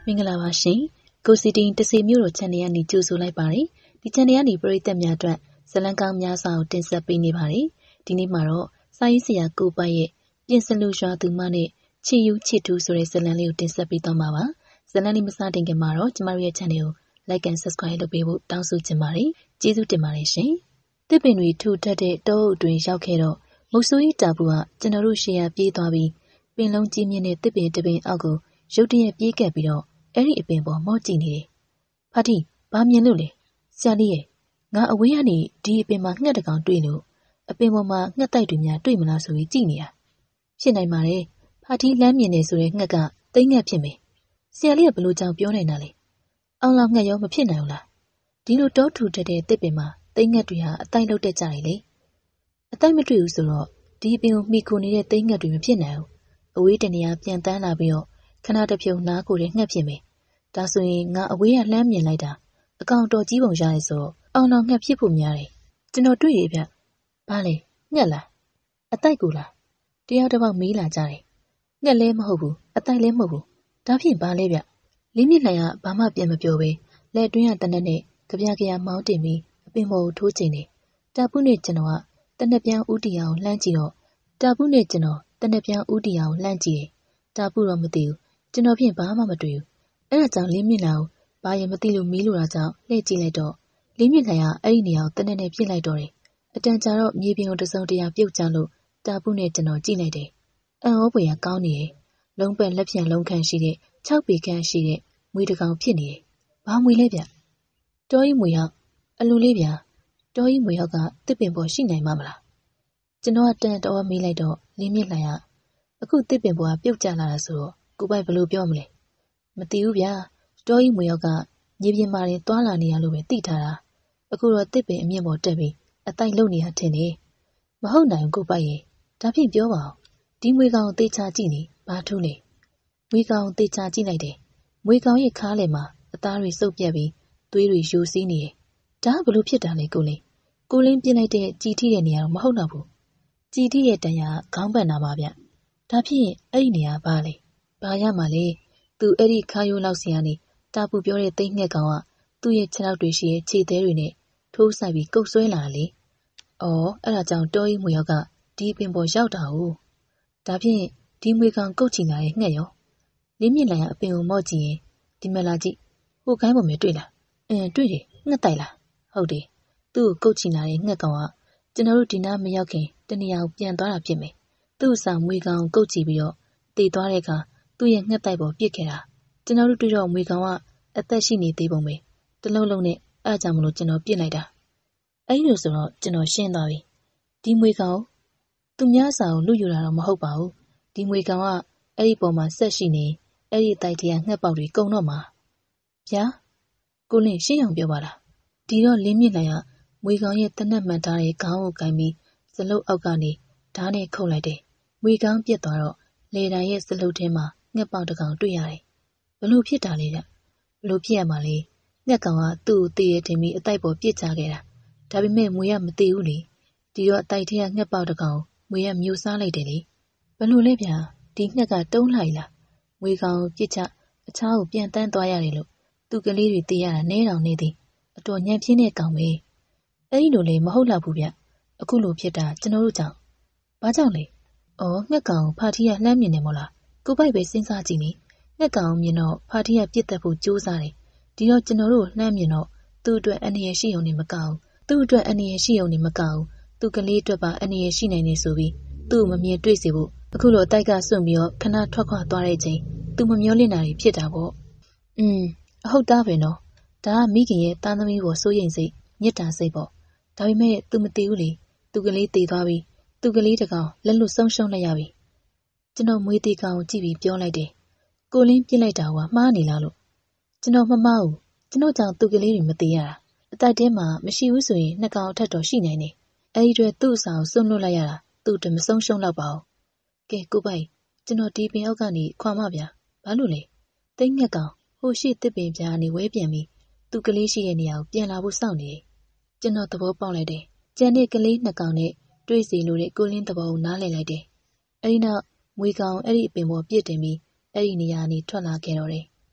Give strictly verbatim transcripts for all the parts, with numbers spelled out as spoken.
မင်္ဂလာပါရှင်ကိုစီတင်တစီမျိုးတို့ channel ကနေကြိုဆိုလိုက်ပါတယ်ဒီ channel ကနေပရိသတ်များအတွက်ဇလံကောင်းများစွာကိုတင်ဆက်ပေးနေပါတယ်ဒီနေ့မှာတော့စာရေးဆရာကိုပိုက်ရဲ့ပြင်စလူရွာသူမနဲ့ချီယူချစ်သူဆိုတဲ့ဇလံလေးကိုတင်ဆက်ပေးသွားမှာပါဇလံလေးမစတင်ခင်မှာတော့ကျမတို့ရဲ့ channel ကို like and subscribe လုပ်ပေးဖို့တောင်းဆိုချင်ပါတယ်ကျေးဇူးတင်ပါတယ်ရှင်တစ်ပင်တွေထူထပ်တဲ့တောအုပ်တွင်ရောက်ခဲ့တော့မုတ်ဆိုးကြီးတာပူကကျွန်တော်တို့ရှေ့ရပြေးသွားပြီးပင်လုံးကြီးမြင့်တဲ့တစ်ပင်တစ်ပင်အောက်ကိုရုတ်တရက်ပြေးကပ်ပြီးတော့အဲ့ဒီအပင်ပေါ်မော့ကြည့်နေတယ်။ဖာတီဘာမြင်လို့လဲ။ဆရာလေးရဲ့ငါအဝေးကနေဒီအပင်မှာငှက်တကောင်တွေ့လို့အပင်ပေါ်မှာငှက်တိုက်တွေများတွေ့မလားဆိုပြီးကြည့်နေတာ။ဖြစ်နိုင်ပါတယ်။ဖာတီလမ်းမြင်နေဆိုတဲ့ငှက်ကတိတ်ငှက်ဖြစ်မယ်။ဆရာလေးကဘလို့ကြောင်ပြောနေတာလဲ။အောင်လောက်ငှက်ရောမဖြစ်နိုင်ဘူးလား။ဒီလိုတောထူထတဲ့တစ်ပင်မှာတိတ်ငှက်တွေဟာအတိုက်လုတ်တက်ကြတယ်လေ။အတိုက်မတွေ့ဘူးဆိုတော့ဒီအပင်ကိုမိခိုနေတဲ့တိတ်ငှက်တွေမဖြစ်နိုင်ဘူး။အဝေးတနေရာပြန်တန်းလာပြီးတော့ခဏတစ်ဖြုံနားကိုတဲ့ငှက်ဖြစ်မယ်။ဒါဆိုရင်ငါအဝေးကလှမ်းမြင်လိုက်တာအကောင်တော်ကြီးပုံရတယ်ဆိုအောင်တော်ငှက်ဖြစ်ဖို့များတယ်။ကျွန်တော်တွေ့ရဗျ။ဘာလဲငှက်လား။အတိုက်ကူလား။တယောက်တစ်ပေါက်မေးလာကြတယ်။ငှက်လည်းမဟုတ်ဘူးအတိုက်လည်းမဟုတ်ဘူး။ဒါဖြင့်ဘာလဲဗျ။လေးမြင့်လှန်ကဘာမှပြန်မပြောပဲလက်တွင်းကတနက်နဲ့ကြပြကြရမောင်းတင်ပြီးအပင်ပေါ်ကိုထိုးချင်တယ်။တာပုနဲ့ကျွန်တော်ကတနက်ပြန်ဦးတီအောင်လှမ်းကြည့်တော့တာပုနဲ့ကျွန်တော်တနက်ပြန်ဦးတီအောင်လှမ်းကြည့်တယ်။တာပုတော့မသိဘူး။ကျွန်တော်ဖြင့်ဘာမှမတွေ့ဘူး။အဲ့ဒါကြောင့်လေးမြင့်လှန်ကိုဘာရင်မသိလို့မီးလိုတာကြောင့်လှည့်ကြည့်လိုက်တော့လေးမြင့်လှန်ကအဲ့ဒီနေရာကိုတနက်နဲ့ပြစ်လိုက်တော့တယ်။အတန်ကြာတော့မြေပြင်ကိုတစုံတရာပြုတ်ကျလို့တာပုနဲ့ကျွန်တော်ကြည့်လိုက်တယ်။အံ့ဩဖွယ်ကကောင်းနေတယ်။လုံးပက်လက်ပြန်လုံးခန့်ရှိတဲ့ခြောက်ပေခန့်ရှိတဲ့မွေတကောင်ဖြစ်နေတယ်။ဘာမွေလဲဗျ။တောကြီးမွေရောက်အလူလေးဗျာ။တောကြီးမွေရောက်ကတစ်ပင်ပေါ်ရှိနိုင်မှာမလား။ကျွန်တော်ကတန်တော်မေးလိုက်တော့လေးမြင့်လှန်ကအခုတစ်ပင်ပေါ်ကပြုတ်ကျလာတာဆိုတော့ကိုပိုက်ဘလို့ပြောမလဲမသိဘူးဗျာတောကြီးမွေရောက်ကမြေပြင်မှာရင်သွားလာနေရလို့ပဲသိထားတာအခုတော့တစ်ပင်အမြင့်ပေါ်တက်ပြီးအတိုက်လုံနေရထင်တယ်မဟုတ်နိုင်ကိုပိုက်ရဲ့ဒါဖြင့်ပြောပါဦးဒီမွေကောင်ကိုသေချာကြည့်နေဘာထူးလဲမွေကောင်ကိုသေချာကြည့်လိုက်တယ်မွေကောင်ရဲ့ခါးလယ်မှာအသားတွေစုပ်ပြက်ပြီးသွေးတွေယိုစီးနေတယ်ဒါကဘလို့ဖြစ်တာလဲကိုလင်းကိုလင်းပြစ်လိုက်တဲ့ကြည်ထိတဲ့နေရာတော့မဟုတ်တော့ဘူးကြည်ထိရဲ့တန်ရာခေါင်းပတ်နာပါဗျဒါဖြင့်အဲ့ဒီနေရာဘာလဲဘာရမှာလဲသူအဲ့ဒီခါယိုးလောက်စီကနေတာပူပြောတဲ့သိမ့်ငှက်ကောင်ကသူ့ရဲ့ခြေထောက်တွေရှိရဲ့ခြေသေးတွေနဲ့ထိုးဆိုင်ပြီးကုတ်ဆွဲလာလေ။အော်အဲ့ဒါကြောင့်တောကြီးမွေရောက်ကဒီပင်ပေါ်ရောက်တာ哦။ဒါဖြင့်ဒီမွေကောင်ကုတ်ချင်လာတဲ့ငှက်ရောလေးမြင့်လှန်ကအပင်ကိုမော့ကြည့်ရင်ဒီမလာကြည့်ဟိုကိုင်းပေါ်မှာတွေ့လား။အင်းတွေ့တယ်ငှက်တိုက်လား။ဟုတ်တယ်သူ့ကိုကုတ်ချင်လာတဲ့ငှက်ကောင်ကကျွန်တော်တို့ဒီနားမရောက်ခင်တနေရာကိုပြန်သွားတာဖြစ်မယ်။သူ့ဆောင်မွေကောင်ကုတ်ကြည့်ပြီးတော့တည်သွားတဲ့အခါသူ့ရဲ့ငှက်တိုက်ပေါ်ပြစ်ခဲ့တာကျွန်တော်တို့တွေ့တော့မွေကောင်ကအသက်ရှိနေသေးပုံပဲတလုံးလုံးနဲ့အားကြောင့်မလို့ကျွန်တော်ပြစ်လိုက်တာအဲ့လိုဆိုတော့ကျွန်တော်ရှင်းသွားပြီဒီမွေကောင်သူများစာကိုလူယူတာတော့မဟုတ်ပါဘူးဒီမွေကောင်ကအဲ့ဒီပေါ်မှာဆက်ရှိနေအဲ့ဒီတိုက်တရားငှက်ပေါက်တွေကုန်တော့မှာဗျာကိုလင်းရှင်းအောင်ပြောပါလားဒီတော့လင်းမြင့်လိုက်ရမွေကောင်ရဲ့တနက်မှန်ထားတဲ့ခေါင်းကိုကင်ပြီးစလုတ်အောက်ကနေဓာတ်နဲ့ခုတ်လိုက်တယ်မွေကောင်ပြစ်သွားတော့လေတိုင်ရဲ့စလုတ်ထဲမှာငှက်ပေါက်တစ်ကောင်တွေ့ရတယ်ဘလို့ဖြစ်တာလဲဗျဘလို့ဖြစ်ရမှာလဲငှက်ကောင်ကသူ့ကိုတည်ရတင်ပြီးအတိုက်ပေါ်ပြစ်ချခဲ့တာဒါပေမဲ့မွေကမတည်ဘူးလေဒီတော့အတိုက်ထဲကငှက်ပေါက်တစ်ကောင်မွေကမျိုးစားလိုက်တယ်လေဘလို့လဲဗျဒီငှက်ကတုံးလိုက်လားမွေကောင်ပြစ်ချအခြားကိုပြန်တန်းသွားရတယ်လို့သူ့ကလေးတွေတည်ရတာနဲတောင်နေသည်အတော်ညံပြင်းတဲ့ကောင်ပဲအဲ့ဒီလိုလေမဟုတ်တော့ဘူးဗျအခုလိုဖြစ်တာကျွန်တော်တို့ကြောင့်ဘာကြောင့်လဲအော်ငှက်ကောင်ဖာထီးကလှမ်းမြင်နေမို့လားကိုပိုက်ပဲစဉ်းစားကြည့်နေငှက်ကောင်မြင်တော့ဖာထီးကပြစ်တက်ဖို့ကြိုးစားတယ်ဒီတော့ကျွန်တော်တို့လှမ်းမြင်တော့သူ့အတွက်အန္တရာယ်ရှိုံနဲ့မကောက်သူ့အတွက်အန္တရာယ်ရှိုံနဲ့မကောက်သူ့ကလေးအတွက်ပါအန္တရာယ်ရှိနိုင်နေဆိုပြီးသူ့မမြင်တွေ့စေဖို့အခုလိုအတိုက်ကစွန့်ပြီးတော့ခဏထွက်ခွာသွားတဲ့ချိန်သူမမျောလင့်တာတွေဖြစ်တာပေါ့อืมအဟုတ်သားပဲနော်ဒါကမိခင်ရဲ့သားသမီးပေါ်စိုးရိမ်စိတ်မြစ်တာစိတ်ပေါ့ဒါပေမဲ့သူမတည်ဘူးလေသူကလေးတည်သွားပြီသူကလေးတကောင်လက်လွတ်ဆုံးရှုံးလိုက်ရပြီကျွန်တော်မွေးတီကောင်ကိုကြည့်ပြီးပြောလိုက်တယ်ကိုလင်းပြစ်လိုက်တာကမှားနေလားလို့ကျွန်တော်မမှားဘူးကျွန်တော်ကြောင့်သူကလေးတွေမသေးရတာအတိုက်ထဲမှာမရှိဘူးဆိုရင်နှစ်ကောင်အထက်တော့ရှိနိုင်တယ်အဲဒီတွေသူ့အဆောင်စွန့်လွတ်လိုက်ရတာသူ့တမဆုံးရှုံးတော့ပါဘူးကဲကိုပိုင်ကျွန်တော်ဒီပင်အောက်ကနေခွာမဗျာဘာလို့လဲတိတ်ငှက်ကောင်ဟိုရှိတစ်ပင်ပြားနေဝဲပြန်ပြီးသူကလေးရှိတဲ့နေရာကိုပြန်လာဖို့စောင့်နေတယ်ကျွန်တော်သဘောပေါက်လိုက်တယ်ကျန်တဲ့ကလေးနှစ်ကောင်နဲ့တွေ့စီလို့တဲ့ကိုလင်းသဘောကိုနားလည်လိုက်တယ်အဲဒီနောက်မွေကောင်အဲ့ဒီအပင်ပေါ်ပြစ်တင်ပြီးအဲ့ဒီနေရာကနေထွက်လာခဲ့တော့တယ်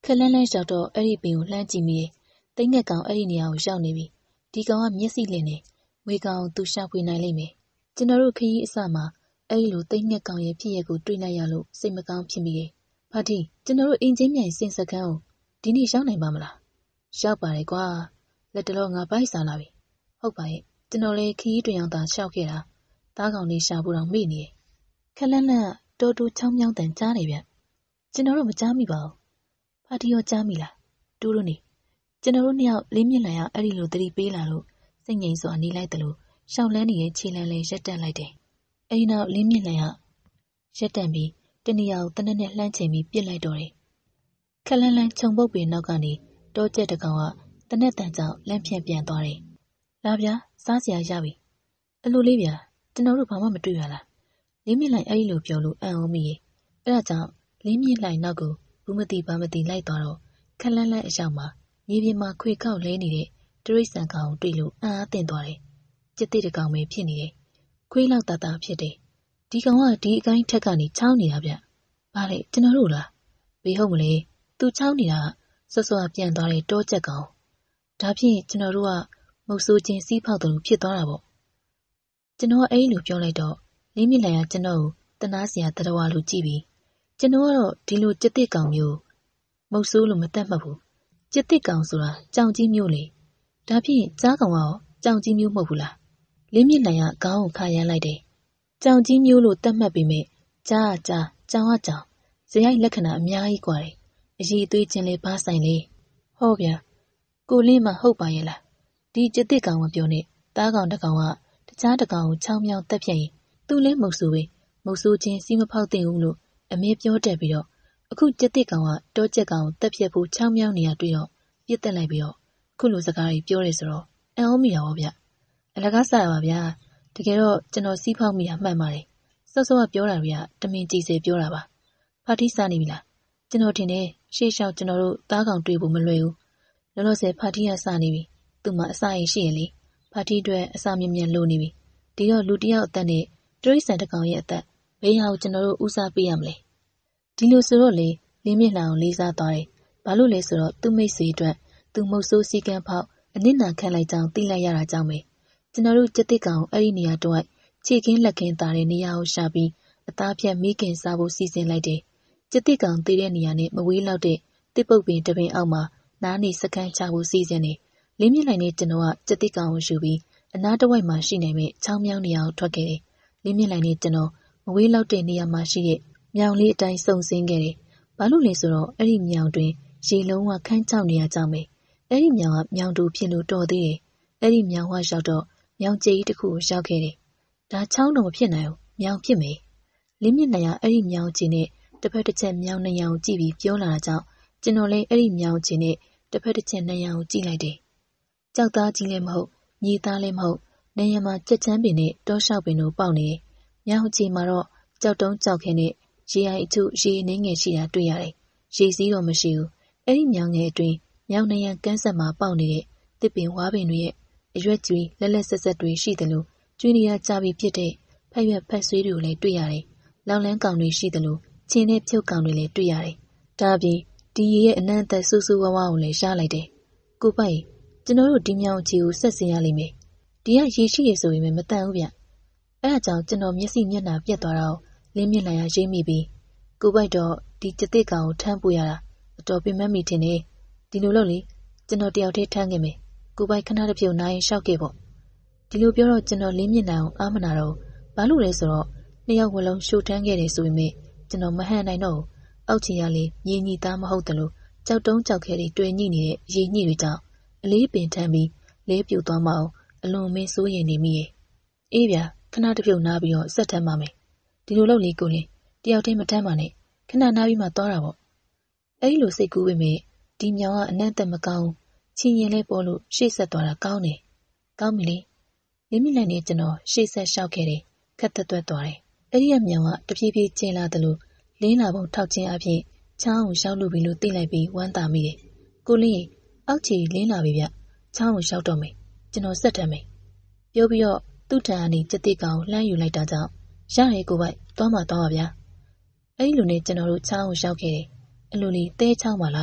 ခက်လန်းလန်းလျှောက်တော့အဲ့ဒီပင်ကိုလှမ်းကြည့်မိတယ်။တိတ်ငက်ကောင်အဲ့ဒီနေရာကိုရောက်နေပြီ။ဒီကောင်ကမျက်စိလင့်နေ။ငွေကောင်သူရှာဖွေနိုင်လိမ့်မယ်။ကျွန်တော်တို့ခရီးအစမှာအဲ့ဒီလိုတိတ်ငက်ကောင်ရဲ့ဖြစ်ရက်ကိုတွေ့လိုက်ရလို့စိတ်မကောင်းဖြစ်မိတယ်။ဖာတီကျွန်တော်တို့အင်ဂျင်မြိုင်စင်စခန်းကိုဒီနေ့ရောက်နိုင်ပါမလား။ရောက်ပါတယ်ကွာ။လက်တလောငါပိုက်စားလာပြီ။ဟုတ်ပါရဲ့။ကျွန်တော်လည်းခရီးတွင်အောင်သာရှောက်ခဲ့တာ။သားကောင်လေးရှာဖို့တော့မေ့နေတယ်။ခက်လန်းလန်းတော်တူချောင်းမြောင်းတန်ကြားနေဗျ။ကျွန်တော်တို့မကြားမိပါဘူး။ဖာတီရောကြားမိလား။တူးလို့နေကျွန်တော်တို့နှစ်ယောက်လေးမြင့်လိုက်ရအဲ့ဒီလိုတတိပေးလာလို့စိတ်ငြိမ်စွာနေလိုက်တယ်လို့ရှောက်လန်းနေတဲ့ခြေလန်းလေးရက်တက်လိုက်တယ်။အဲ့ဒီနောက်လေးမြင့်လိုက်ရရက်တက်ပြီးတနေရာကိုတနက်နဲ့လှမ်းချိန်ပြီးပြစ်လိုက်တော့တယ်။ခက်လန်းလန်းခြုံပုတ်ပင်နောက်ကနေတောကျက်တကောင်ကတနက်တန်ကြောင့်လမ်းဖြန့်ပြန်သွားတယ်။လာဗျာစားစရာရပြီ။အလိုလေးဗျာကျွန်တော်တို့ဘာမှမတွေ့ရလား။လေးမြင့်လိုက်အဲ့ဒီလိုပြောလို့အံ့ဩမိရဲ့။အဲ့ဒါကြောင့်လေးမြင့်လိုက်နောက်ကိုဘူးမသိဘာမသိလိုက်သွားတော့ခက်လန်းလန်းအရောက်မှာမြေပြင်မှာခွေခောက်လဲနေတဲ့တရိတ်ဆန်ကောင်တွေ့လို့အံ့အားသင့်သွားတယ်။ကြက်တိတကောင်ပဲဖြစ်နေတယ်။ခွေးလောက်တာတာဖြစ်တယ်။ဒီကောင်ကဒီအကိုင်းထက်ကနေချောင်းနေတာဗျ။ဘာလဲကျွန်တော်တို့လား။ဘေးဟုတ်မလဲ။သူချောင်းနေတာဆော့ဆော့ပြန်သွားတဲ့တောကျက်ကောင်။ဒါဖြင့်ကျွန်တော်တို့ကမုတ်ဆိုးချင်းစီးဖောက်တယ်လို့ဖြစ်သွားတာပေါ့။ကျွန်တော်ကအဲ့လိုပြောလိုက်တော့လေးမြင့်လိုက်ရကျွန်တော်ကိုတနာစရာတရဝါလိုကြည့်ပြီးကျွန်တော်ကတော့ဒီလိုကြက်တိကောင်မျိုးမုတ်ဆိုးလို့မတတ်မှတ်ဘူး။ကျစ်တစ်ကောင်ဆိုတာကြောင်ကြီးမျိုးလေဒါဖြင့်ကြားကောင်ကရောကြောင်ကြီးမျိုးမဟုတ်ဘူးလားလေးမြင့်နိုင်ကခေါင်းကိုခါရမ်းလိုက်တယ်ကြောင်ကြီးမျိုးလို့တတ်မှတ်ပေမဲ့ကြားကကြားကြောင်ကကြောင်ဇယိုက်လက္ခဏာအများကြီးกว่าတယ်အရေးသွေးချင်းလေးဘာဆိုင်လေဟောဗျာကိုလင်းမဟုတ်ပါရဲ့လားဒီကျစ်တစ်ကောင်မပြောနဲ့တားကောင်တကောင်ကတခြားတကောင်ကိုချောင်းမြောင်းတက်ပြက်ရင်သူ့လဲမုတ်ဆိုးပဲမုတ်ဆိုးချင်းစီးမဖောက်တဲ့ဘူးလို့အမေပြောတတ်ပြီးတော့အခုကျက်တစ်ကောင်ကတောကျက်ကောင်တက်ပြက်ဖို့ချောင်းမြောင်းနေရတွေ့တော့ပြစ်တက်လိုက်ပြီးတော့ခုလိုစကားကြီးပြောရဲဆိုတော့အံ့ဩမိတာပေါ့ဗျအလကားစားရပါဗျာတကယ်တော့ကျွန်တော်စီးဖောက်မိတာမှတ်ပါတယ်စောစောကပြောတာတွေကတမင်ကြည်စေပြောတာပါဖာတီးစားနေပြီလားကျွန်တော်ထင်တယ်ရှေ့လျှောက်ကျွန်တော်တို့သားကောင်တွေ့ဖို့မလွယ်ဘူးလောလောဆယ်ဖာတီးကစားနေပြီသူ့မှာအစာရည်ရှိရလေဖာတီးအတွက်အစာမြင်မြန်လိုနေပြီဒီတော့လူတယောက်အသက်နဲ့တရိတ်ဆန်တကောင်ရဲ့အသက်ဘေးဟာကိုကျွန်တော်တို့ဦးစားပေးရမလဲဒီလိုဆိုတော့လေလင်းမြင့်လှအောင်လေးစားသွားတယ်ဘာလို့လဲဆိုတော့သူ့မိတ်ဆွေအတွက်သူမုတ်ဆိုးစီကံဖောက်အနစ်နာခံလိုက်ကြောင်းသိလိုက်ရတာကြောင့်ပဲကျွန်တော်တို့ကျက်တစ်ကောင်အဲ့ဒီနေရာတော့ခြေကင်းလက်ခင်းတာတဲ့နေရာကိုရှာပြီးအသားဖြတ်မိခင်စားဖို့စီစဉ်လိုက်တယ်ကျက်တစ်ကောင်တည်တဲ့နေရာနဲ့မဝေးလောက်တဲ့တစ်ပုတ်ပင်တပင်အောက်မှာနားနေစခန်းချဖို့စီစဉ်နေလင်းမြင့်လိုက်နဲ့ကျွန်တော်ကကျက်တစ်ကောင်ကိုယူပြီးအနားတစ်ဝိုက်မှာရှိနေမဲ့ချောင်းမြောင်းနေရာကိုထွက်ခဲ့တယ်လင်းမြင့်လိုက်နဲ့ကျွန်တော်မဝေးလောက်တဲ့နေရာမှာရှိတဲ့မြောင်လေးအတိုင်းစုံစင်းခဲ့တယ်ဘာလို့လဲဆိုတော့အဲ့ဒီမြောင်တွင်ရေလုံးဝခန်းချောက်နေရကြောင်းပဲအဲ့ဒီမြောင်ကမြောင်တူဖြစ်လို့တော်သေးတယ်အဲ့ဒီမြောင်ဝရောက်တော့မြောင်ကျကြီးတစ်ခုကိုရောက်ခဲ့တယ်ဒါချောင်းတော့မဖြစ်နိုင်ဘူးမြောင်ဖြစ်မယ်လင်းမြင့်နိုင်ရအဲ့ဒီမြောင်ကျနဲ့တစ်ဖက်တစ်ချက်မြောင်နှစ်ရောင်ကြည့်ပြီးပြောလာတာကြောင့်ကျွန်တော်လည်းအဲ့ဒီမြောင်ကျနဲ့တစ်ဖက်တစ်ချက်နှစ်ရောင်ကြည့်လိုက်တယ်ကြောက်သားကြီးလည်းမဟုတ်မြေသားလည်းမဟုတ်နေရမှာကြက်ချမ်းပင်နဲ့တောလျှောက်ပင်တို့ပေါက်နေတယ်မြောင်ကျမှာတော့ကြောက်တုံးကြောက်ခဲနဲ့ရေအိုင်အထုရေနှင်းငယ်ရှိတာတွေ့ရတယ်ရေစည်းတော့မရှိဘူးအဲ့ဒီမြောင်ငယ်အတွင်းမြောင်နှရံကန်းဆက်မှာပေါက်နေတဲ့တစ်ပင်ဝါးပင်တွေရဲ့အရွက်ကျွေးလက်လက်ဆက်ဆက်တွေရှိတယ်လို့ကျွေးနေရကြပြီးဖြစ်တဲ့ဖက်ရွက်ဖက်ဆွေးတွေကိုလည်းတွေ့ရတယ်။လောင်လန်းကောင်တွေရှိတယ်လို့ချင်းနဲ့ဖြုတ်ကောင်တွေလည်းတွေ့ရတယ်။ဒါပြင်ဒီရေရဲ့အနံ့သက်ဆူဆူဝါးဝါကိုလည်းရှားလိုက်တယ်။ကိုပိုက်ကျွန်တော်တို့ဒီမြောင်ချီကိုဆက်စင်ရလိမ့်မယ်။ဒီကရေရှိရေဆိုရင်မတန်ဘူးဗျ။အဲအကြောင်းကျွန်တော်မျက်စိမျက်နှာပြတ်သွားတော့လင်းမြင့်လိုက်ရရိပ်မိပြီးကိုပိုက်တော့ဒီကျတဲ့ကောင်ကိုထမ်းပို့ရတာအတော်ပင်မမိထင်တယ်ဒီလိုလို့လေကျွန်တော်တယောက်တည်းထမ်းခဲ့မယ်ကိုပိုက်ခဏတစ်ပြုတ်နိုင်ရှောက်ခဲ့ပေါ့ဒီလိုပြောတော့ကျွန်တော်လင်းမြင့်နိုင်အောင်အားမနာတော့ဘာလို့လဲဆိုတော့နှစ်ယောက်ဝလုံးရှို့ထမ်းခဲ့တယ်ဆိုပေမဲ့ကျွန်တော်မဟန်နိုင်တော့အောက်ချီရလေညီညီသားမဟုတ်တယ်လို့ကြောက်တုံးကြောက်ခဲတွေတွေ့ညိနေတဲ့ရေညိတွေကြောင့်အလေးပင်ထမ်းပြီးလဲပြူသွားမအောင်အလွန်မင်းစိုးရင်နေမိရဲ့အေးဗျာခဏတစ်ပြုတ်နားပြီးတော့ဆက်ထမ်းပါမယ်ဒီလိုလုပ်လေကိုလင်းတယောက်တည်းမထမ်းပါနဲ့ခဏနားပြီးမှသွားတာပေါ့အဲ့ဒီလိုစိတ်ကူးပေမဲ့ဒီမြောင်ကအနံ့သက်မကောင်းချင်းရင်လဲပေါ်လို့ရှေ့ဆက်သွားတာကောင်းတယ်ကောင်းပြီလေလင်းမြင့်လိုက်နေကျွန်တော်ရှေ့ဆက်လျှောက်ခဲ့တယ်ခက်သက်သွက်သွားတယ်အဲ့ဒီကမြောင်ကတဖြည်းဖြည်းကျင်းလာတယ်လို့လင်းလာပုံထောက်ချင်းအဖြစ်ချောင်းကိုရှောက်လို့ပြီလို့သိလိုက်ပြီးဝမ်းသာမိတယ်ကိုလင်းအောက်ချီလင်းလာပြီဗျချောင်းကိုရှောက်တော့မယ်ကျွန်တော်ဆက်ထမ်းမယ်ပြောပြီးတော့သူ့ထံကနေကြက်တိကောင်လှမ်းယူလိုက်တာကြောင့်ရတယ်ကိုပိုက်သွားမှသွားပါဗျာအဲ့ဒီလိုနဲ့ကျွန်တော်တို့ချောင်းကိုရှောက်ခဲ့တယ်အလိုလီတဲချောင်းပါလား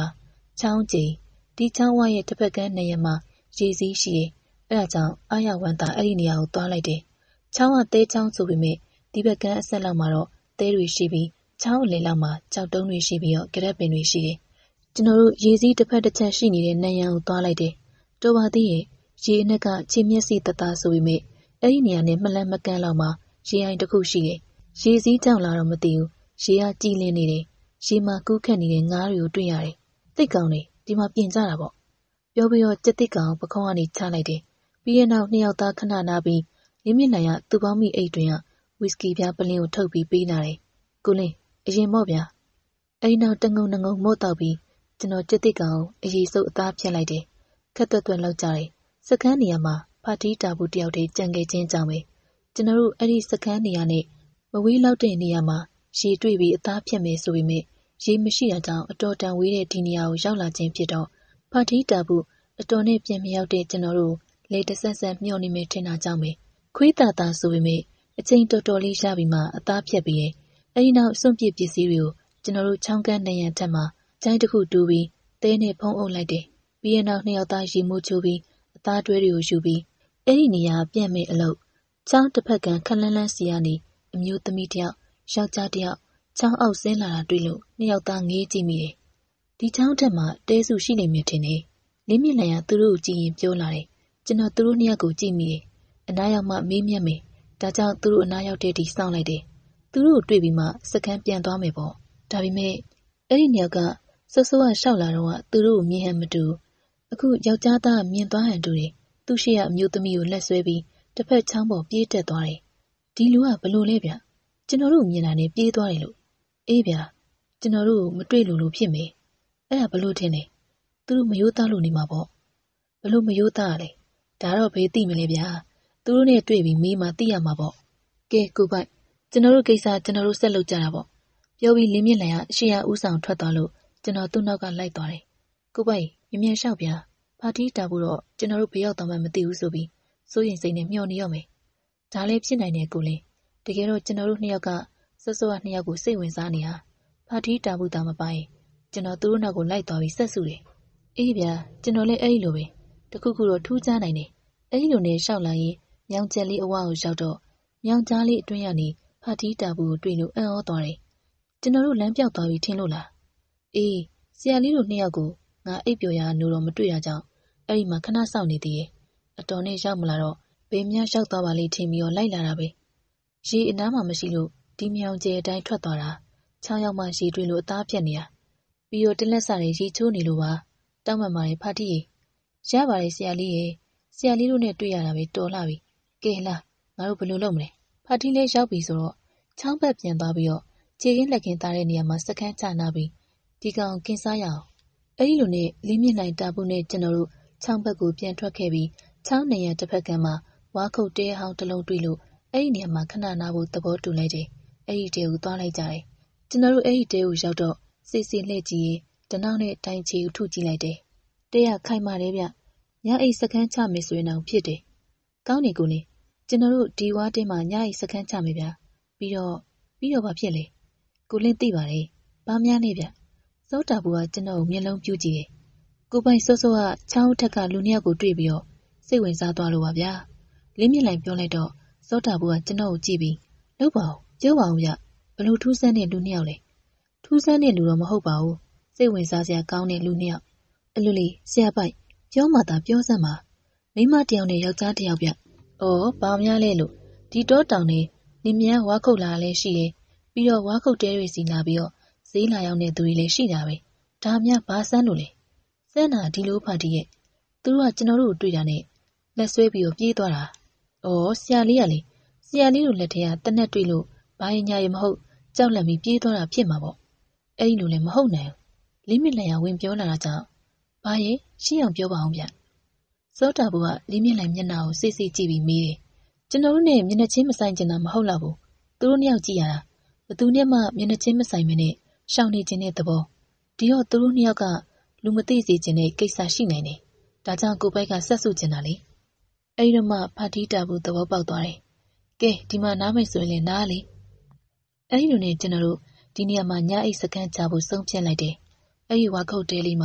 ချောင်းကြီးဒီချောင်းဝရဲ့တစ်ဖက်ကန်းနေရမှာရေစည်းရှိတယ်။အဲဒါကြောင့်အာရဝန်တာအဲ့ဒီနေရာကိုသွားလိုက်တယ်။ချောင်းကတဲချောင်းဆိုပေမဲ့ဒီဘက်ကန်းအဆက်လောက်မှာတော့တဲတွေရှိပြီးချောင်းလေလောက်မှာကြောက်တုံးတွေရှိပြီးတော့ကြက်ပင်တွေရှိတယ်။ကျွန်တော်တို့ရေစည်းတစ်ဖက်တစ်ချက်ရှိနေတဲ့နံရံကိုသွားလိုက်တယ်။တော်ပါသေးရဲ့ရေအနက်ကခြေမျက်စိတသားဆိုပေမဲ့အဲ့ဒီနေရာနဲ့မလန့်မကန့်လောက်မှာရေအိုင်တစ်ခုရှိတယ်။ရေစည်းကြောင်လာတော့မသိဘူး။ရေကကြည်လင်းနေတယ်။ရေမှာကူးခတ်နေတဲ့ငါးတွေကိုတွေ့ရတယ်။သိတ်ကောင်းနေဒီမှာပြင်ကြတာပေါ့။ပြောပြီးတော့ကြက်တိတ်ကောင်ပခုံးကနေချလိုက်တယ်။ပြီးရနောက်နှစ်ယောက်သားခဏနာပြီးလင်းမြင့်နိုင်ကသူ့ပေါင်းမိအိတ်တွင်ကဝီစကီပြားပလင်းကိုထုတ်ပြီးပေးလာတယ်။ကိုလင်းအရင်မော့ဗျာ။အဲ့နောက်တငုံငုံမော့တော့ပြီးကျွန်တော်ကြက်တိတ်ကောင်အရေးစုပ်အသားဖြတ်လိုက်တယ်။ခက်သွက်သွက်လောက်ကြတယ်။စကန်းနေရာမှာဖာတီးတာဘူးတယောက်တည်းကြံခဲ့ချင်းကြောင်ပဲကျွန်တော်တို့အဲ့ဒီစကန်းနေရာနဲ့မဝေးလောက်တဲ့နေရာမှာရေတွေ့ပြီးအသားဖြတ်မယ်ဆိုပေမဲ့ရေမရှိတာကြောင့်အတော်တန်ဝေးတဲ့ဒီနေရာကိုရောက်လာခြင်းဖြစ်တော့ဖာတီးတာဘူးအတော်နဲ့ပြန်မရောက်တဲ့ကျွန်တော်တို့လေတဆက်ဆက်မျောနေမယ်ထင်တာကြောင့်ပဲခွေးတာတာဆိုပေမဲ့အချိန်တော်တော်လေးရပြီးမှအသားဖြတ်ပြီးရဲ့အဲ့ဒီနောက်စွန့်ပစ်ပစ္စည်းတွေကိုကျွန်တော်တို့ချောင်းကန်းနေရန်ထက်မှာကျိုင်းတစ်ခုတူးပြီးတဲနဲ့ဖုံးအုပ်လိုက်တယ်ပြီးရနောက်နှစ်ယောက်သားရေမိုးချိုးပြီးအသားတွဲတွေကိုယူပြီးအဲ့ဒီနေရာပြန့်မဲ့အလုပ်ချောင်းတစ်ဖက်ကခလန်းလန်းစီကနေအမျိုးသမီးတယောက်ယောက်ျားတယောက်ချောင်းအောက်ဆင်းလာတာတွေ့လို့နှစ်ယောက်သားငေးကြည့်မိတယ်ဒီချောင်းထက်မှာတဲစုရှိနေမြင်တင်နေလင်းမြင့်လန်ကသူတို့ကိုကြည့်ရင်ပြောလာတယ်ကျွန်တော်သူတို့နှစ်ယောက်ကိုကြည့်မိတယ်အနားရောက်မှမေးမြတ်မယ်ဒါကြောင့်သူတို့အနားရောက်တဲ့ဒီစောင့်လိုက်တယ်သူတို့ကိုတွေ့ပြီးမှစကန်းပြန်သွားမယ်ပေါ့ဒါပေမဲ့အဲ့ဒီနှစ်ယောက်ကဆော့ဆော့ကရှောက်လာတော့ကသူတို့ကိုမြင်ဟန်မတူအခုယောက်ျားသားမြင်သွားဟန်တူတယ်သူရှိရအမျိုးသမီးကိုလက်ဆွဲပြီးတစ်ဖက်ချောင်းပေါ်ပြေးတက်သွားတယ်ဒီလူကဘလို့လဲဗျကျွန်တော်တို့မြင်တာနဲ့ပြေးသွားတယ်လို့အေးဗျကျွန်တော်တို့မတွေ့လို့လို့ဖြစ်မယ်အဲ့ဒါဘလို့ထင်လဲသူတို့မယိုးသားလို့နေမှာပေါ့ဘလို့မယိုးသားလဲဒါတော့ဘေးသိမလဲဗျာသူတို့နဲ့တွေ့ပြီးမေးမှသိရမှာပေါ့ကဲကိုပိုက်ကျွန်တော်တို့ကိစ္စကျွန်တော်တို့ဆက်လုပ်ကြတာပေါ့ပြောပြီးလင်းမြင့်လန်ကအရှိရဦးဆောင်ထွက်သွားလို့ကျွန်တော်သူ့နောက်ကလိုက်သွားတယ်ကိုပိုက်မြင်မြန်လျှောက်ဗျာဖာတီးတာဖို့တော့ကျွန်တော်တို့ဘယ်ရောက်တော့မှမသိဘူးဆိုပြီးစိုးရင်စိတ်နဲ့မျှော်နေရမယ်ဒါလည်းဖြစ်နိုင်တယ်ကိုလင်းတကယ်တော့ကျွန်တော်တို့နှစ်ယောက်ကစောစောကနှစ်ယောက်ကိုစိတ်ဝင်စားနေတာဖာတီးတာဖို့တာမပိုင်ကျွန်တော်သူတို့နောက်ကိုလိုက်သွားပြီးဆက်စုတယ်အေးဗျာကျွန်တော်လည်းအဲ့လိုပဲတခုခုတော့ထူးခြားနိုင်တယ်အဲ့လိုနဲ့ရှောက်လာရင်မြောင်ကျက်လေးအဝကိုရောက်တော့မြောင်ကြားလေးအတွင်းကနေဖာတီးတာဖို့ကိုတွေ့လို့အံ့ဩသွားတယ်ကျွန်တော်တို့လမ်းပြောက်သွားပြီးထင်လို့လားအေးဆရာလေးတို့နှစ်ယောက်ကိုငါအိပ်ပျော်ရာနိုးတော့မတွေ့ရကြောင်းအဲ့ဒီမှာခဏစောင့်နေသေးရဲ့အတော်နဲ့ရောက်မလာတော့ဘယ်များရောက်သွားပါလိမ့်ထင်ပြီးတော့လိုက်လာတာပဲရေအနားမှာမရှိလို့ဒီမြောင်ကျဲအတိုင်းထွက်သွားတာချောင်းရောက်မှရေတွေ့လို့အသားပြက်နေတာပြီးတော့တလက်စာတွေရေချိုးနေလို့ပါတောင်းပန်ပါတယ်ဖာတီးရပါတယ်ဆရာလေးရေဆရာလေးတို့နဲ့တွေ့ရတာပဲတော်လာပြီကဲလားငါတို့ဘယ်လိုလုပ်မလဲဖာတီးလေးရောက်ပြီဆိုတော့ချောင်းဘက်ပြန်သွားပြီးတော့ခြေရင်းလက်ခင်းသားတဲ့နေရာမှာစကန်းချနာပြီးဒီကောင်ကင်းစားရအောင်အဲ့ဒီလိုနဲ့လင်းမြင့်နိုင်တာဖို့နဲ့ကျွန်တော်တို့ချောင်းဘက်ကိုပြန်ထွက်ခဲ့ပြီးချောင်းနေရတစ်ဖက်ကမှာဝါခုတ်တဲဟောင်းတစ်လုံးတွေ့လို့အဲ့ဒီနေရာမှာခဏနာဖို့သဘောတူလိုက်တယ်အဲ့ဒီတဲကိုသွားလိုက်ကြတယ်ကျွန်တော်တို့အဲ့ဒီတဲကိုရောက်တော့စီစီလှည့်ကြည့်ရင်တနောက်နဲ့တိုင်ချီကိုထုကြည့်လိုက်တယ်တဲရခိုင်မာတယ်ဗျညအိတ်စကန်းချမယ်ဆိုရင်တော့ဖြစ်တယ်ကောင်းနေကိုလေကျွန်တော်တို့ဒီဝါတင်းမှာညအိတ်စကန်းချမယ်ဗျပြီးတော့ပြီးတော့ဘာဖြစ်လဲကိုလင်းသိပါတယ်ဘာများနေဗျစောတာဘူကကျွန်တော်ကိုမျက်လုံးပြူးကြည့်တယ်ကိုပိုင်စောစောကချောင်းထက်ကလူနှစ်ယောက်ကိုတွေ့ပြီးတော့စိတ်ဝင်စားသွားလို့ပါဗျာလင်းမြင့်လိုက်ပြောလိုက်တော့စောတာဘူကကျွန်တော်ကိုကြည့်ပြီးလုပ်ပါဦးပြောပါဦးဗျဘလို့ထူးဆန်းတဲ့လူနှစ်ယောက်လဲထူးဆန်းတဲ့လူတော့မဟုတ်ပါဘူးစိတ်ဝင်စားစရာကောင်းတဲ့လူနှစ်ယောက်အလူလီဆရာပိုက်ပြောမှသာပြောစမ်းပါမိမတယောက်နဲ့ယောက်ျားတယောက်ဗျအော်ဘာများလဲလို့ဒီတော့တောင်နေနေမြန်းဝါခုတ်လာလဲရှိတယ်ပြီးတော့ဝါခုတ်တဲတွေစီလာပြီးတော့ဈေးလာရောက်တဲ့သူတွေလည်းရှိတာပဲဒါများဘာစမ်းလို့လဲစမ်းတာဒီလိုဖာတီးရဲ့သူတို့ကကျွန်တော်တို့ကိုတွေ့တာနဲ့လက်ဆွဲပြီးတော့ပြေးသွားတာအော်ဆရာလေးကလေဆရာလေးတို့လက်ထဲကတနက်တွေ့လို့ဘာရင်ညာရမဟုတ်ကြောက်လန့်ပြီးပြေးသွားတာဖြစ်မှာပေါ့အဲ့ဒီလိုလည်းမဟုတ်နိုင်ဘူးလိမစ်လန်ရဝင်ပြောလာတာကြောင့်ဘာရဲ့ရှင်းအောင်ပြောပါအောင်ဗျစောတာဘူကလိမစ်လန်မျက်နှာကိုစိတ်စိတ်ကြည့်ပြီးမေးတယ်ကျွန်တော်တို့နဲ့မျက်နှာချင်းမဆိုင်ကျင်တာမဟုတ်တော့ဘူးသူတို့နှစ်ယောက်ကြည့်ရတာဘသူနဲ့မှမျက်နှာချင်းမဆိုင်မနဲ့ရှောင်နေခြင်းတဲ့သဘောဒီတော့သူတို့နှစ်ယောက်ကလူမသိစေခြင်းတဲ့ကိစ္စရှိနိုင်တယ်ဒါကြောင့်ကိုပိုက်ကဆက်စုကျင်တာလေအဲ့ဒီတော့မှဖာတီးတာဘူးသဘောပေါက်သွားတယ်ကဲဒီမှာနားမိတ်ဆိုရင်လည်းနားလေအဲ့ဒီလိုနဲ့ကျွန်တော်တို့ဒီနေရာမှာညအိတ်စကန်းချဖို့ဆုံးဖြတ်လိုက်တယ်အဲ့ဒီဝါခုတ်တဲလေးမှာ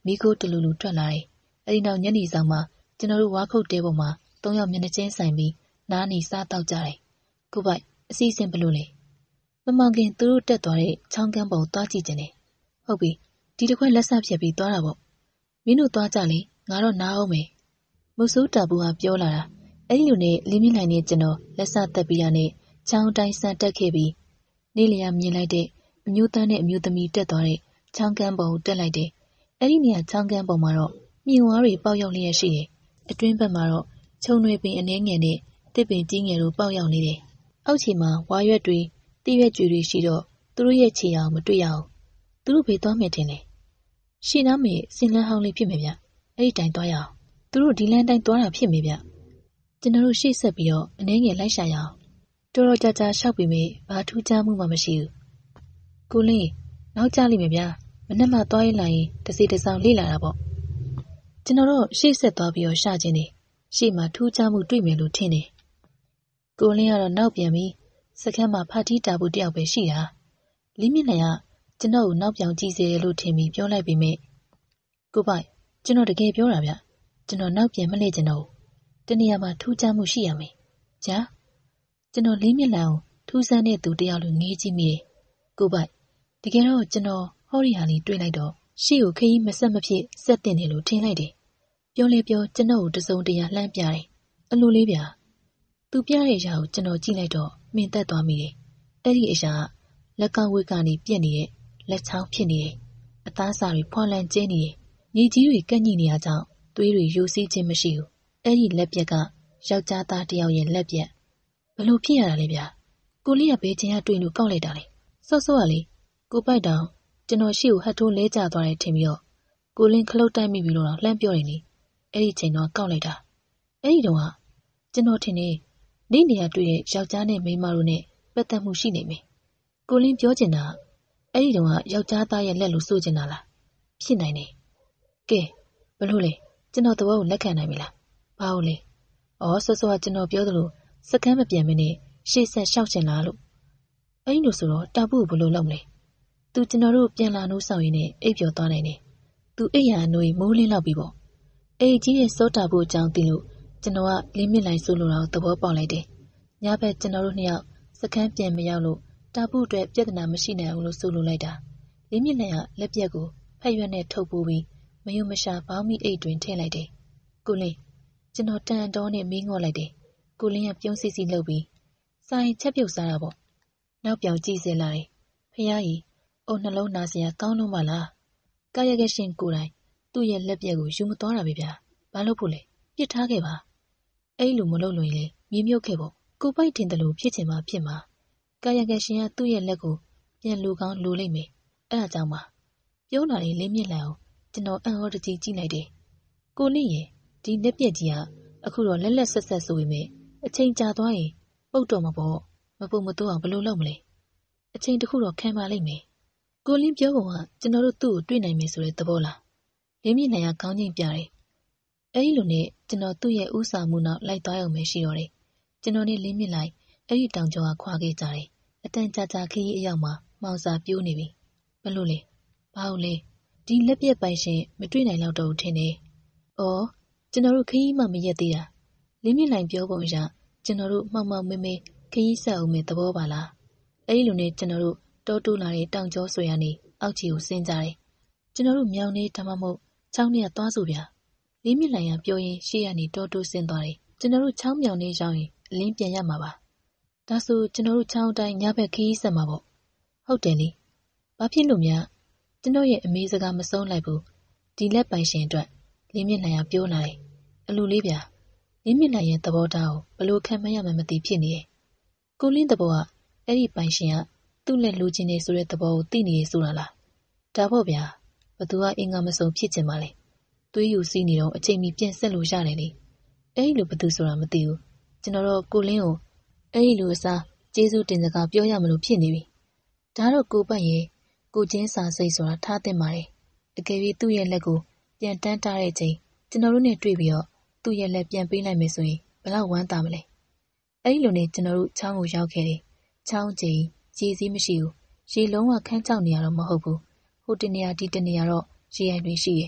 မီးခိုးတလူလူထွက်လာတယ်။အဲဒီနောက်ညနေဆောင်မှာကျွန်တော်တို့ဝါခုတ်တဲပေါ်မှာသုံးယောက်မျက်နှာချင်းဆိုင်ပြီးနားနေစားတောက်ကြတယ်။ကိုပိုက်အစီအစဉ်ဘလို့လဲ။မမောင်ခင်သူတို့တက်သွားတဲ့ချောင်းကမ်းပေါ်သွားကြည့်ကြတယ်။ဟုတ်ပြီဒီတစ်ခွက်လက်ဆက်ဖြတ်ပြီးသွားတာပေါ့။မင်းတို့သွားကြလေငါတော့နားအောင်မယ်။မုတ်ဆိုးတာဘူးကပြောလာတာအဲဒီလိုနဲ့လင်းမြင့်နိုင်နဲ့ကျွန်တော်လက်ဆက်တက်ပြီးတာနဲ့ချောင်းတိုင်းဆန်တက်ခဲ့ပြီးနေလျာမြင်လိုက်တဲ့အမျိုးသားနဲ့အမျိုးသမီးတက်သွားတဲ့ချောင်းကမ်းပေါ်ကိုတက်လိုက်တယ်။အဲဒီနေရာချောင်းကမ်းပေါ်မှာတော့မြင်ဝါးတွေပေါက်ရောက်လျက်ရှိတယ်။အတွင်းဘက်မှာတော့ခြုံတွေပင်အနှဲငယ်နဲ့တစ်ပင်ကြီးငယ်တို့ပေါက်ရောက်နေတယ်။အောက်ခြေမှာဝါရွက်တွေတိရွက်ကြွေတွေရှိတော့သူတို့ရဲ့ခြေအောင်မတွေ့ရအောင်။သူတို့ဘေးသွားမယ်ထင်တယ်။ရှင်းသားမေစင်လန်းဟောင်းလေးဖြစ်မယ်ဗျ။အဲ့ဒီတိုင်သွားရအောင်။သူတို့ဒီလန်းတိုင်းသွားတာဖြစ်မယ်ဗျ။ကျွန်တော်တို့ရှေ့ဆက်ပြီးတော့အနှဲငယ်လိုက်ရှာရအောင်။တော်တော်ကြာကြာရှောက်ပြီးမေဘာထူးခြားမှုမှမရှိဘူး။ကိုလင်းနောက်ကျလိမ့်မယ်ဗျာ။မနေ့မှသွားရင်လာရင်တစီတစောင်းလေ့လာတာပေါ့။ကျွန်တော်တို့ရှေ့ဆက်သွားပြီးတော့ရှာခြင်းနေရှေ့မှာထူးခြားမှုတွေ့မယ်လို့ထင်တယ်။ကိုလင်းကတော့နောက်ပြန်ပြီးစခန်းမှာဖာတီးတာဖို့တယောက်ပဲရှိတာ။လင်းမြင့်လည်းကကျွန်တော်ကိုနောက်ပြောင်ကြည့်စေတယ်လို့ထင်ပြီးပြောလိုက်ပေမဲ့ကိုပိုက်ကျွန်တော်တကယ်ပြောတာဗျ။ကျွန်တော်နောက်ပြန်မလှည့်ချင်တော့ဘူး။တနေရာမှာထူးခြားမှုရှိရမယ်။ကြာကျွန်တော်လင်းမြင့်လန်ကိုထူးဆန်းတဲ့သူတယောက်လိုငေးကြည့်မိတယ်။ကိုပိုက်တကယ်တော့ကျွန်တော်ဟော်ရီဟာလေးတွေ့လိုက်တော့ရှေ့ကိုခရီးမဆက်မဖြစ်ဆက်တင်တယ်လို့ထင်လိုက်တယ်။ပြောလေပြောကျွန်တော်ကိုတစုံတရာလှမ်းပြတယ်။အလိုလေးဗျာ။သူပြတဲ့ຢာကိုကျွန်တော်ကြည့်လိုက်တော့မင်သက်သွားမိတယ်။အဲ့ဒီအရာလက်ကောက်ဝက်ကနေပြက်နေတဲ့လက်ချောင်းဖြစ်နေတယ်။အသားစာတွေဖွာလန့်ကျင်းနေတယ်။ညီကြီးတွေကန့်ညိနေရကြောင်းသွေးတွေယိုစီးခြင်းမရှိဘူး။အဲ့ဒီလက်ပြက်ကယောက်ျားသားတယောက်ရဲ့လက်ပြက်ဘလို့ဖြစ်ရတာလဲဗျာ။ကိုလေးကဘယ်ချင်းကတွေ့လို့ကောက်လိုက်တာလဲ။စောစောကလေကိုပိုက်တောင်ကျွန်တော်ရှေ့ကိုဟတ်ထိုးလဲကျသွားတယ်ထင်ပြီးတော့ကိုလင်းခလုတ်တိုက်မိပြီလို့တော့လှမ်းပြောတယ်လေအဲ့ဒီချိန်တော့ကောက်လိုက်တာအဲ့ဒီတော့ကကျွန်တော်ထင်နေနေနေရတွေ့တဲ့ယောက်ျားနဲ့မိန်းမတို့နဲ့ပတ်သက်မှုရှိနေမယ်ကိုလင်းပြောချင်တာအဲ့ဒီတော့ကယောက်ျားသားရဲ့လက်လို့ဆိုချင်တာလားဖြစ်နိုင်တယ်ကဲဘလို့လဲကျွန်တော်သဘောကိုလက်ခံနိုင်ပြီလားဘာလို့လဲဩဆောစောကကျွန်တော်ပြောသလိုစကမ်းမပြန်မနဲ့ရှေ့ဆက်ရှောက်ချင်လားလို့အဲ့ဒီလိုဆိုတော့တာပုဘလို့လုပ်မလဲသူကျွန်တော်တို့ပြန်လာနိုးဆောင်ရင်းနဲ့အိပ်ပျော်သွားနိုင်တယ်။သူအိပ်ရာအနိုးမိုးလင်းလောက်ပြီပေါ့။အိပ်ကြီးရဲ့စောတာဖို့အကြောင်းသိလို့ကျွန်တော်ကလင်းမြင့်လိုက်ဆိုလို့တော့သဘောပေါက်လိုက်တယ်။ညဘက်ကျွန်တော်တို့နှစ်ယောက်စခန်းပြန်မရောက်လို့တာပုအတွက်ပြဿနာမရှိနိုင်ဘူးလို့ဆိုလိုလိုက်တာ။လင်းမြင့်လိုက်ကလက်ပြက်ကိုဖက်ရွက်နဲ့ထုတ်ပိုးပြီးမယုံမရှာဘောင်းမိအိတ်တွင်ထည့်လိုက်တယ်။ကိုလင်းကျွန်တော်တန်တော်နဲ့မင်းငေါ့လိုက်တယ်။ကိုလင်းကပြုံးစီစီလှုပ်ပြီးစာရင်ချက်ပြုတ်စားတာပေါ့။နောက်ပြောင်ကြည့်စဲလာတယ်။ဖះကြီးအုံနှလုံးနာစရာကောင်းလို့မလားကာယကရှင်ကိုယ်တိုင်သူ့ရဲ့လက်ပြက်ကိုယူမသွားတာပဲဗျာဘာလို့ဖို့လဲပြစ်ထားခဲ့ပါအဲ့လိုမလုပ်လို့ရင်လေမြေမြုပ်ခဲ့ပေါ့ကိုပိုက်တင်တယ်လို့ဖြစ်ချင်မှဖြစ်မှာကာယကရှင်ကသူ့ရဲ့လက်ကိုပြန်လူကောင်းလူလိုက်မယ်အဲ့ဒါကြောင့်ပါပြောလာရင်လင်းမြင့်လန်အောင်ကျွန်တော်အံ့ဩတကြီးကြည့်လိုက်တယ်ကိုလင့်ရဲ့ဒီလက်ပြက်ကြီးကအခုတော့လက်လက်ဆက်ဆက်ဆိုပေမဲ့အချိန်ကြာသွားရင်ပုတ်တော့မှာပေါ့မပုတ်မတိုးအောင်ဘယ်လိုလုပ်မလဲအချိန်တစ်ခုတော့ခံပါလိမ့်မယ်ကိုလင်းပြောပုံကကျွန်တော်တို့သူ့ကိုတွေ့နိုင်မယ်ဆိုတဲ့သဘောလားလင်းမြင့်နိုင်ကခေါင်းချင်းပြတယ်အဲ့ဒီလိုနဲ့ကျွန်တော်သူ့ရဲ့ဥဆောင်မှုနောက်လိုက်သွားရုံပဲရှိတော့တယ်ကျွန်တော်နဲ့လင်းမြင့်လိုက်အဲ့ဒီတောင်ကျော်ကခွာခဲ့ကြတယ်အတန်ကြာကြာခရီးအရောက်မှာမောင်စာပြိုးနေပြီဘလို့လဲဘာလို့လဲဒီလက်ပြက်ပိုင်ရှင်မတွေ့နိုင်တော့ဘူးထင်တယ်အော်ကျွန်တော်တို့ခရီးမှမရက်သေးတာလင်းမြင့်လိုက်ပြောပုံအရကျွန်တော်တို့မှောင်မှောင်မဲမဲခရီးဆက်အောင်မဲ့သဘောပါလားအဲ့ဒီလိုနဲ့ကျွန်တော်တို့တောတိုးလာတဲ့တောင်ကျောဆွေရနေအောက်ခြေကိုဆင်းကြတယ်ကျွန်တော်တို့မြောင်နေဒါမှမဟုတ်ချောင်းနဲ့သွားဆိုဗျာလင်းမြင့်လိုက်ရန်ပြောရင်ရှေ့ကနေတောတိုးဆင်းသွားတယ်ကျွန်တော်တို့ချောင်းမြောင်နေရောက်ရင်အလင်းပြန်ရမှာပါဒါဆိုကျွန်တော်တို့ချောင်းအတိုင်းညဘက်ခရီးဆက်မှာပေါ့ဟုတ်တယ်လေဘာဖြစ်လို့များကျွန်တော်ရဲ့အမေစကားမဆုံးလိုက်ဘူးဒီလက်ပိုင်ရှင်အတွက်လင်းမြင့်လိုက်ရပြောလာတယ်အလူလေးဗျာလင်းမြင့်လိုက်ရဲ့သဘောထားကိုဘယ်လိုခံမရမှမသိဖြစ်နေတယ်ကိုလင်းသဘောကအဲ့ဒီပိုင်ရှင်ကသူ့လက်လူချင်းနေဆိုတဲ့သဘောကိုသိနေရဆိုတာလားဒါပေါ့ဗျာဘသူကအင်္ဂါမစုံဖြစ်ချင်ပါလေသွေးယူစီးနေတော့အချိန်မီပြန်ဆက်လို့ရတယ်လေအဲ့ဒီလိုဘသူဆိုတာမသိဘူးကျွန်တော်တို့ကိုလင်းကိုအဲ့ဒီလိုအစားကျေးဇူးတင်စကားပြောရမလို့ဖြစ်နေပြီဒါတော့ကိုပတ်ရဲ့ကိုချင်းစာစိတ်ဆိုတာထားတင်ပါတယ်အကယ်၍သူ့ရဲ့လက်ကိုပြန်တန်းထားတဲ့ချိန်ကျွန်တော်တို့နဲ့တွေ့ပြီးတော့သူ့ရဲ့လက်ပြန်ပေးလိုက်မယ်ဆိုရင်ဘယ်လောက်ဝမ်းသာမလဲအဲ့ဒီလိုနဲ့ကျွန်တော်တို့ချောင်းကိုရောက်ခဲ့တယ်ချောင်းကြီးရေစည်းမရှိဘူးရေလုံးဝခန်းချောက်နေရတော့မဟုတ်ဘူးဟိုတနေရာဒီတနေရာတော့ရေရိုက်တွေရှိတယ်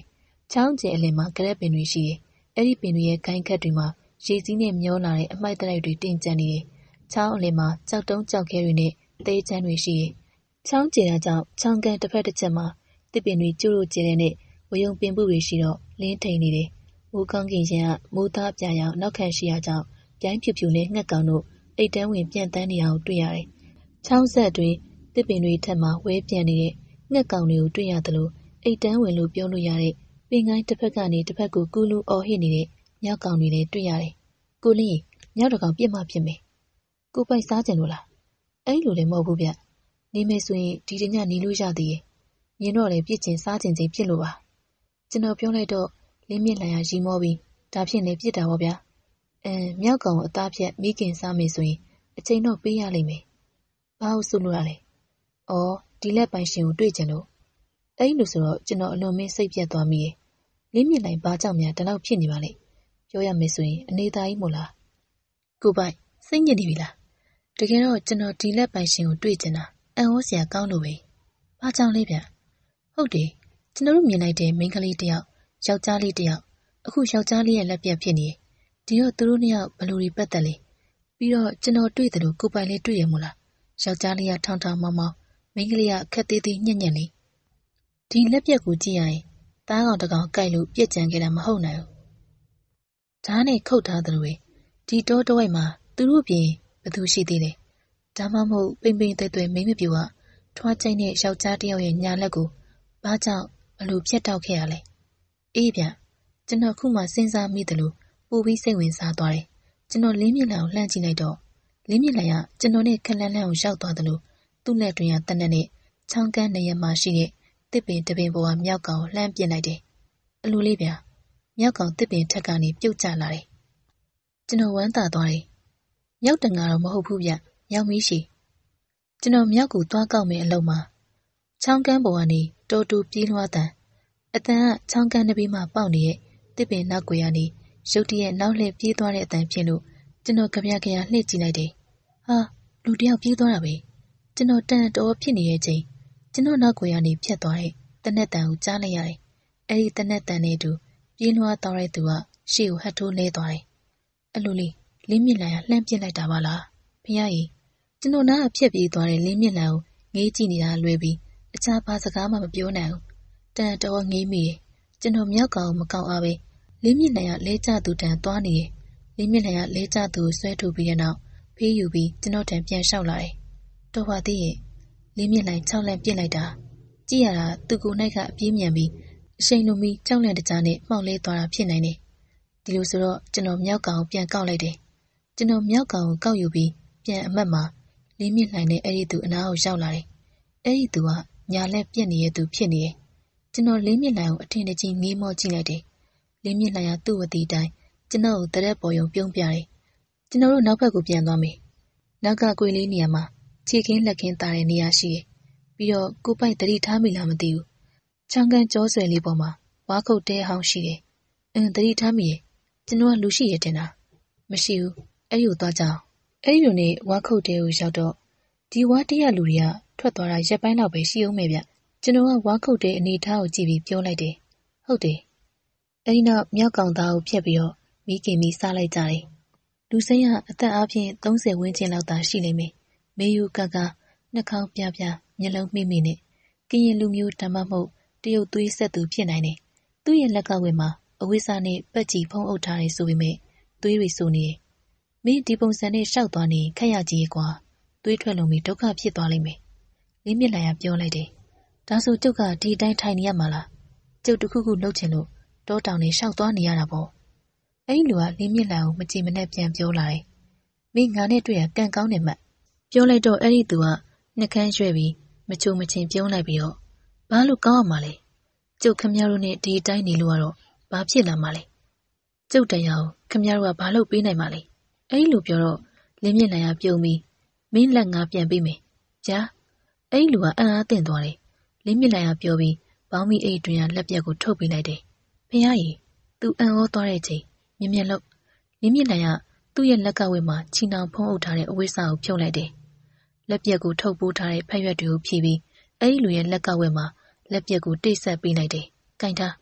ချောင်းကျဲအလယ်မှာကရက်ပင်တွေရှိတယ်။အဲ့ဒီပင်တွေရဲ့ခိုင်းခတ်တွေမှာရေကြီးနဲ့မျောလာတဲ့အမိုက်တရိုက်တွေတင်ကျန်နေတယ်။ချောင်းအလယ်မှာကြောက်တုံးကြောက်ခဲတွေနဲ့သေးချမ်းတွေရှိတယ်။ချောင်းကျဲတာကြောင့်ချောင်းကန်တစ်ဖက်တစ်ချက်မှာတစ်ပင်တွေကျိုးလို့ကျဲတဲ့နဲ့ဝယုံပင်ပုတွေရှိတော့လင်းထိန်နေတယ်။မိုးကောင်းကင်ရှင်ကမိုးသားပြရောင်နောက်ခံရှိရကြောင်းပြိုင်းဖြူဖြူနဲ့ငှက်ကောင်တို့အိတ်တန်းဝင်ပြန့်တန်းနေတာကိုတွေ့ရတယ်။ချောင်းဆက်တွင်တစ်ပင်တွေထက်မှဝဲပြန့်နေတဲ့ငှက်ကောင်တွေကိုတွေ့ရသလိုအိတ်တန်းဝင်လို့ပြောလို့ရတဲ့ပင်ကိုင်းတစ်ဖက်ကနေတစ်ဖက်ကိုကူးလူအော်ဟစ်နေတဲ့မြောက်ကောင်တွေလည်းတွေ့ရတယ်။ကိုလင်းမြောက်တကောင်ပြစ်မှဖြစ်မယ်။ကိုပိုက်စားကြင်လို့လား။အဲ့လိုလည်းမဟုတ်ဘူးဗျ။နေမယ်ဆိုရင်ဒီတညနေလို့ရသေးရဲ့။မြင်တော့လေပြစ်ချင်စားချင်ချင်းဖြစ်လို့ပါ။ကျွန်တော်ပြောလိုက်တော့လင်းမြင့်လှန်ရရီမောပြီးဒါဖြင့်လည်းပြစ်တာပေါ့ဗျာ။အင်းမြောက်ကောင်ကိုအသားဖြတ်မိခင်စားမယ်ဆိုရင်အချိန်တော့ပေးရလိမ့်မယ်။ဘာလို့ဆုလို့ရလဲ။အော်ဒီလက်ပိုင်ရှင်ကိုတွေ့ကြလို့အဲ့လိုဆိုတော့ကျွန်တော်အလွန်မင်းစိတ်ပြတ်သွားမိရဲ့။လင်းမြင့်လိုက်ဘာကြောင့်များဒီလောက်ဖြစ်နေပါလဲ။ပြောရမယ်ဆိုရင်အနေသားကြီးမို့လား။ကိုပိုင်စိတ်ညစ်နေပြီလား။တကယ်တော့ကျွန်တော်ဒီလက်ပိုင်ရှင်ကိုတွေ့ကြတာအံ့ဩစရာကောင်းလို့ပဲ။ဘာကြောင့်လဲဗျ။ဟုတ်တယ်ကျွန်တော်တို့မြင်လိုက်တဲ့မိန်းကလေးတယောက်ယောက်ျားလေးတယောက်အခုယောက်ျားလေးရဲ့လက်ပြတ်ဖြစ်နေ။ဒီတော့သူတို့နှစ်ယောက်ဘလို့တွေပတ်သက်လဲ။ပြီးတော့ကျွန်တော်တွေ့တယ်လို့ကိုပိုင်လည်းတွေ့ရမို့လား။ယောက်ျားလေးကထောင်ထောင်မောင်းမောင်းမိန်းကလေးကခက်သေးသေးညံ့ညံ့လေးဒီလက်ပြက်ကိုကြည့်ရရင်သားကောင်တကောင်ကြိုက်လို့ပြက်ကြံခဲ့တာမဟုတ်နိုင်ဘူး။ဓာတ်နဲ့ခုတ်ထားသလိုပဲဒီတောတဝိုက်မှာသူတို့ပြင်ဘသူရှိသေးတယ်။ဒါမှမဟုတ်ပိန်ပိန်သွဲသွဲမိမပြူကထွားချိတ်နဲ့ယောက်ျားတယောက်ရဲ့ညာလက်ကိုဘာကြောင့်ဘလို့ဖြတ်တောက်ခဲ့ရလဲ။အေးဗျကျွန်တော်ခုမှစဉ်းစားမိတယ်လို့ပို့ပြီးစိတ်ဝင်စားသွားတယ်။ကျွန်တော်လင်းမြင့်လန်ကိုလှမ်းကြည့်လိုက်တော့လင်းမြင့်လန်ကကျွန်တော်နဲ့ခက်လန်းလန်းကိုရောက်သွားတယ်လို့သူ့လက်တွင်ကတနက်နဲ့ချောင်းကန်းနေရမှာရှိတဲ့တစ်ပင်တပင်ပေါ်ကမြောက်ကောင်ကိုလှမ်းပစ်လိုက်တယ်။အလိုလေးဗျာမြောက်ကောင်တစ်ပင်ထက်ကနေပြုတ်ကျလာတယ်။ကျွန်တော်ဝမ်းသာသွားတယ်။မြောက်တငါတော့မဟုတ်ဘူးဗျ။မြောက်မီးရှိ။ကျွန်တော်မြောက်ကိုသွားကောက်မယ်အလုံးမှာချောင်းကန်းပေါ်ကနေတော်တူပြေးလွှားတန်အတန်ကချောင်းကန်းတစ်ပြီးမှပေါက်နေတဲ့တစ်ပင်နောက်ကွယ်ကနေရုတ်တရက်နောက်လှည့်ပြေးသွားတဲ့အတန်ဖြစ်လို့ကျွန်တော်ကြပြကြရလှည့်ကြည့်လိုက်တယ်။ဟာလူတယောက်ပြေးသွားတာပဲ။ကျွန်တော်တန်တော်ဖြစ်နေတဲ့ချိန်ကျွန်တော်နောက်ကိုရနေဖြတ်သွားတဲ့တနက်တန်ကိုကြားလိုက်ရတယ်။အဲဒီတနက်တန်နဲ့အတူပြေးလွှားသွားတဲ့သူကရှေ့ကိုဟတ်ထိုးလဲသွားတယ်။အလိုလေးလင်းမြင့်လန်ကလှမ်းပစ်လိုက်တာပါလား။ဖခင်ကြီးကျွန်တော်နားကဖြတ်ပြေးသွားတဲ့လင်းမြင့်လန်ကိုငေးကြည့်နေတာလွယ်ပြီးအခြားဘာစကားမှမပြောနိုင်ဘူး။တန်တော်ငေးမိတယ်။ကျွန်တော်မြောက်ကောင်မကောက်အားပဲလင်းမြင့်လန်ကလဲကျသူတန်သွားနေတယ်။လင်းမြင့်လန်ကလဲကျသူကိုဆွဲထုတ်ပြီးတဲ့နောက်ဖေးယူပြီးကျွန်တော်တန်ပြန်လျှောက်လာတယ်။တော်ပါသေးရဲ့လင်းမြင့်လိုက်၆လန့်ပြစ်လိုက်တာကြည့်ရတာသူကိုယ်၌ကအပြေးမြန်ပြီးအရှိန်လိုမီကြောက်လန့်တကြားနဲ့မှောက်လဲသွားတာဖြစ်နိုင်တယ်ဒီလိုဆိုတော့ကျွန်တော်မြောက်ကောင်ကိုပြန်ကောက်လိုက်တယ်ကျွန်တော်မြောက်ကောင်ကိုကောက်ယူပြီးပြန်အမတ်မှာလင်းမြင့်လိုက်နဲ့အဲ့ဒီသူအနားကိုရောက်လာတယ်အဲ့ဒီသူကညာလက်ပြက်နေတဲ့သူဖြစ်နေတယ်ကျွန်တော်လင်းမြင့်လိုက်ကိုအထင်တကြီးငေးမောကြည့်လိုက်တယ်လင်းမြင့်လိုက်ကသူ့ဝတီတိုင်းကျွန်တော်ကိုတရက်ပေါ်ယုံပြုံးပြတယ်ကျွန်တော်တို့နောက်ဘက်ကိုပြန်သွားမယ်နောက်ကကွေလေးနေရာမှာခြေခင်းလက်ခင်းတာတဲ့နေရာရှိတယ်။ပြီးတော့ကိုပိုက်တတိထားမိလားမသိဘူး။ချောင်းကန်ကြောဆွဲလေးပေါ်မှာဝါခုတ်တဲဟောင်းရှိတယ်။အင်းတတိထားမိရဲ့။ကျွန်တော်ကလူရှိရတင်တာ။မရှိဘူး။အဲ့ဒီကိုသွားကြအောင်။အဲ့ဒီလိုနဲ့ဝါခုတ်တဲကိုရောက်တော့ဒီဝါတရလူတွေကထွက်သွားတာရက်ပိုင်းလောက်ပဲရှိအောင်မယ်ဗျ။ကျွန်တော်ကဝါခုတ်တဲအနေထားကိုကြည့်ပြီးပြောလိုက်တယ်။ဟုတ်တယ်။အဲ့ဒီနောက်မြောက်ကောင်သားကိုဖြတ်ပြီးတော့မိခင်မိစားလိုက်ကြတယ်။လူစိမ်းကအသက်အားဖြင့်သုံးဆယ်ဝန်းကျင်လောက်သာရှိလိမ့်မယ်။မေယူကကနှာခေါင်းပြပြမျက်လုံးမိမိနဲ့ကရင်လူမျိုးဓမ္မမဟုတ်တရုတ်သွေးဆက်သူဖြစ်နိုင်တယ်။သူ့ရဲ့လက်ကဝတ်မှာအဝိစာနဲ့ပက်ကြီးဖုံးအုပ်ထားတယ်ဆိုပေမဲ့သွေးတွေဆိုနေတယ်။မင်းဒီပုံစံနဲ့ရှောက်သွားနေခက်ရကြီးကွာသွေးထွက်လုံးပြီးဒုက္ခဖြစ်သွားလိမ့်မယ်။လင်းမြစ်လိုက်ရပြောလိုက်တယ်။ဒါဆိုကျုပ်ကဒီအတိုင်းထိုင်နေရမှာလား။ကျုပ်တခုခုလှုပ်ချင်လို့တောတောင်နဲ့ရှောက်သွားနေရတာပေါ့။အဲ့ဒီလူကလင်းမြစ်လိုက်ကိုမကြည်မနဲ့ပြန်ပြောလာတယ်။မင်းငါနဲ့တွေ့ရကံကောင်းတယ်မှတ်ပြောလိုက်တော့အဲ့ဒီသူကနှကန်းရွှဲ့ပြီးမချိုမချင်းပြုံးလိုက်ပြီးတော့ဘာလို့ကောင်းရမှာလဲကျုပ်ခမရတို့နဲ့ဒီအတိုင်းနေလို့ကတော့ဘာဖြစ်လာမှာလဲကျုပ်တရားကိုခမရတို့ကဘာလို့ပေးနိုင်မှာလဲအဲ့ဒီလိုပြောတော့လင်းမြင့်နိုင်ရပြုံးပြီးမင်းလက်ငါပြန်ပေးမယ်ကြာအဲ့ဒီလူကအံ့အားသင့်သွားတယ်လင်းမြင့်နိုင်ရပြောပြီးဘောင်းမီအိတ်တွင်ကလက်ပြက်ကိုထုတ်ပေးလိုက်တယ်ဖះကြီးသူအံ့ဩသွားတဲ့ချိန်မြင်မြင်လို့လင်းမြင့်နိုင်ရသူ့ရဲ့လက်ကဝတ်မှာချီနှောင်ဖုံးအုပ်ထားတဲ့အဝိစာကိုဖြုတ်လိုက်တယ်လက်ပြက်ကိုထုတ်ပိုးထားတဲ့ဖက်ရွက်တွေကိုဖြီးပြီးအဲ့ဒီလူရဲ့လက်ကဝက်မှာလက်ပြက်ကိုတိတ်ဆက်ပေးလိုက်တယ်။ကင်ထား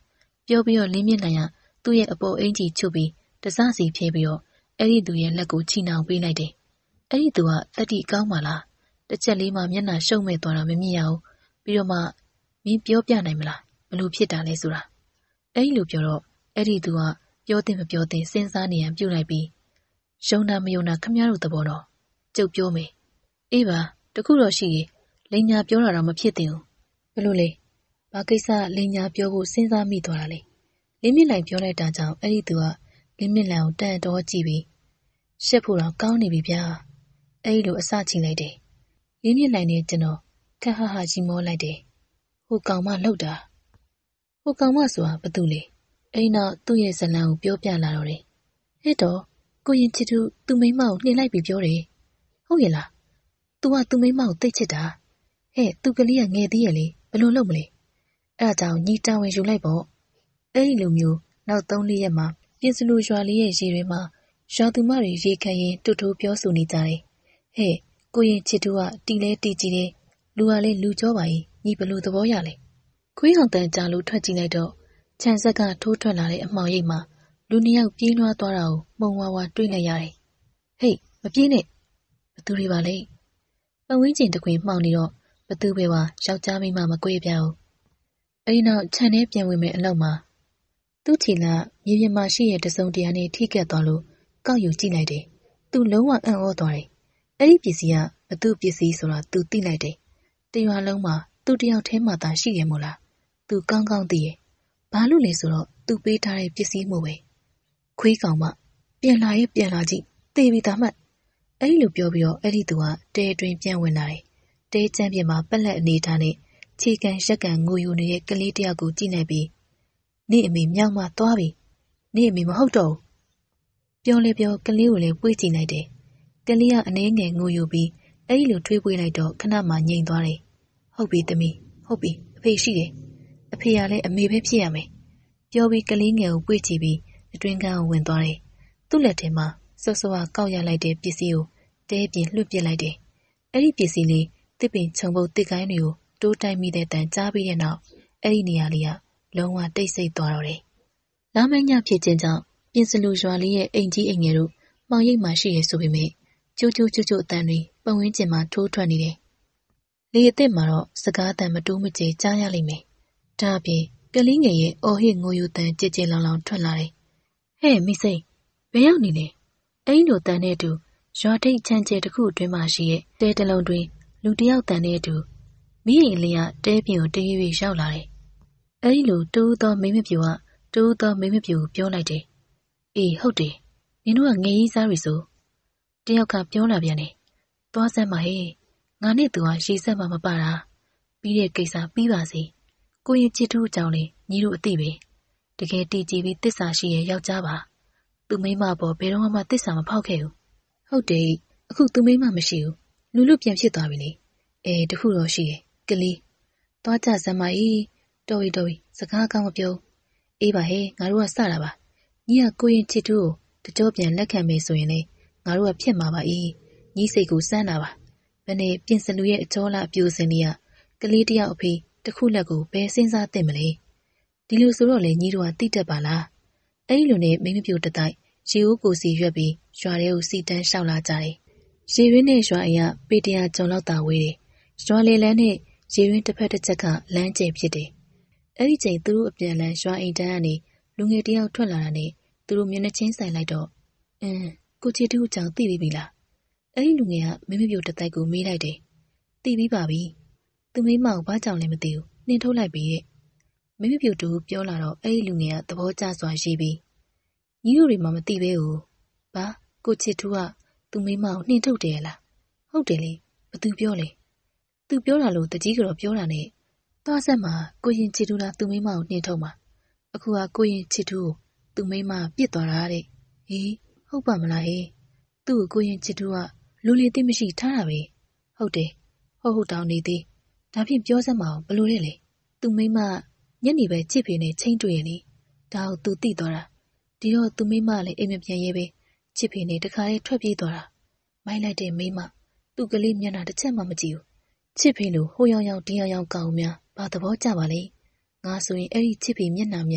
ပြောပြီးတော့လင်းမြင့်နိုင်ကသူ့ရဲ့အပေါ်အင်ကြီးချုပ်ပြီးတစစီဖြဲပြီးတော့အဲ့ဒီသူရဲ့လက်ကိုချီနှောင်ပေးလိုက်တယ်။အဲ့ဒီသူကတတိကောင်းပါလား။တစ်ချက်လေးမှမျက်နှာရှုံ့မဲ့သွားတာမမြင်ရဘူး။ပြီးတော့မှမင်းပြောပြနိုင်မလားဘလို့ဖြစ်တာလဲဆိုတာ။အဲ့ဒီလိုပြောတော့အဲ့ဒီသူကပြောတင်မပြောတင်စဉ်းစားနေရန်ပြုတ်လိုက်ပြီးရုံနာမယုံနာခမရတို့သဘောတော့ကျုပ်ပြောမယ်။အေးပါတခုတော့ရှိရင်လိန်ညာပြောတာတော့မဖြစ်သင့်ဘူး။ဘလို့လဲ။ဘာကိစ္စလိန်ညာပြောဖို့စဉ်းစားမိသွားတာလဲ။လင်းမြင့်လိုက်ပြောလိုက်တာကြောင့်အဲ့ဒီသူကလင်းမြင့်လန်ကိုတန်တော်ကြည့်ပြီးရှက်ဖို့တော့ကောင်းနေပြီဗျာ။အဲ့ဒီလိုအစချီလိုက်တယ်။လင်းမြင့်လိုက်နဲ့ကျွန်တော်ခက်ဟဟကြီးမောလိုက်တယ်။ဟိုကောင်မလှုပ်တာ။ဟိုကောင်မဆိုတာဘာတူလဲ။အဲ့နောက်သူ့ရဲ့ဇလံကိုပြောပြလာတော့တယ်။ဟဲ့တော့ကိုရင်ချစ်သူသူ့မိမကိုနှင်လိုက်ပြီးပြောတယ်။ဟုတ်ရဲ့လား။ तू ကသူ့မိမကိုတိတ်ချစ်တာ။ဟဲ့သူကလေးကငယ်သေးရဲ့လေဘလို့လုပ်မလဲ။အဲ့ဒါကြောင့်ညီတန်ဝင်ယူလိုက်ပေါ့။အဲ့ဒီလိုမျိုးနောက်သုံးလေးရက်မှာပြင်စလူရွာလေးရဲ့ရေတွေမှာရွာသူမတွေရေခံရင်တူတူပြောဆိုနေကြတယ်။ဟဲ့ကိုရင်ချစ်သူကတီလဲတီကြည့်တယ်လူကလည်းလူကြောပါရင်ညီဘလို့သဘောရလဲ။ခွေးဟောင်တန်ကြာလို့ထွက်ကြည့်လိုက်တော့ခြံဆက်ကထိုးထွက်လာတဲ့အမှောင်ရိပ်မှာလူနှစ်ယောက်ပြေးလွှားသွားတာကိုမှုံဝါဝါတွေ့လိုက်ရတယ်။ဟေးမပြေးနဲ့ဘသူတွေပါလဲ။ပတ်ဝန်းကျင်တခွင်မှောင်နေတော့ဘသူပဲပါယောက်ျားမိန်းမမကွေးပြအောင်။အဲဒီနောက်ခြံထဲပြန်ဝင်မယ်အလောက်မှာသူ့ချီလာမြေပြင်မှာရှိရဲ့တစုံတရာနဲ့ထိကက်သွားလို့ကောက်ယူကြည့်လိုက်တယ်။သူလုံးဝအံ့ဩသွားတယ်။အဲ့ဒီပစ္စည်းကဘသူပစ္စည်းဆိုတာသူသိလိုက်တယ်။တရွာလုံးမှာသူ့တယောက်ထဲမှာသာရှိရမို့လား။သူကောင်းကောင်းသိရဲ့။ဘာလို့လဲဆိုတော့သူပေးထားတဲ့ပစ္စည်းမို့ပဲ။ခွေးကောင်မပြန်လာရဲ့ပြန်လာကြည့်သေပြီသားမှတ်အဲ့ဒီလိုပြောပြီးတော့အဲ့ဒီသူကတဲအတွင်းပြန်ဝင်လာတယ်။တဲချမ်းပြင်မှာပက်လက်အနေထားနဲ့ခြေကန်ရက်ကန်ငိုယူနေတဲ့ကလေးတယောက်ကိုကြည့်လိုက်ပြီးနေအမေမြောက်မှသွားပြီနေအမေမဟုတ်တော့ဘူးပြောလေပြောကလေးကိုလည်းပွေးကြည့်လိုက်တယ်။ကလေးကအနေငယ်ငိုယူပြီးအဲ့ဒီလိုထွေးပွေးလိုက်တော့ခဏမှငြိမ်သွားတယ်။ဟုတ်ပြီသမီးဟုတ်ပြီအဖေရှိတယ်။အဖေကလည်းအမေပဲဖြစ်ရမယ်။ပြောပြီးကလေးငယ်ကိုပွေးကြည့်ပြီးအတွင်းကန်းကိုဝင်သွားတယ်။သူ့လက်ထဲမှာစောစောကကောက်ရလိုက်တဲ့ပစ္စည်းကိုတဲပြင်လွှတ်ပစ်လိုက်တယ်။အဲ့ဒီပစ္စည်းလေးတစ်ပင်ခြုံပုတ်တစ်ကိုင်းတွေကိုတိုးတိုက်မိတဲ့တန်ကြားပြီးတဲ့နောက်အဲ့ဒီနေရာလေးကလုံးဝတိတ်ဆိတ်သွားတော့တယ်။လမ်းမညဖြစ်ခြင်းကြောင့်ပြင်စလူရွာလေးရဲ့အိမ်ကြီးအိမ်ငယ်တို့မှောင်ရိပ်မှရှိရဆိုပေမဲ့ကျိုးကျိုးကျိုးကျိုးအတန်တွေပတ်ဝန်းကျင်မှာထိုးထွက်နေတယ်။လေအစ်စ်မှာတော့စကားတန်မတိုးမကျေကြားရလိမ့်မယ်။ဒါအပြင်ကလေးငယ်ရဲ့အော်ဟစ်ငိုယူတန်ကြည်ကြည်လောင်လောင်ထွက်လာတယ်။ဟဲ့မိစိန်ဘယ်ရောက်နေလဲ။အဲ့ဒီလိုတန်တဲ့အတူရွာထိပ်ချမ်းကျဲတစ်ခုအတွင်းမှာရှိရဲ့တဲတလုံးတွင်လူတယောက်တန်တဲ့အတူမိရင်လေးကတဲပြင်ကိုတရွေ့ရွေ့ရောက်လာတယ်။အဲ့ဒီလိုတူးသောမိမပြူကတူးသောမိမပြူကိုပြောလိုက်တယ်။အေးဟုတ်တယ်။နင်တို့ကငယ်ကြီးစားရီဆိုတယောက်ကပြောလာပြန်တယ်။သွားစမ်းပါဟဲ့။ငါနဲ့သူကရေစက်မှမပါတာ။ပြီးတဲ့ကိစ္စပြီးပါစေ။ကိုရင်ချစ်ထူးအကြောင်းလေးညီတို့အသိပဲ။တကယ်တည်ကြည်ပြီးတစ္ဆာရှိရဲ့ယောက်ျားပါ။သူမိမပေါ်ဘယ်တော့မှတစ္ဆာမဖောက်ခဲ့ဘူး။ဟုတ်တယ်။အခုသူမိမမရှိဘူး။လူလူပြန်ဖြစ်သွားပြီလေ။အဲတခုတော့ရှိတယ်။ကလေးသွားကြစမ်းပါ၏တော်ရီတော်ရီစကားကောင်းမပြောအေးပါဟဲ့ငါတို့ကစတာပါညီကကိုရင်ချစ်သူကိုတကြောပြန်လက်ခံမယ်ဆိုရင်လေငါတို့ကဖြစ်မှာပါ၏ညီစိတ်ကိုစမ်းတာပါဘယ်နဲ့ပြင်စလူရဲ့အကြောလာအပြိုစင်လေးကကလေးတယောက်အဖေတခုလက်ကိုဘယ်စဉ်းစားသင့်မလဲဒီလိုဆိုတော့လေညီတို့ကတိတက်ပါလားအဲ့ဒီလိုနဲ့မိမပြိုတတိုက်ရေဦးကိုစီရွက်ပြီးရွာထဲကိုစီတန်းလျှောက်လာကြတယ်ရေရင်းနဲ့ရွာအိမ်ကပေတရာကျော်လောက်တာဝေးတယ်ရွာလေလန်းနဲ့ရေရင်းတစ်ဖက်တစ်ချက်ကလမ်းကျိန်ဖြစ်တယ်အဲ့ဒီချိန်သူတို့အပြန်လန်းရွာအိမ်တန်းကနေလူငယ်တယောက်ထွက်လာတာနဲ့သူတို့မျက်နှာချင်းဆိုင်လိုက်တော့အင်းကိုချီတူအကြောင်းသိပြီးပြီလားအဲ့ဒီလူငယ်ကမင်းမပြိုတတိုက်ကိုမေးလိုက်တယ်သိပြီးပါပြီသူမိမကိုဘာကြောင့်လဲမသိဘူးနှင်ထုတ်လိုက်ပြီရဲ့မင်းမပြိုတူပြောလာတော့အဲ့ဒီလူငယ်ကသဘောကျစွာရှိပြီးညီတို့တွေမှမသိပဲဘူးဘာကိုချီတူကသူမိမကိုနှင်ထုတ်တယ်လားဟုတ်တယ်လေဘသူပြောလဲသူပြောတာလို့တကြီးကတော့ပြောတာနဲ့သွားဆက်မှာကိုရင်ချီတူလားသူမိမကိုနှင်ထုတ်မှာအခုကကိုရင်ချစ်သူကိုသူမိမပြစ်သွားတာတဲ့ဟေးဟုတ်ပါမလားဟေးသူ့ကိုကိုရင်ချစ်သူကလူလီသိမရှိထားတာပဲဟုတ်တယ်ဟုတ်ဟုတ်တောင်းနေသေးဒါဖြင့်ပြောစမ်းမအောင်ဘလို့လဲလေသူမိမညနေပဲချစ်ဖေနဲ့ချင်းတွေ့ရလေဒါကိုသူသိသွားတာဒီတော့သူမိမလည်းအိမ်မပြန်ရဲပဲချစ်ဖေနဲ့တခါလေးထွက်ပြေးသွားတာမိုင်းလိုက်တဲ့မိမသူ့ကလေးမျက်နှာတစ်ချက်မှမကြည့်ဘူးချစ်ဖေလို့ဟိုရောင်ရောင်ဒီရောင်ရောင်ကောင်းများဘာသဘောကျပါလဲငါဆိုရင်အဲ့ဒီချစ်ဖေမျက်နှာမြင်တိုင်း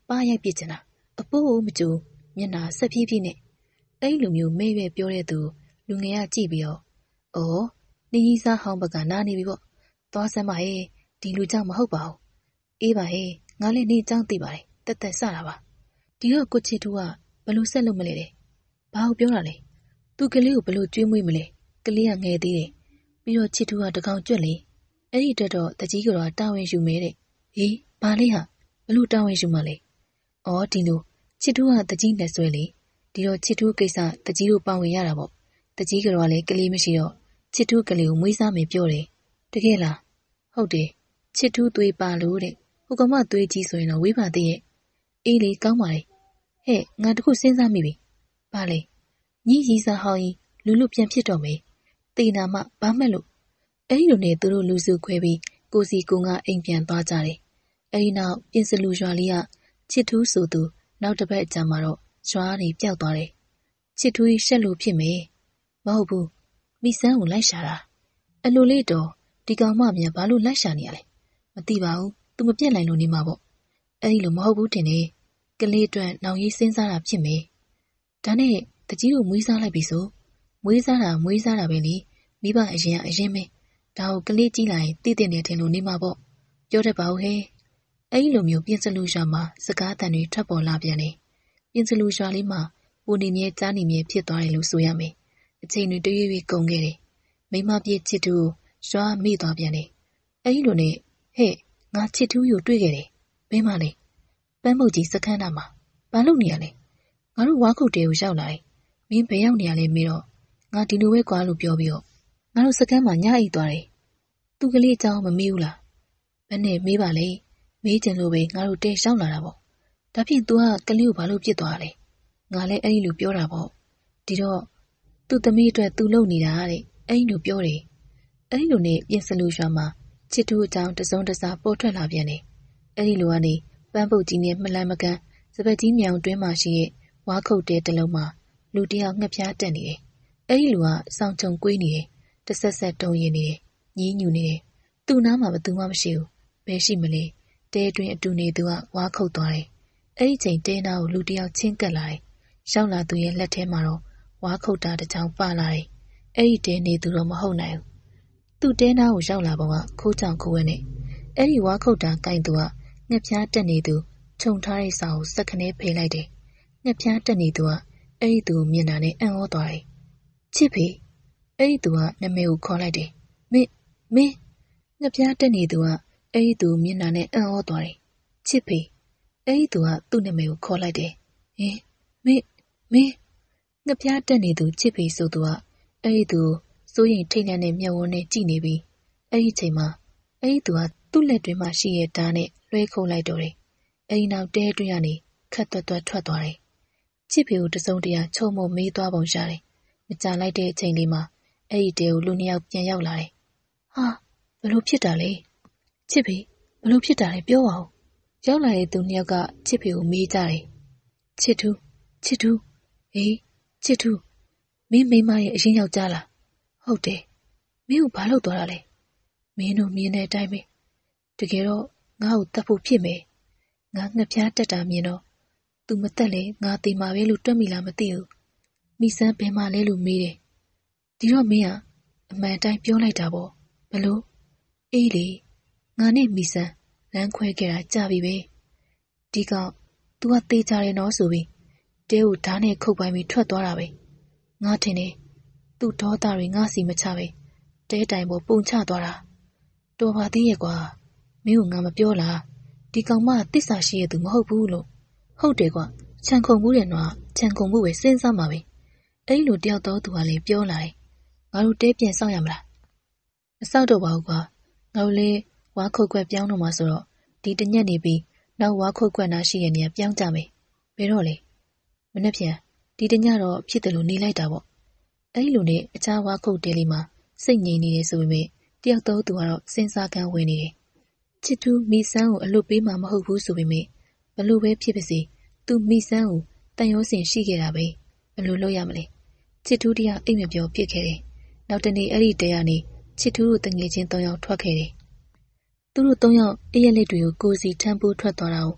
ပါရိုက်ပစ်ချင်တာအပိုးမကြိုမျက်နှာဆက်ပြေးပြေးနဲ့အဲ့လိုမျိုးမေးပဲပြောတဲ့သူလူငယ်ကကြည့်ပြီးတော့အော်နေကြီးစားဟောင်းဘက်ကနားနေပြီပေါ့သွားစမ်းပါရဲ့ဒီလူကြောင့်မဟုတ်ပါဘူးအေးပါဟဲ့ငါလည်းနေကြောင်းသိပါတယ်တက်တက်စတာပါဒီတော့ကိုချစ်သူကဘလို့ဆက်လို့မလဲတဲ့ဘာလို့ပြောတာလဲသူကလေးကိုဘလို့ကျွေးမွေးမလဲကလေးကငယ်သေးတယ်ပြီးတော့ချစ်သူကတကောင်ကြွက်လေအဲ့ဒီတက်တော့တကြီးကတော့တာဝန်ယူမဲတဲ့ဟေးဘာလေးဟာဘလို့တာဝန်ယူမှလဲအော်ဒီလိုချစ်သူကတကြီးနဲ့ဆွဲလေဒီတော့ချစ်သူကိစ္စတကြီးတို့ပါဝင်ရတာပေါ့တကြီးကတော့လည်းကလေးမရှိတော့ချစ်သူကလေးကိုမွေးစားမယ်ပြောတယ်တကယ်လားဟုတ်တယ်ချစ်သူသွေးပါလို့တဲ့ဟိုကမှသွေးကြီးဆိုရင်တော့ဝေးပါသေးရဲ့အေးလေကောင်းပါလေဟဲ့ငါတခုစဉ်းစားမိပြီပါလေညီရီစာဟောင်းကြီးလူလူပြန်ဖြစ်တော့မယ်တေနာမဘာမှလို့အဲ့ဒီလိုနဲ့သူတို့လူစုခွဲပြီးကိုစီကုန်းကအိမ်ပြန်သွားကြတယ်အဲ့ဒီနောက်ပြင်စလူရွာလေးကချစ်သူဆိုသူနောက်တစ်ပတ်အကြာမှာတော့ရွာနေပျောက်သွားတယ်ချစ်သူရှက်လို့ဖြစ်မယ်မဟုတ်ဘူးမိဆန်းကိုလိုက်ရှာတာအလိုလေးတော့ဒီကောင်မမြန်ဘာလို့လိုက်ရှာနေရလဲမသိပါဘူးသူမပြက်နိုင်လို့နေမှာပေါ့အဲ့ဒီလိုမဟုတ်ဘူးတင်နေကလေးအတွက်နောင်ရေးစဉ်းစားတာဖြစ်မယ်ဒါနဲ့တကြီးကိုမွေးစားလိုက်ပြီဆိုမွေးစားတာမွေးစားတာပဲလေမိဘအရင်အရင်ပဲဒါကိုကလေးကြည့်လိုက်တည်တည်နေတယ်လို့နေမှာပေါ့ပြောတတ်ပါဦးဟဲ့အဲ့ဒီလိုမျိုးပြင်စလူရွာမှာစကားတန်တွေထွက်ပေါ်လာပြန်တယ်ပြင်စလူရွာလေးမှာပူနေမြဲကြားနေမြဲဖြစ်သွားတယ်လို့ဆိုရမယ်အချိန်တွေတရွေ့ရွေ့ကုန်ခဲ့တယ်မိမပြည့်ချစ်သူကိုရွာမိသွားပြန်တယ်အဲ့ဒီလိုနဲ့ဟဲ့ငါချစ်သူကိုတွေ့ခဲ့တယ်ဘယ်မှာလဲပန်းမုတ်ကြီးစခန်းသားမှာဘာလုပ်နေရလဲငါတို့ဝါခုတ်တဲကိုရောက်လာတယ်မင်းဘယ်ရောက်နေရလဲမေးတော့ငါဒီလိုပဲကွာလို့ပြောပြီးတော့ငါတို့စခန်းမှာညအိတ်သွားတယ်သူကလေးအကြောင်းမမေးဘူးလားဘယ်နဲ့မေးပါလဲမေးချင်လို့ပဲငါတို့တဲရောက်လာတာပေါ့ဒါဖြင့် तू ကကလေးကိုဘာလို့ပြစ်သွားလဲငါလည်းအဲ့ဒီလိုပြောတာပေါ့ဒီတော့သူ့သမီးအတွက် तू လုပ်နေတာတဲ့အဲ့ဒီလိုပြောတယ်အဲ့ဒီလိုနဲ့ပြင်စလူရွာမှာချစ်သူအကြောင်းတစုံတစားပေါ်ထွက်လာပြန်တယ်အဲ့ဒီလိုကနေပန်းပုတ်ကြီးနဲ့မလန်းမကန်းစပက်ကြီးမြောင်တွင်းမှာရှိရဲ့ဝါခုတ်တဲတစ်လုံးမှာလူတယောက်ငှက်ပြားတက်နေတယ်အဲ့ဒီလူကစောင်းချုံကွေးနေတယ်တဆက်ဆက်တုံရင်နေတယ်ညီးညူနေတယ်သူ့နားမှာဘသူမှမရှိဘူးဘယ်ရှိမလဲတဲတွင်အတူနေသူကဝါခုတ်သွားတယ်အဲ့ဒီချိန်တဲနာကိုလူတယောက်ချင်းကပ်လာတယ်ရောက်လာသူရဲ့လက်ထဲမှာတော့ဝါခုတ်တာတစ်ချောင်းပါလာတယ်အဲ့ဒီတဲနေသူတော့မဟုတ်နိုင်ဘူးသူ့တဲနာကိုရောက်လာပုံကခိုးချောင်ခိုးဝဲနဲ့အဲ့ဒီဝါခုတ်တာကင်သူကငှက်ပြားတက်နေသူခြုံထားတဲ့စာကိုစက်ခနဲဖေးလိုက်တယ်ငှက်ပြားတက်နေသူကအဲ့ဒီသူမြင်တာနဲ့အံ့ဩသွားတယ်ချစ်ဖေအဲ့ဒီသူကနာမည်ကိုခေါ်လိုက်တယ်မင်းမင်းငှက်ပြားတက်နေသူကအဲ့ဒီသူမြင်တာနဲ့အံ့ဩသွားတယ်ချစ်ဖေအဲ့ဒီသူကသူ့နာမည်ကိုခေါ်လိုက်တယ်ဟင်မင်းမင်းငှက်ပြားတက်နေသူချစ်ဖေဆိုသူကအဲ့ဒီသူစိုးရင်ထိတ်လန့်တဲ့မျက်ဝန်းနဲ့ကြည့်နေပြီးအဲ့ဒီချိန်မှာအဲ့ဒီသူကသူ့လက်တွင်မှရှိရဲ့ဓာတ်နဲ့လွှဲခုတ်လိုက်တော့တယ်အဲ့ဒီနောက်တဲတွင်းကနေခတ်သွက်သွက်ထွက်သွားတယ်ချစ်ဖေကိုတစုံတရာချုံမမေးသွားပုံရတယ်မကြလိုက်တဲ့အချိန်လေးမှာအဲ့ဒီတဲကိုလူနှစ်ယောက်ပြန်ရောက်လာတယ်ဟာဘလို့ဖြစ်တာလဲချစ်ဖေဘလို့ဖြစ်တာလဲပြောပါဦးရောက်လာတဲ့သူနှစ်ယောက်ကချစ်ဖေကိုမေးကြတယ်ချစ်သူချစ်သူအေးချစ်သူမင်းမိမရဲ့အရင်ယောက်ျားလားဟုတ်တယ်မင်းကိုဘာလုပ်သွားတာလဲမင်းတို့မြင်တဲ့အတိုင်းပဲတကယ်တော့ငါ့ကိုတတ်ဖို့ဖြစ်မယ်ငါငှက်ပြားတက်တာမြင်တော့သူမတက်လေငါတေးမှာပဲလို့တွက်မိလားမသိဘူးမိဆန်းဘယ်မှာလဲလို့မေးတယ်ဒီတော့မင်းကအမှန်တိုင်းပြောလိုက်တာပေါ့ဘလို့အေးလေငါနဲ့မိဆန်းလမ်းခွဲခဲ့တာကြာပြီပဲဒီကောင် तू ကတေးကြတယ်နော်ဆိုပြီးတဲကိုဓာတ်နဲ့ခုတ်ပိုင်းပြီးထွက်သွားတာပဲငါထင်တယ်သူ့ဒေါသတွေငါစီမချပဲတဲတိုင်ပေါ်ပုံချသွားတာတော်ပါသေးရဲ့ကွာမင်းကငါမပြောလားဒီကောင်မတစ္ဆာရှိရဲ့သူမဟုတ်ဘူးလို့ဟုတ်တယ်ကွာခြံခုံမှုတယ်နော်ခြံခုံမှုပဲစဉ်းစားမှာပဲအဲ့လိုတယောက်တော့သူကလည်းပြောလာတယ်ငါတို့တဲပြန်စောင့်ရမလားမစောင့်တော့ပါဘူးကွာငါတို့လည်းဝါခုတ်ခွက်ပြောင်းတော့မှာဆိုတော့ဒီတညက်နေပြီးနောက်ဝါခုတ်ခွက်နာရှိရဲ့နေရာပြောင်းကြမယ်ဘယ်တော့လဲမနေ့ပြန်ဒီတညတော့ဖြစ်တယ်လို့နေလိုက်တာပေါ့အဲ့လိုနဲ့အခြားဝါခုတ်တဲလေးမှာစိတ်ငြိမ်နေတယ်ဆိုပေမဲ့တယောက်တော့သူကတော့စဉ်းစားကန်းဝင်နေတယ်ချစ်သူမိဆန်းကိုအလွတ်ပေးမှာမဟုတ်ဘူးဆိုပေမဲ့ဘလို့ပဲဖြစ်ပါစေသူမိဆန်းကိုတန်ရုံးစင်ရှိခဲ့တာပဲဘလို့လုပ်ရမလဲချစ်သူတရားအိမ်မပြောပြစ်ခဲ့တယ်နောက်တနေ့အဲ့ဒီတဲကနေချစ်သူတို့တငယ်ချင်း၃ယောက်ထွက်ခဲ့တယ်သူတို့၃ယောက်အရက်လက်တွေကိုကိုစီထမ်းပိုးထွက်သွားတာကိုခ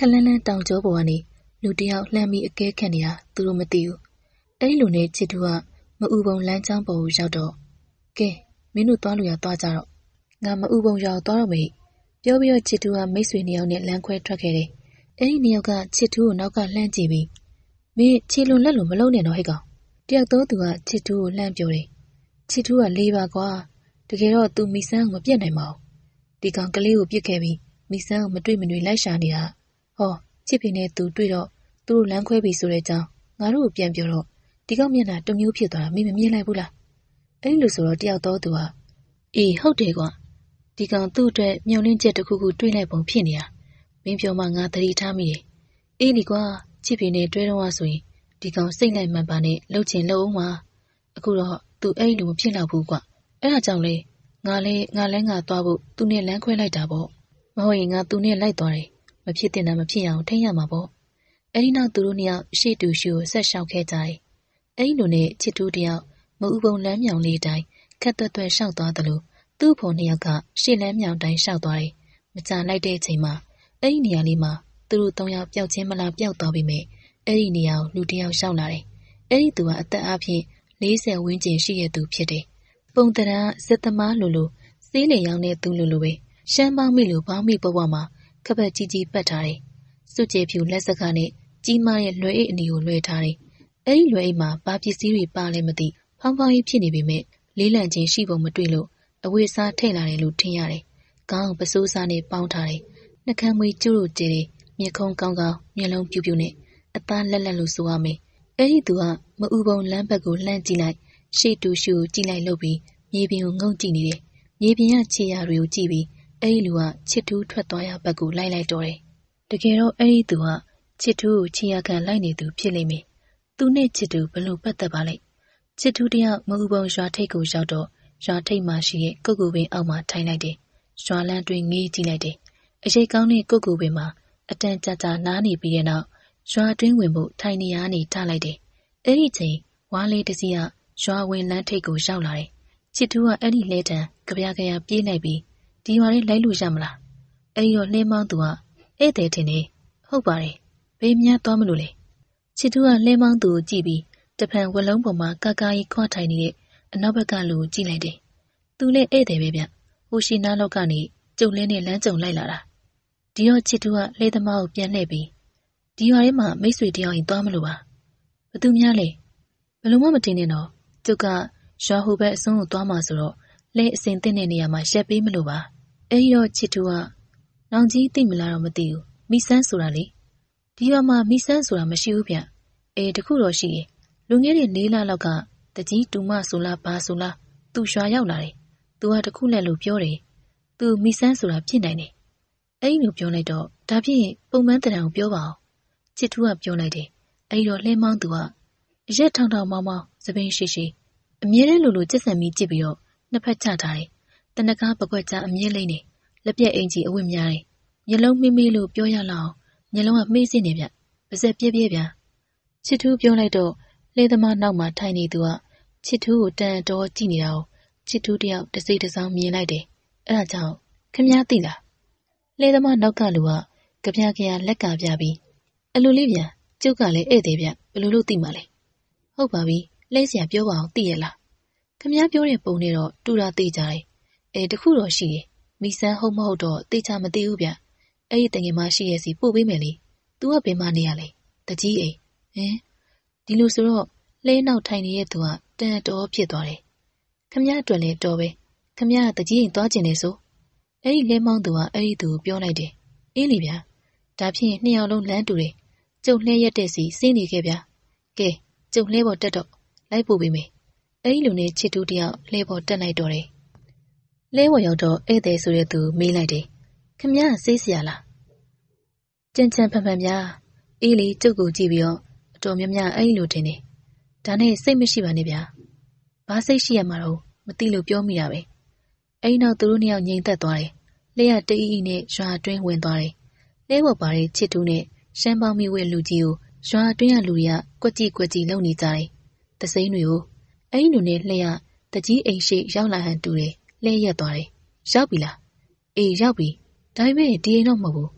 လန်းလန်းတောင်ကျောပေါ်ကနေလူတယောက်လှမ်းပြီးအကဲခတ်နေတာသူတို့မသိဘူး။အဲ့ဒီလူနဲ့ချစ်သူကမအူပုံလမ်းကြောင်းပေါ်ကိုရောက်တော့ကဲမင်းတို့သွားလို့ရသွားကြတော့ငါမအူပုံရောက်သွားတော့မေပြောပြီးတော့ချစ်သူကမိတ်ဆွေနှစ်ယောက်နဲ့လမ်းခွဲထွက်ခဲ့တယ်။အဲ့ဒီနှစ်ယောက်ကချစ်သူကိုနောက်ကလှမ်းကြည့်ပြီးမင်းခြေလွန်လက်လွန်မလုံးနဲ့တော့ဟဲ့ကောင်တယောက်တော့သူကချစ်သူကိုလှမ်းပြောတယ်ချစ်သူကလေးပါကွာတကယ်တော့သူမိဆန်းကိုမပြတ်နိုင်ပါဘူးဒီကောင်ကလေးကိုပြစ်ခဲ့ပြီးမိဆန်းကိုမတွေ့မတွေ့လိုက်ရှာနေတာဟောချစ်ပြင်းနဲ့သူတွေ့တော့သူတို့လမ်းခွဲပြီးဆိုတဲ့အကြောင်းငါတို့ကိုပြန်ပြောတော့ဒီကောင်မျက်နှာတမျိုးဖြစ်သွားတာမင်းမမြင်လိုက်ဘူးလားအဲ့လိုဆိုတော့တယောက်တော့သူကအေးဟုတ်တယ်ကွာဒီကောင်သူ့အတွက်မျောလင်းချက်တစ်ခုခုတွေးလိုက်ပုံဖြစ်နေတာမင်းပြောမှငါသတိထားမိတယ်အေးလီကွာချစ်ပြင်းနဲ့တွဲတော့ဆိုရင်ဒီကောင်စိတ်လိုက်မှန်ပါနဲ့လှုပ်ချင်လှုပ်အောင်ပါအခုတော့သူအဲ့လိုမဖြစ်တော့ဘူးကွာအဲ့ဒါကြောင့်လေငါလဲငါလဲငါသွားဖို့သူနဲ့လမ်းခွဲလိုက်တာပေါ့မဟုတ်ရင်ငါသူနဲ့လိုက်သွားတယ်မဖြစ်တင်တာမဖြစ်အောင်ထိန်းရမှာပေါ့အဲ့ဒီနောက်သူတို့နှစ်ယောက်ရှေ့တူရှူကိုဆက်လျှောက်ခဲ့ကြတယ်အဲ့ဒီလိုနဲ့ချစ်တူတယောက်မအူပုံလမ်းမြောင်လေးတိုင်းခက်သွက်သွက်လျှောက်သွားတယ်လို့သူ့ဖို့နှစ်ယောက်ကရှေ့လမ်းမြောင်တိုင်းလျှောက်သွားတယ်မကြာလိုက်တဲ့အချိန်မှာအဲ့ဒီနေရာလေးမှာသူတို့သုံးယောက်ပျောက်ချင်းမလားပျောက်သွားပြီမဲ့အဲ့ဒီနေရာကိုလူတယောက်ရှောက်လာတယ်အဲ့ဒီသူကအသက်အပြည့်လေးဆယ်ဝန်းကျင်ရှိတဲ့သူဖြစ်တယ်ပုံတရံစက်သမားလိုလိုစေးလေရောင်းတဲ့သူလိုလိုပဲရှမ်းပေါင်းမိလိုပေါင်းမိဘဝမှာခပ်ပတ်ကြီးကြီးပတ်ထားတယ်စွကျေဖြူလက်စကားနဲ့ကြီးမားရဲ့လွယ်အိတ်အနီကိုလွှဲထားတယ်အဲ့ဒီလွယ်အိတ်မှာဘာပစ္စည်းတွေပါလဲမသိဖောင်းဖောင်းကြီးဖြစ်နေပေမဲ့လေးလံချင်းရှိပုံမတွေ့လို့အဝိစားထည့်လာတယ်လို့ထင်ရတယ်ခေါင်းပစိုးစားနဲ့ပေါင်းထားတယ်နှကမ်းမွေးကျိုးတို့ကျဲတယ်မျက်ခုံးကောင်းကောင်းမျက်လုံးပြူပြူနဲ့အသားလက်လက်လို့ဆိုရမယ်အဲ့ဒီသူကမအူပုံလမ်းဘက်ကိုလှမ်းကြည့်လိုက်ရှေ့တူရှူကိုကြည့်လိုက်လို့ပြီးမြေပြင်ကိုငုံကြည့်နေတယ်မြေပြင်ကခြေရာတွေကိုကြည့်ပြီးအဲ့ဒီလူကချစ်တူးထွက်သွားရဘက်ကိုလိုက်လိုက်တော့တယ်တကယ်တော့အဲ့ဒီသူကချစ်တူးကိုခြေရာခံလိုက်နေသူဖြစ်လိမ့်မယ်သူနဲ့ချစ်တူးဘလို့ပတ်သက်ပါလိမ့်ချစ်တူးတယောက်မအူပုံရွာထိပ်ကိုရောက်တော့ရွာထိပ်မှာရှိတဲ့ကုတ်ကူပင်အောက်မှာထိုင်လိုက်တယ်ရွာလန်းတွင်ငေးကြည့်လိုက်တယ်အရိပ်ကောင်းတဲ့ကုတ်ကူပင်မှာအတန်ကြာကြာနားနေပြီးတဲ့နောက်ရွာတွင်းဝင်ဖို့ထိုင်နေရနေထားလိုက်တယ်အဲ့ဒီချိန်ဝါလေးတစ်စီးကရွာဝင်လန်းထိပ်ကိုရောက်လာတယ်ချစ်တူးကအဲ့ဒီလဲတံကြပြကြရပြေးလိုက်ပြီးဒီရွာလေးလိုက်လို့ရမလားအဲ့ဒီတော့လှင်းမောင်းသူကဧည့်သည်ထင်နေဟုတ်ပါတယ်ဘေးများသွားမလို့လေချစ်တူးကလှင်းမောင်းသူကိုကြည့်ပြီးတဖန်ဝလုံးပေါ်မှာကာကာကြီးခွာထိုင်နေတဲ့အနောက်ဘက်ကလူကိုကြည့်လိုက်တယ်သူလည်းဧည့်သည်ပဲဗျဟိုရှိနားလောက်ကနေကျုပ်လင်းနဲ့လမ်းကြုံလိုက်လာတာဒီတော့ချစ်တူးကလေသမားကိုပြန်လှည့်ပြီးဒီရွာထဲမှာမိတ်ဆွေတယောက်ရင်သွားမလို့ပါဘသူများလဲဘလို့မှမတင်နေတော့ကျုပ်ကရွာဟိုဘက်အစွန်းကိုသွားမှာဆိုတော့လဲအစင်တင်တဲ့နေရာမှာရက်ပေးမလို့ပါအဲဒီတော့ချစ်တူကနောင်ကြီးသိမလားတော့မသိဘူးမိဆန်းဆိုတာလေဒီရွာမှာမိဆန်းဆိုတာမရှိဘူးဗျအဲတခုတော့ရှိရင်လူငယ်တွေလေးလလောက်ကတကြီးတူမဆိုလားဘာဆိုလားသူရွာရောက်လာတယ်သူကတခုလက်လို့ပြောတယ်သူမိဆန်းဆိုတာဖြစ်နိုင်တယ်အဲဒီလိုပြောလိုက်တော့ဒါဖြင့်ပုံမှန်တရံကိုပြောပါအောင်ချစ်တူကပြောလိုက်တယ်အဲဒီတော့လှဲမောင်းသူကအရက်ထောင်ထောင်မောင်းမောင်းသပင်းရှိရှိအမြဲတမ်းလိုလိုကြက်ဆံပြီးကြည့်ပြီးတော့နှစ်ဖက်ချထားတယ်တနကားပကွက်ကြားအမြဲလိမ့်နေလက်ပြက်အင်ကြီးအဝတ်များတယ်မျက်လုံးမိမိလို့ပြောရလောက်မျက်လုံးကမှေးစစ်နေဗျပါစက်ပြဲပြဲဗျချစ်ထူးပြောလိုက်တော့လေသမားနောက်မှာထိုင်နေသူကချစ်ထူးကိုတန်တော်ကြည့်နေတာကိုချစ်ထူးတယောက်တစိတစောင်းမြင်လိုက်တယ်အဲ့ဒါကြောင့်ခမည်းသိလားလေသမားနောက်ကလူကကြပြကြရလက်ကပြပြီးအလိုလေးဗျကျုပ်ကလည်းဧည့်သည်ဗျဘယ်လိုလုပ်သိမှာလဲဟုတ်ပါပြီလဲစရာပြောပါအောင်သိရလားခမည်းပြောတဲ့ပုံနဲ့တော့တူတာသိကြတယ်အဲတခုတော့ရှိတယ်မိဆန်းဟုတ်မဟုတ်တော့သိချမသိဘူးဗျအဲ့ဒီတငယ်မရှိရဲ့စီပို့ပေးမယ်လေ तू ကဘယ်မှာနေရလဲတကြီးအိမ်ဟင်ဒီလိုဆိုတော့လဲနောက်ထိုင်နေတဲ့သူကတန်တော်ဖြစ်သွားတယ်ခမည်းအတွက်လည်းတော်ပဲခမည်းကတကြီးအိမ်သွားကျင်နေဆိုအဲ့ဒီလဲမောင်းသူကအဲ့ဒီသူပြောလိုက်တယ်အေးလေဗျဒါဖြင့်နှစ်ယောက်လုံးလမ်းတူတယ်ကျုပ်လှဲရက်တဲ့စီစင်းနေခဲ့ဗျကဲကျုပ်လှဲပေါ်တက်တော့လိုက်ပို့ပေးမယ်အဲ့ဒီလူနဲ့ချစ်တူတယောက်လှဲပေါ်တက်လိုက်တော့တယ်လဲဝရောက်တော့ဧည့်သည်ဆိုတဲ့သူမေးလိုက်တယ်ခမည်းဆေးစရာလားကြံကြံဖန်ဖန်များအေးလေကျုပ်ကိုကြည့်ပြီးတော့အတော်များများအဲ့ဒီလိုတင်နေဒါနဲ့စိတ်မရှိပါနဲ့ဗျာဘာစိတ်ရှိရမှာတော့မသိလို့ပြောမိတာပဲအဲ့နောက်သူတို့နှစ်ယောက်ငြိမ်သက်သွားတယ်လဲရတအီအီနဲ့ရွာတွင်းဝင်သွားတယ်လဲပေါ်ပါတဲ့ချစ်တူနဲ့ရှမ်းပေါင်းမိဝဲလူကြီးကိုရွာတွင်းကလူတွေကကွက်ကြည့်ကွက်ကြည့်လုံနေကြတယ်တစိမ့်တွေကိုအဲ့ဒီလူနဲ့လှဲရတကြီးအိမ်ရှိရောက်လာဟန်တူတယ်လဲရက်သွားတယ်ရောက်ပြီလားအေးရောက်ပြီဒါပေမဲ့ဒီအိမ်တော့မဟုတ်ဘူး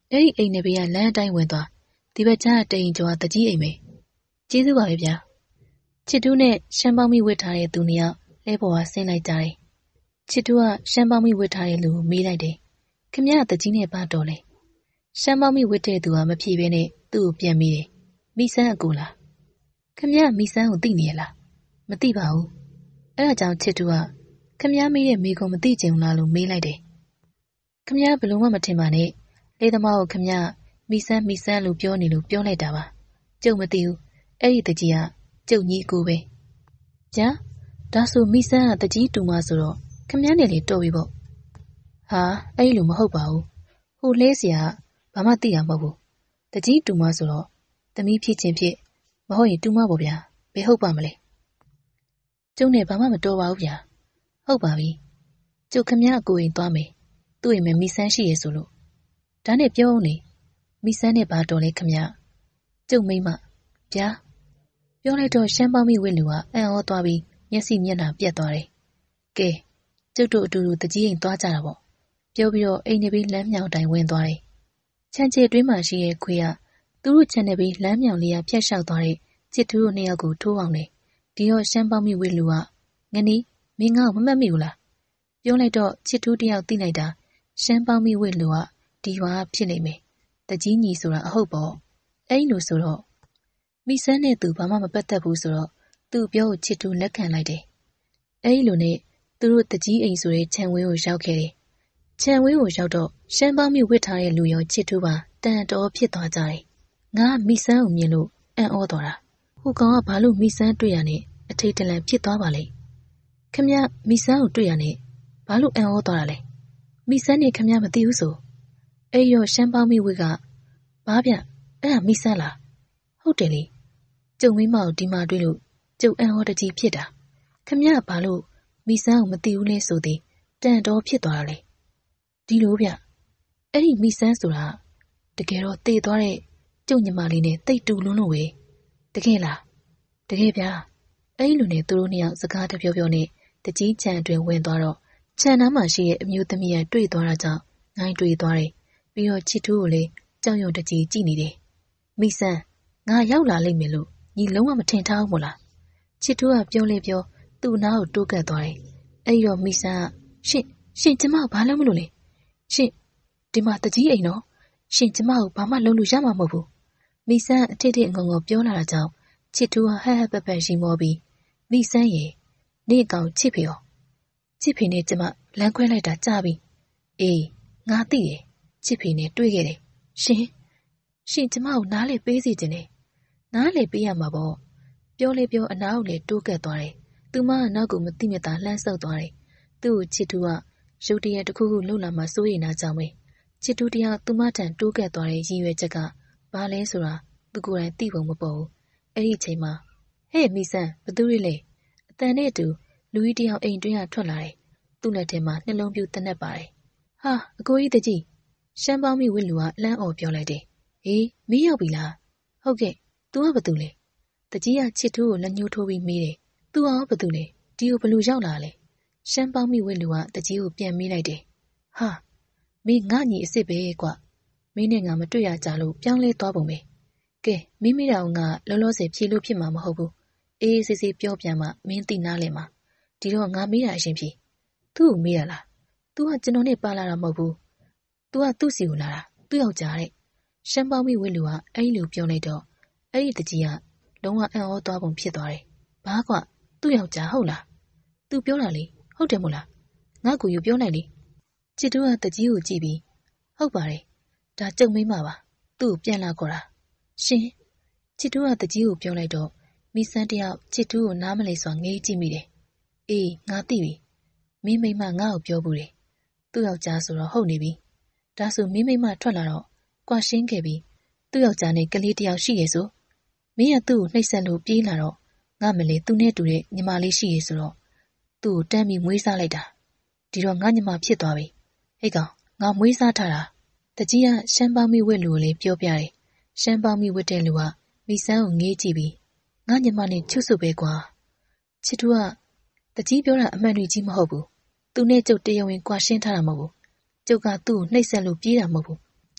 အဲ့ဒီအိမ်နေဘေးကလမ်းအတိုင်းဝင်သွားဒီဘက်ကျတဲ့အိမ်ကျော်ကတကြီးအိမ်ပဲကျေးဇူးပါပဲဗျာချစ်တူးနဲ့ရှမ်းပေါင်းမိဝတ်ထားတဲ့သူနှစ်ယောက်လဲပေါ်ကဆင်းလိုက်ကြတယ်ချစ်တူးကရှမ်းပေါင်းမိဝတ်ထားတဲ့လူကိုမေးလိုက်တယ်ခင်ဗျားတကြီးနဲ့ပါတော်လဲရှမ်းပေါင်းမိဝတ်တဲ့သူကမဖြေဘဲနဲ့သူ့ကိုပြန်မိတယ်မိဆန်းအကူလားခင်ဗျားမိဆန်းကိုသိနေရလားမသိပါဘူးအဲ့ဒါကြောင့်ချစ်တူကခင်ဗျားမေးတဲ့မိကုံမသိချင်ဘူးလားလို့မေးလိုက်တယ်ခင်ဗျားဘလို့မှမထင်ပါနဲ့လေသမားကိုခင်ဗျားမိဆန်းမိဆန်းလို့ပြောနေလို့ပြောလိုက်တာပါကျုပ်မသိဘူးအဲ့ဒီတကြီးကကျုပ်ညီကိုပဲကြာဒါဆိုမိဆန်းကတကြီးတူမဆိုတော့ခင်ဗျားနဲ့လေတော်ပြီပေါ့ဟာအဲ့ဒီလိုမဟုတ်ပါဘူးဟိုလဲเสียဘာမှသိတာမဟုတ်ဘူးတကြီးတူမဆိုတော့သမီးဖြစ်ချင်းဖြစ်မဟုတ်ရင်တူမပေါ့ဗျာဘယ်ဟုတ်ပါမလဲကျုပ်နဲ့ဘာမှမတော်ပါဘူးဗျာဟုတ်ပါပြီကျုပ်ခမရအကိုရင်သွားမယ်သူ့အိမ်မှာမိဆန်းရှိရဆိုလို့ဒါနဲ့ပြောအောင်လေမိဆန်းနဲ့ဘာတော်လဲခမရကျုပ်မိမဗျာပြောလိုက်တော့ရှမ်းပေါင်းမိဝစ်လူကအံ့ဩသွားပြီးမျက်စိမျက်နှာပြတ်သွားတယ်ကဲကျုပ်တို့အတူတူတကြီးအိမ်သွားကြတာပေါ့ပြောပြီးတော့အိမ်နေပြီးလမ်းမြောင်တိုင်ဝင်သွားတယ်ချမ်းချေတွင်းမှာရှိတဲ့ခွေကသူတို့ချန်နေပြီးလမ်းမြောင်လေးကဖြတ်လျှောက်သွားတဲ့ချစ်သူတို့နှစ်ယောက်ကိုထိုးအောင်တယ်ဒီတော့ရှမ်းပေါင်းမိဝစ်လူကငနီးမင်းငါ့ကိုမမှတ်မိဘူးလားပြောလိုက်တော့ချစ်သူတယောက်သိလိုက်တာရှမ်းပေါင်းမိဝစ်လူကဒီရွာဖြစ်နေမယ်တကြီးညီဆိုတာအဟုတ်ပေါ့အဲ့လိုဆိုတော့မိဆန်းနဲ့သူဘာမှမပတ်သက်ဘူးဆိုတော့သူ့ပြောကိုချစ်သူလက်ခံလိုက်တယ်အဲ့လိုနဲ့သူတို့တကြီးအိမ်ဆိုတဲ့ခြံဝင်းကိုရောက်ခဲ့တယ်ခြံဝင်းကိုရောက်တော့ရှမ်းပေါင်းမိဝစ်ထားတဲ့လူရောချစ်သူပါတန်တော်ဖြစ်သွားကြတယ်ငါမိဆန်းကိုမြင်လို့အံ့ဩသွားတာဟိုကောင်ကဘာလို့မိဆန်းတွေ့ရနဲ့အထိတ်တလန့်ဖြစ်သွားပါလဲခမရမိဆန်းကိုတွေ့ရနဲ့ဘာလို့အံ့ဩသွားတာလဲမိဆန်းနဲ့ခမရမသိဘူးဆိုအဲ့ရောရှမ်းပေါင်းမိဝစ်ကဘာဗျအဲ့ဒါမိဆန်းလားဟုတ်တယ်လေကျုံမိမကိုဒီမှာတွေ့လို့ကျုပ်အံ့ဩတကြီးဖြစ်တာခမရဘာလို့မိဆန်းကိုမသိဘူးလဲဆိုသည်တန်တော်ဖြစ်သွားတာလေဒီလိုဗျအဲ့ဒီမိဆန်းဆိုတာတကယ်တော့တေသွားတဲ့ကျုံညီမလေးနဲ့တိတ်တူလွန်းလို့ပဲတကယ်လားတကယ်ဗျာအဲ့လိုနဲ့သူတို့နှစ်ယောက်စကားတပြောပြောနဲ့တကြီးချန်အတွင်ဝင်သွားတော့ခြံနားမှာရှိတဲ့အမျိုးသမီးကတွေ့သွားတာကြောင့်ငိုင်းတွေ့သွားတယ်ပြီးတော့ချစ်တူးကိုလည်းကြောက်ရွံ့တကြီးကြည့်နေတယ်မိဆန်းငါရောက်လာလိမ့်မယ်လို့ညီလုံးဝမထင်ထားဘူးမို့လားချစ်တူးကပြောလေပြောသူ့နားကိုတိုးကပ်သွားတယ်အဲ့တော့မိဆန်းကရှင်ရှင်ကျမကိုဘာလုပ်မလို့လဲရှင်ဒီမှာတကြီးအိမ်နော်ရှင်ကျမကိုဘာမှလုပ်လို့ရမှာမဟုတ်ဘူးမိဆန်းအထစ်ထစ်ငုံငုံပြောလာတာကြောင့်ချစ်တူးကဟဟပပရီမောပြီးမိဆန်းရေနေကောင်ချစ်ဖေရောချစ်ဖေနဲ့ကျမလမ်းခွဲလိုက်တာကြားပြီအေးငါသိတယ်ချစ်ဖေနဲ့တွေ့ခဲ့တယ်ရှင်ရှင်ကျမကိုနားလေပေးစီခြင်းနဲ့နားလေပေးရမှာပေါ့ပြောလေပြောအနားကိုလေတိုးကပ်သွားတယ်သူမကနောက်ကိုမသိမသာလှမ်းဆုပ်သွားတယ်သူ့ကိုချစ်တူးကရုတ်တရက်တစ်ခုခုလှုပ်လာမှစိုးရိမ်တာကြောင့်ပဲချစ်တူးတရားသူမထံတိုးကပ်သွားတဲ့ရည်ရွယ်ချက်ကဘာလဲဆိုတာသူကိုယ်တိုင်သိပုံမပေါ်ဘူးအဲ့ဒီအချိန်မှာဟဲ့မိဆန်းဘသူတွေလဲအတန်နဲ့အတူလူကြီးတယောက်အိမ်တွင်းကထွက်လာတယ်သူ့လက်ထဲမှာနှလုံးပြူတနက်ပါတယ်ဟာအကိုကြီးတကြီးရှမ်းပေါင်းမိဝစ်လူကလမ်းအော်ပြောလိုက်တယ်ဟေးမင်းရောက်ပြီလားဟုတ်ကဲ့ तू ကဘာတူလဲတကြီးကချစ်တူးကိုလက်ညှိုးထိုးပြီးမေးတယ် तू ကဘာတူလဲဒီကိုဘလူရောက်လာလဲရှမ်းပေါင်းမိဝစ်လူကတကြီးကိုပြန်မေးလိုက်တယ်ဟာမင်းငါညီအစ်စ်ပဲကွာမင်းနဲ့ငါမတွေ့ရကြလို့ပြောင်းလဲသွားပုံပဲကဲမင်းမိတာကငါလောလောဆယ်ဖြေလို့ဖြစ်မှာမဟုတ်ဘူးအေးအေးဆေးဆေးပြောပြန်မှမင်းသိနားလဲမှာဒီတော့ငါမေးတာအရင်ဖြေသူ့ကိုမေးရလား तू ကကျွန်တော်နဲ့ပါလာတာမဟုတ်ဘူး तू ကသူ့စီကိုလာတာသူ့ယောက်ျားတဲ့ရှမ်းပေါင်းမိဝစ်လူကအဲ့ဒီလိုပြောလိုက်တော့အဲ့ဒီတကြီးကလုံးဝအံ့ဩသွားပုံဖြစ်သွားတယ်ဘာကွာသူ့ယောက်ျားဟုတ်လား तू ပြောတာလေဟုတ်တယ်မို့လားငါ့ကိုယူပြောလိုက်လေချစ်တူးကတကြီးကိုကြည့်ပြီးဟုတ်ပါတယ်ဒါကြုံမိမှာပါသူ့ကိုပြန်လာခေါ်တာရှင်ချစ်တူးကတကြီးကိုပြောလိုက်တော့မိဆန်းတယောက်ချစ်တူးကိုနားမလဲစွာငေးကြည့်မိတယ်အေးငါသိပြီမင်းမိမငါ့ကိုပြောဘူးတယ်သူ့ယောက်ျားဆိုတော့ဟုတ်နေပြီဒါဆိုမင်းမိမထွက်လာတော့ကွာရှင်းခဲ့ပြီသူ့ယောက်ျားနဲ့ကလေးတယောက်ရှိရဲ့ဆိုမင်းကသူ့ကိုနှိပ်စက်လို့ပြေးလာတော့ငါမလဲသူနဲ့တူတဲ့ညီမလေးရှိရဲ့ဆိုတော့သူ့ကိုတန်းပြီးမွေးစားလိုက်တာဒီတော့ငါညီမဖြစ်သွားပြီဟဲ့ကောင်ငါမွေးစားထားတာတကြီးကရှမ်းပေါင်းမိဝစ်လူကိုလည်းပြောပြတယ်ရှမ်းပေါင်းမိဝစ်တဲ့လူကမိဆန်းကိုငေးကြည့်ပြီးငါညီမနဲ့ချွတ်ဆုပ်ပဲကွာချစ်တူကတကြီးပြောတာအမှန်တွေကြီးမဟုတ်ဘူးသူနဲ့ကျုပ်တရားဝင်ကွာရှင်းထားတာမဟုတ်ဘူးကျုပ်ကသူ့ကိုနှိပ်စက်လို့ပြေးတာမဟုတ်ဘူး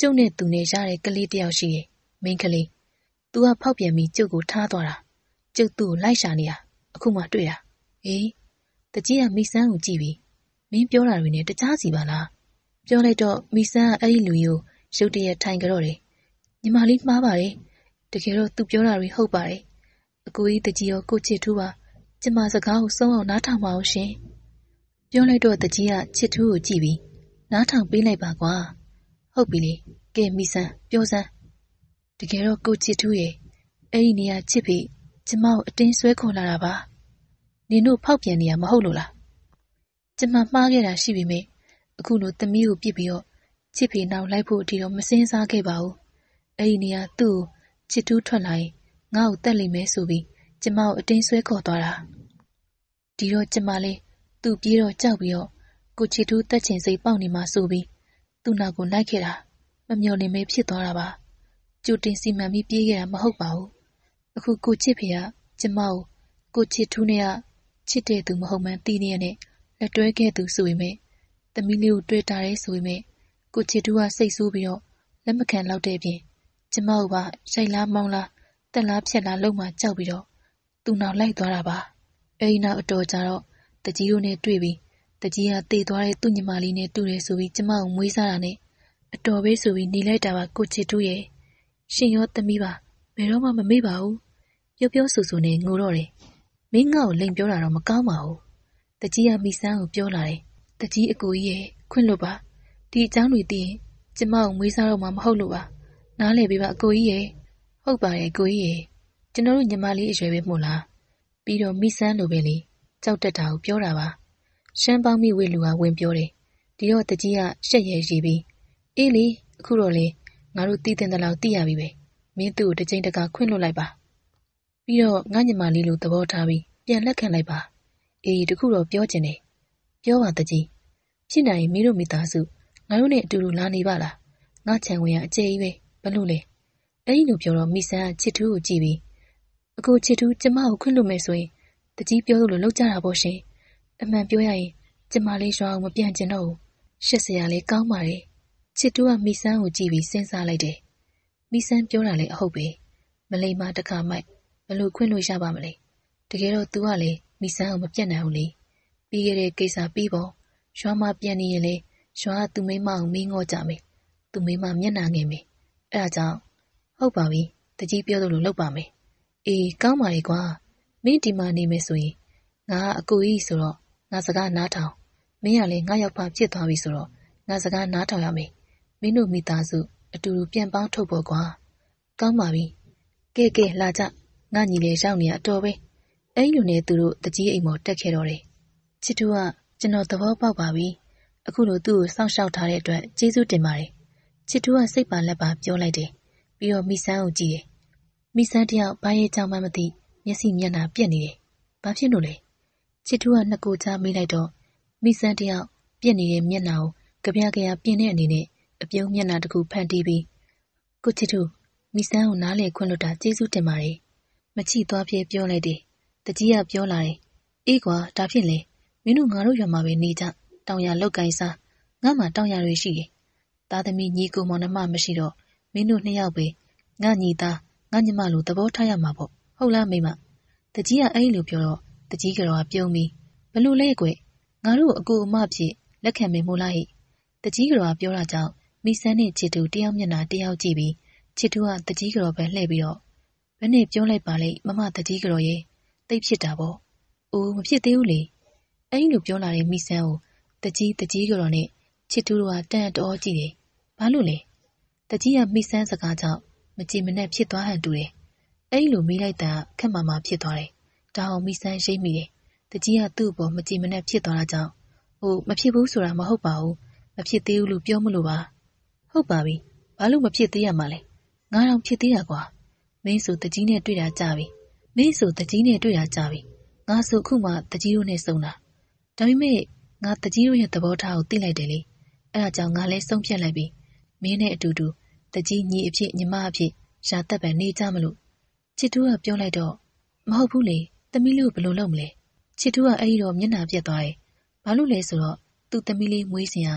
ကျုပ်နဲ့သူနဲ့ရတဲ့ကလေးတယောက်ရှိရဲ့မိန်းကလေးသူကဖောက်ပြန်ပြီးကျုပ်ကိုထားသွားတာကျုပ်သူ့ကိုလိုက်ရှာနေတာအခုမှတွေ့တာအေးတကြီးကမိဆန်းကိုကြည့်ပြီးမင်းပြောတာတွေနဲ့တခြားစီပါလားပြောလိုက်တော့မိဆန်းကအဲ့ဒီလူကိုရုတ်တရက်ထိုင်ကြတော့တယ်ညီမလေးမှားပါတယ်တကယ်တော့သူပြောတာတွေဟုတ်ပါတယ်အကိုကြီးတကြီးရောကိုချစ်ထူးပါကျမစကားကိုဆုံးအောင်နားထောင်ပါဦးရှင်ပြောလိုက်တော့တကြီးကချစ်ထူးကိုကြည့်ပြီးနားထောင်ပေးလိုက်ပါကွာဟုတ်ပြီလေကဲမိဆန်းပြောစမ်းတကယ်တော့ကိုချစ်ထူးရဲ့အဲ့ဒီနေရာချစ်ပြီးကျမကိုအတင်းဆွဲခေါ်လာတာပါနင်တို့ဖောက်ပြန်နေရမဟုတ်လို့လားကျမမှားခဲ့တာရှိပြီမေအခုလိုသမီးကိုပြစ်ပြီးတော့ချစ်ဖေနောက်လိုက်ဖို့အထိတော့မစင်းစားခဲ့ပါဘူးအဲ့ဒီနေရာသူ့ကိုချစ်ထူးထွက်လာရင်ငါ့ကိုတတ်လိမ့်မယ်ဆိုပြီးကျမကိုအတင်းဆွဲခေါ်သွားတာဒီတော့ကျမလေးသူ့ပြေးတော့ကြောက်ပြီးတော့ကိုချစ်ထူးတက်ချင်စိတ်ပေါက်နေမှဆိုပြီးသူ့နောက်ကိုလိုက်ခဲ့တာမမျှော်လင့်မဲဖြစ်သွားတာပါကြိုတင်စီမံပြီးပြေးခဲ့တာမဟုတ်ပါဘူးအခုကိုချစ်ဖေကကျမကိုကိုချစ်ထူးနဲ့ကချစ်တဲ့သူမဟုတ်မှန်းသိနေရတဲ့လက်တွဲခဲ့သူဆိုပေမဲ့သမီးလေးကိုတွေ့တာရဲဆိုပေမဲ့ကိုချစ်ထူးကစိတ်ဆိုးပြီးတော့လက်မခံလောက်တဲ့အပြင်ကျမတို့ကရိုက်လားမောင်းလားတက်လားဖြက်လားလုံးမှကြောက်ပြီးတော့သူ့နောက်လိုက်သွားတာပါအဲဒီနောက်အတော်ကြာတော့တကြီးတို့နဲ့တွေ့ပြီးတကြီးကတေသွားတဲ့သူ့ညီမလေးနဲ့တူတယ်ဆိုပြီးကျမကိုမွေးစားတာနဲ့အတော်ပဲဆိုပြီးနေလိုက်တာပါကိုချစ်ထူးရဲ့ရှင်ရောသမီးပါဘယ်တော့မှမမေ့ပါဘူးပြောပြောဆိုဆိုနဲ့ငိုတော့တယ်မင်းငါ့ကိုလိန်ပြောတာတော့မကောင်းပါဘူးတကြီးကမိဆန်းကိုပြောလာတယ်တကြီးအကိုကြီးရဲ့ခွင့်လို့ပါဒီအကြောင်းတွေသိရင်ကျမကိုမွေးစားတော့မှမဟုတ်လို့ပါနားလေပေးပါအကိုကြီးရဲ့ဟုတ်ပါတယ်အကိုကြီးရဲ့ကျွန်တော်တို့ညီမလေးအရွယ်ပဲမို့လားပြီးတော့မိဆန်းလိုပဲလေကြောက်တတ်တာကိုပြောတာပါရှမ်းပေါင်းမိဝေလူကဝင်ပြောတယ်ဒီတော့တကြီးကရှက်ရဲရီပြီးအေးလေအခုတော့လေငါတို့တည်တင်တဲ့လောက်သိရပြီပဲမင်းသူ့ကိုတစ်ချိန်တခါခွင့်လွှတ်လိုက်ပါပြီးတော့ငါညီမလေးလိုသဘောထားပြီးပြန်လက်ခံလိုက်ပါအေးတခုတော့ပြောချင်တယ်ပြောပါတကြီးဖြစ်နိုင်မင်းတို့မိသားစုငါတို့နဲ့အတူတူလာနေပါလားငါချန်ဝင်ရအကျဲကြီးပဲဘလို့လဲအဲ့ဒီလိုပြောတော့မိဆန်းကချစ်ထူးကိုကြည့်ပြီးအကိုချစ်ထူးကျမကိုခွင့်လွှတ်မယ်ဆိုရင်တကြီးပြောလို့လောက်ကြတာပေါ့ရှင်အမှန်ပြောရရင်ကျမလေးရွာကိုမပြန်ကျင်တော့ဘူးရှက်စရာလေးကောင်းပါတယ်ချစ်ထူးကမိဆန်းကိုကြည့်ပြီးစဉ်းစားလိုက်တယ်မိဆန်းပြောတာလည်းအဟုတ်ပဲမလိမ္မာတခါမိုက်ဘလို့ခွင့်လို့ရပါမလဲတကယ်တော့ तू ကလည်းမိဆန်းကိုမပြတ်နိုင်ဘူးလေပြီးခဲ့တဲ့ကိစ္စပြီးပေါ့ရွာမှာပြန်နေရင်လေရွာကသူ့မိမကိုမင်းငေါ့ကြမယ်သူ့မိမမျက်နှာငယ်မယ်အဲ့ဒါကြောင့်ဟုတ်ပါပြီတကြီးပြောလို့လုပ်ပါမယ်အေးကောင်းပါလေကွာမင်းဒီမှာနေမယ်ဆိုရင်ငါကအကိုကြီးဆိုတော့ငါစကားနားထောင်မင်းကလည်းငါရောက်ပါဖြစ်သွားပြီဆိုတော့ငါစကားနားထောင်ရမယ်မင်းတို့မိသားစုအတူတူပြန်ပေါင်းထုတ်ဖို့ကွာကောင်းပါပြီကဲကဲလာကြငါညီလေးရောက်နေရအတော်ပဲအဲ့လိုနဲ့သူတို့တကြီးအိမ်ပေါ်တက်ခဲ့တော့တယ်ချစ်ထူးကကျွန်တော်သဘောပေါက်ပါပြီအခုလိုသူ့ကိုစောင့်ရှောက်ထားတဲ့အတွက်ကျေးဇူးတင်ပါတယ်ချစ်ထူးကစိတ်ပါလက်ပါပြောလိုက်တယ်ပြီးတော့မိဆန်းကိုကြည့်တယ်မိဆန်းတယောက်ဘာရဲ့ကြောင့်မှမသိမျက်စိမျက်နှာပြက်နေတယ်ဘာဖြစ်လို့လဲချစ်ထူးကနှစ်ကိုချမေးလိုက်တော့မိဆန်းတယောက်ပြက်နေတဲ့မျက်နှာကိုကြပြကြရပြင်းတဲ့အနေနဲ့အပြုံးမျက်နှာတစ်ခုဖန်တီးပြီးကိုချစ်ထူးမိဆန်းကိုနားလေခွင့်လွတ်တာကျေးဇူးတင်ပါတယ်မချိသွားပြေပြောလိုက်တယ်တကြီးကပြောလာတယ်အေးကွာဒါဖြစ်လေမင်းတို့ငါတို့ရွာမှာပဲနေကြတောင်ရလောက်ကိုင်းစားငါမှတောင်ရတွေရှိတယ်သားသမီးညီကိုမောင်နှမမရှိတော့မင်းတို့နှစ်ယောက်ပဲငါညီသားငါညီမလိုသဘောထားရမှာပေါ့ဟုတ်လားမိမတကြီးကအဲ့လိုပြောတော့တကြီးကတော့ပြုံးပြီးဘလို့လဲကွငါတို့အကူအမဖြစ်လက်ခံမယ်မို့လားဟိတကြီးကတော့ပြောတာကြောင့်မိဆန်းနဲ့ချစ်တူတယောက်မျက်နှာတယောက်ကြည့်ပြီးချစ်တူကတကြီးကတော့ပဲလှည့်ပြီးတော့ဘယ်နဲ့ပြောလိုက်ပါလိမ့်မမတကြီးကတော့ရဲ့တိတ်ဖြစ်တာပေါ့အိုးမဖြစ်သေးဘူးလေအဲ့လိုပြောလာတဲ့မိဆန်းကိုတကြီးတကြီးကတော့နဲ့ချစ်တူတို့ကတန်တော်ကြည့်တယ်ဘာလို့လဲတကြီးကမိဆန်းစကားကြောင့်မကြည်မနဲ့ဖြစ်သွားဟန်တူတယ်အဲ့လိုမိလိုက်တာခက်မှမှဖြစ်သွားတယ်ဒါအောင်မိဆန်းရိပ်မိတယ်တကြီးကသူ့ဘောမကြည်မနဲ့ဖြစ်သွားတာကြောင့်ဟိုမဖြစ်ဘူးဆိုတာမဟုတ်ပါဘူးမဖြစ်သေးဘူးလို့ပြောမလို့ပါဟုတ်ပါပြီဘာလို့မဖြစ်သေးရမှာလဲငါတော့ဖြစ်သေးတာကွာမင်းဆိုတကြီးနဲ့တွေ့တာကြပြီမင်းဆိုတကြီးနဲ့တွေ့တာကြပြီငါဆိုခုမှတကြီးတို့နဲ့စုံတာဒါပေမဲ့ငါတကြီးတို့ရဲ့သဘောထားကိုသိလိုက်တယ်လေအဲ့ဒါကြောင့်ငါလည်းဆုံးဖြတ်လိုက်ပြီမင်းနဲ့အတူတူတကြီးညီအဖြစ်ညီမအဖြစ်ရှာတက်ပံနေကြမလို့ချစ်တူကပြောလိုက်တော့မဟုတ်ဘူးလေသမီးလေးကိုဘယ်လိုလုပ်မလဲချစ်တူကအဲ့ဒီတော့မျက်နှာပြက်သွားတယ်ဘာလို့လဲဆိုတော့သူ့သမီးလေးမွေးစင်က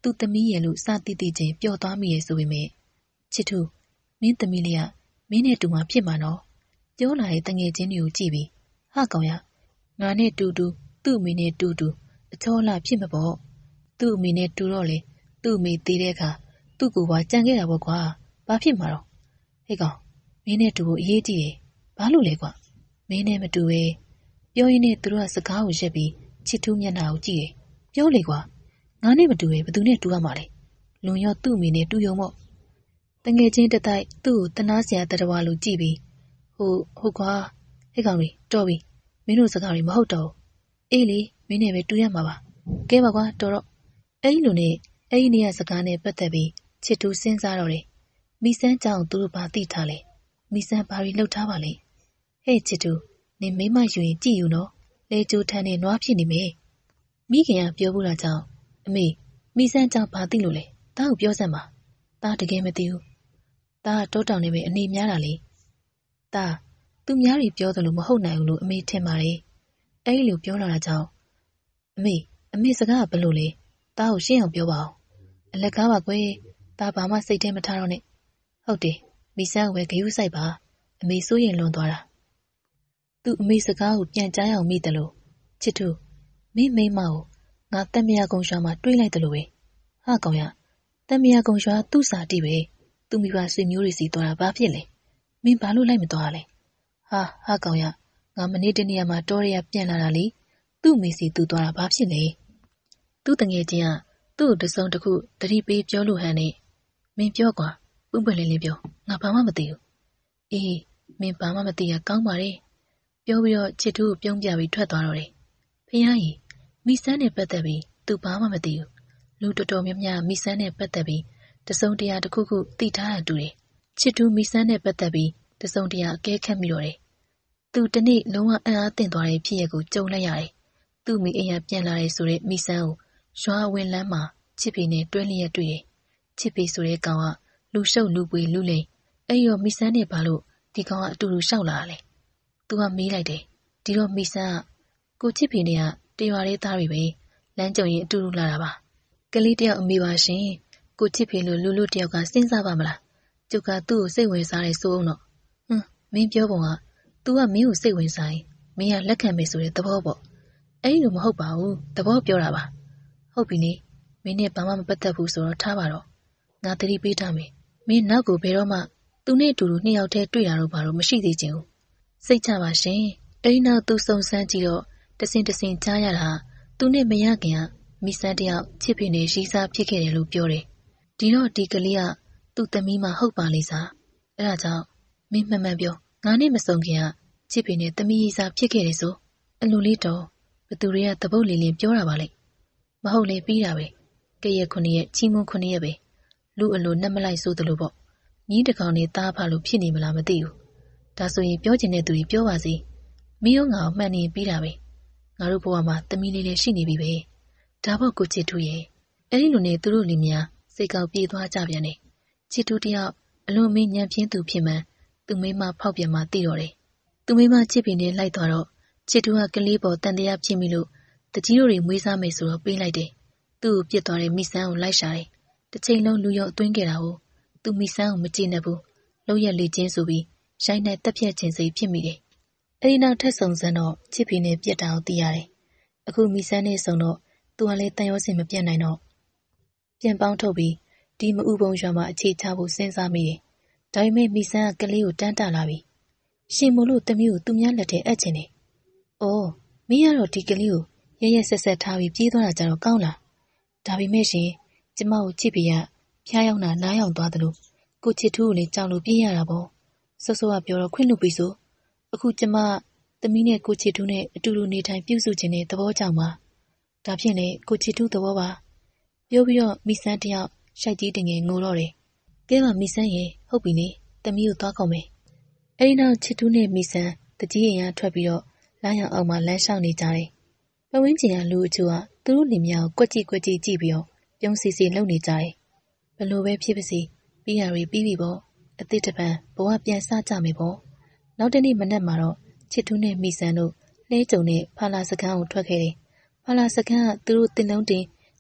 သူ့သမီးရဲ့လို့စတိတိချင်းပျော်သွားမိရဲ့ဆိုပေမဲ့ချစ်ထူမင်းသမီးလေးကမင်းနဲ့တူမှဖြစ်မှာနော်ပြောလာတဲ့တငယ်ချင်းတွေကိုကြည့်ပြီးဟာကောင်ရငါနဲ့တူတူသူ့အမေနဲ့တူတူအချောလာဖြစ်မှာပေါ့သူ့အမေနဲ့တူတော့လေသူ့အမေသေးတဲ့အခါသူ့ကိုပါကြံခဲ့တာပေါ့ကွာဘာဖြစ်မှာတော့ဟဲ့ကောင်မင်းနဲ့တူဖို့အရေးကြီးတယ်ဘာလို့လဲကွာမင်းနဲ့မတူပဲပြောရင်းနဲ့သူတို့ကစကားကိုရက်ပြီးချစ်ထူးမျက်နှာကိုကြည့်တယ်ပြောလေကွာငါနဲ့မတူပဲဘသူနဲ့တူရမှာလဲလွန်ရောသူ့အမေနဲ့တူယုံပေါ့တငယ်ချင်းတတိုက်သူ့ကိုတနာစရာတတဝါလိုကြည့်ပြီးဟိုဟုတ်ကွာဟဲ့ကောင်လေးတော်ပြီမင်းတို့စကားတွေမဟုတ်တော့အေးလေမင်းနဲ့ပဲတူရမှာပါကဲပါကွာတော်တော့အဲ့လိုနဲ့အဲ့ဒီနေရာစကားနဲ့ပတ်သက်ပြီးချစ်ထူးစဉ်းစားတော့တယ်မိစမ်းကြောင်သူတို့ဘာသိထားလဲမိစမ်းဘာတွေလှုပ်ထားပါလဲဟဲ့ချစ်ထူးနေမိမယူရင်ကြည့်ယူနော်လေကျိုးထန်းနဲ့နွားဖြစ်နေမယ်မိခင်ကပြောဘူးလားကြောင့်အမေမိစမ်းကြောင်ဘာသိလို့လဲတားကိုပြောစမ်းပါတားတကယ်မသိဘူးတားတောတောင်နေပဲအနေများတာလေတားသူများတွေပြောသလိုမဟုတ်နိုင်ဘူးလို့အမေထင်ပါတယ်အဲ့ဒီလိုပြောလာတာကြောင့်အမေအမေစကားကဘယ်လိုလဲတားကိုရှင်းအောင်ပြောပါအောင်အလက်ကားပါကွယ်တားဘာမှစိတ်ထဲမထားတော့နဲ့ဟုတ်တယ်မိစမ်းကိုပဲဂယုစိုက်ပါအမေစိုးရင်လွန်သွားတာသူ့အမေစကားကိုပြန်ကြားအောင်မိတယ်လို့ချစ်ထူမင်းမိမကိုငါတက်မရကုံရွာမှာတွေးလိုက်တယ်လို့ပဲဟာကောင်ရတက်မရကုံရွာသူ့စာတိပဲသူမိဘဆွေမျိုးတွေစီသွားတာဘာဖြစ်လဲမင်းဘာလို့လိုက်မသွားလဲဟာဟာကောင်ရငါမနေ့တနေ့မှတော်ရရပြန်လာတာလေသူ့မိစီသူသွားတာဘာဖြစ်လဲသူ့တငယ်ချင်းကသူ့ကိုတစုံတစ်ခုတတိပေးပြောလို့ဟန်နဲ့မင်းပြောကွာပွင့်ပွင့်လင်းလင်းပြောငါဘာမှမသိဘူးအေးမင်းဘာမှမသိရကောင်းပါတယ်ပြောပြီးတော့ချစ်ထူးကိုပြုံးပြပြီးထွက်သွားတော့တယ်ဖះကြီးမိစမ်းနဲ့ပတ်သက်ပြီးသူဘာမှမသိဘူးလူတော်တော်များများမိစမ်းနဲ့ပတ်သက်ပြီးတစုံတရာတစ်ခုခုသိထားတာတူတယ်ချစ်ထူးမိစမ်းနဲ့ပတ်သက်ပြီးတစုံတရာအကဲခတ်မိတော့တယ်သူတနေ့လုံးဝအံ့အားသင့်သွားတဲ့ဖြစ်ရပ်ကိုကြုံလိုက်ရတယ်သူ့မိအိမ်ကပြန်လာတယ်ဆိုတဲ့မိစမ်းကိုရွာဝင်လမ်းမှာချစ်ဖေနဲ့တွဲလျက်တွေ့တယ်ချစ်ဖေဆိုတဲ့ကောင်ကလူရှုပ်လူပွေလူလိမ်အဲ့ရောမိစမ်းနဲ့ဘာလို့ဒီကောင်ကအတူတူရှောက်လာတယ်သူကမေးလိုက်တယ်ဒီတော့မိစမ်းကကိုချစ်ဖေနဲ့ကတရွာလေးသားတွေပဲလမ်းကြုံရင်အတူတူလာတာပါကလေးတယောက်အမေပါရှင်ကိုချစ်ဖေလိုလူလူတယောက်ကစဉ်းစားပါမလားကျုပ်ကသူ့ကိုစိတ်ဝင်စားတယ်ဆိုအောင်တော့ဟွန်းမင်းပြောပုံက तू ကမင်းကိုစိတ်ဝင်စားရင်မင်းကလက်ခံမယ်ဆိုတဲ့သဘောပေါ့အဲ့လိုမဟုတ်ပါဘူးသဘောပြောတာပါဟုတ်ပြီလေမင်းနဲ့ဘာမှမပတ်သက်ဘူးဆိုတော့ထားပါတော့ငါသတိပေးထားမယ်မင်းနောက်ကိုဘယ်တော့မှသူနဲ့အတူတူနှစ်ယောက်တည်းတွေ့တာတော့ဘာလို့မရှိသေးချင်ဘူးစိတ်ချပါရှင်အဲ့ဒီနောက် तू စုံစမ်းကြည့်တော့တစင်တစင်ကြားရတာသူနဲ့မရခင်ကမိစမ်းတယောက်ချစ်ဖေနဲ့ရီးစားဖြစ်ခဲ့တယ်လို့ပြောတယ်ဒီတော့ဒီကလေးကသူ့သမီးမဟုတ်ပါလိမ့်စားအဲ့ဒါကြောင့်မင်းမှန်မှန်ပြောငါနဲ့မစုံခင်ကချစ်ဖေနဲ့သမီးရီးစားဖြစ်ခဲ့တယ်ဆိုအလိုလေးတော့ဘသူတွေကတပုတ်လေးလေးပြောတာပါလေမဟုတ်လေပြီးတာပဲကဲ့ရဲ့ခုနှစ်ရဲ့ချီးမွမ်းခုနှစ်ရဲ့ပဲလူအလိုနှက်မလိုက်ဆိုသလိုပေါ့ညီးတကောင်နဲ့သားဖလို့ဖြစ်နေမလားမသိဘူးဒါဆိုရင်ပြောချင်တဲ့သူတွေပြောပါစေမင်းရောငါကိုမှန်နေပြီးတာပဲငါတို့ဘဝမှာသမီးလေးလေးရှိနေပြီပဲဒါပေါ့ကိုချစ်ထူးရဲ့အဲ့ဒီလိုနဲ့သူတို့လင်များစိတ်ကောက်ပြေးသွားကြပြန်တယ်ချစ်ထူးတယောက်အလွန်မင်းညံပြင်းသူဖြစ်မှန်းသူမိမဖောက်ပြန်မှသိတော့တယ်သူမိမချစ်ပင်နဲ့လိုက်သွားတော့ချစ်ထူးကကလေးပေါ်တန်တရားဖြစ်မိလို့တကြီးတို့တွေမွေးစားမယ်ဆိုတော့ပေးလိုက်တယ်သူ့ကိုပြစ်သွားတဲ့မိဆန်းကိုလိုက်ရှာတယ်တစ်ချိန်လုံးလူရောအသွင်းခဲ့တာကိုသူမိဆန်းကိုမကြည့်နဲ့ဘူးလောက်ရက်လေချင်းဆိုပြီးရိုင်းနဲ့တက်ပြက်ခြင်းစိတ်ဖြစ်မိတယ်အဲဒီနောက်ထက်ဆုံစမ်းတော့ချစ်ပင်နဲ့ပြစ်တာကိုသိရတယ်အခုမိဆန်းနဲ့ဆုံတော့သူကလည်းတန်ရောစင်မပြတ်နိုင်တော့ပြန်ပေါင်းထုတ်ပြီးဒီမအူပုံရွာမှာအခြေချဖို့စဉ်းစားမိတယ်ဒါပေမဲ့မိဆန်းကကလေးကိုတန်းတာလာပြီရှင်မို့လို့တမီးကိုသူများလက်ထဲအပ်ချင်တယ်။အော်မင်းကတော့ဒီကလေးကိုရရဆက်ဆက်ထားပြီးပြေးသွားတာကြတော့ကောင်းလား။ဒါပေမဲ့ရှင်ကျမကိုချစ်ပြီးရဖျားယောင်းတာနားယောင်သွားသလိုကိုချစ်ထူးကိုလည်းကြောက်လို့ပြေးရတာပေါ့။ဆော့ဆော့ကပြောတော့ခွင့်လွှတ်ပြီးဆိုအခုကျမသမီးနဲ့ကိုချစ်ထူးနဲ့အတူတူနေထိုင်ပြုစုခြင်းနဲ့သဘောကြောင့်ပါ။ဒါဖြင့်လေကိုချစ်ထူးသဘောပါ။ပြောပြီးတော့မိဆန်းတယောက်ရှိုက်ကြီးတင်ငယ်ငိုတော့တယ်။ကဲပါမိဆန်းရေဟုတ်ပြီလေသမီးကိုသွားကုန်မယ်။အဲဒီနောက်ချစ်ထူးနဲ့မိဆန်းတကြီးရင်ရထွက်ပြီးတော့လမ်းရောက်အောင်မှလမ်းလျှောက်နေကြတယ်။ပဝင်းကျင်ကလူအချို့ကသူတို့လင်မြောက်ကွက်ကြည့်ကွက်ကြည့်ကြည့်ပြီးတော့ပြုံးစီစီလှုပ်နေကြတယ်။ဘလို့ပဲဖြစ်ပါစေပြီးရရီပြီးပြီပေါ့။အသစ်တပံဘဝပြန်စကြမယ်ပေါ့။နောက်တနေ့မနက်မှာတော့ချစ်ထူးနဲ့မိဆန်းတို့လဲကြုံနဲ့ဖာလာစခန်းကိုထွက်ခဲ့တယ်။ဖာလာစခန်းကသူတို့တင်လုံးတင်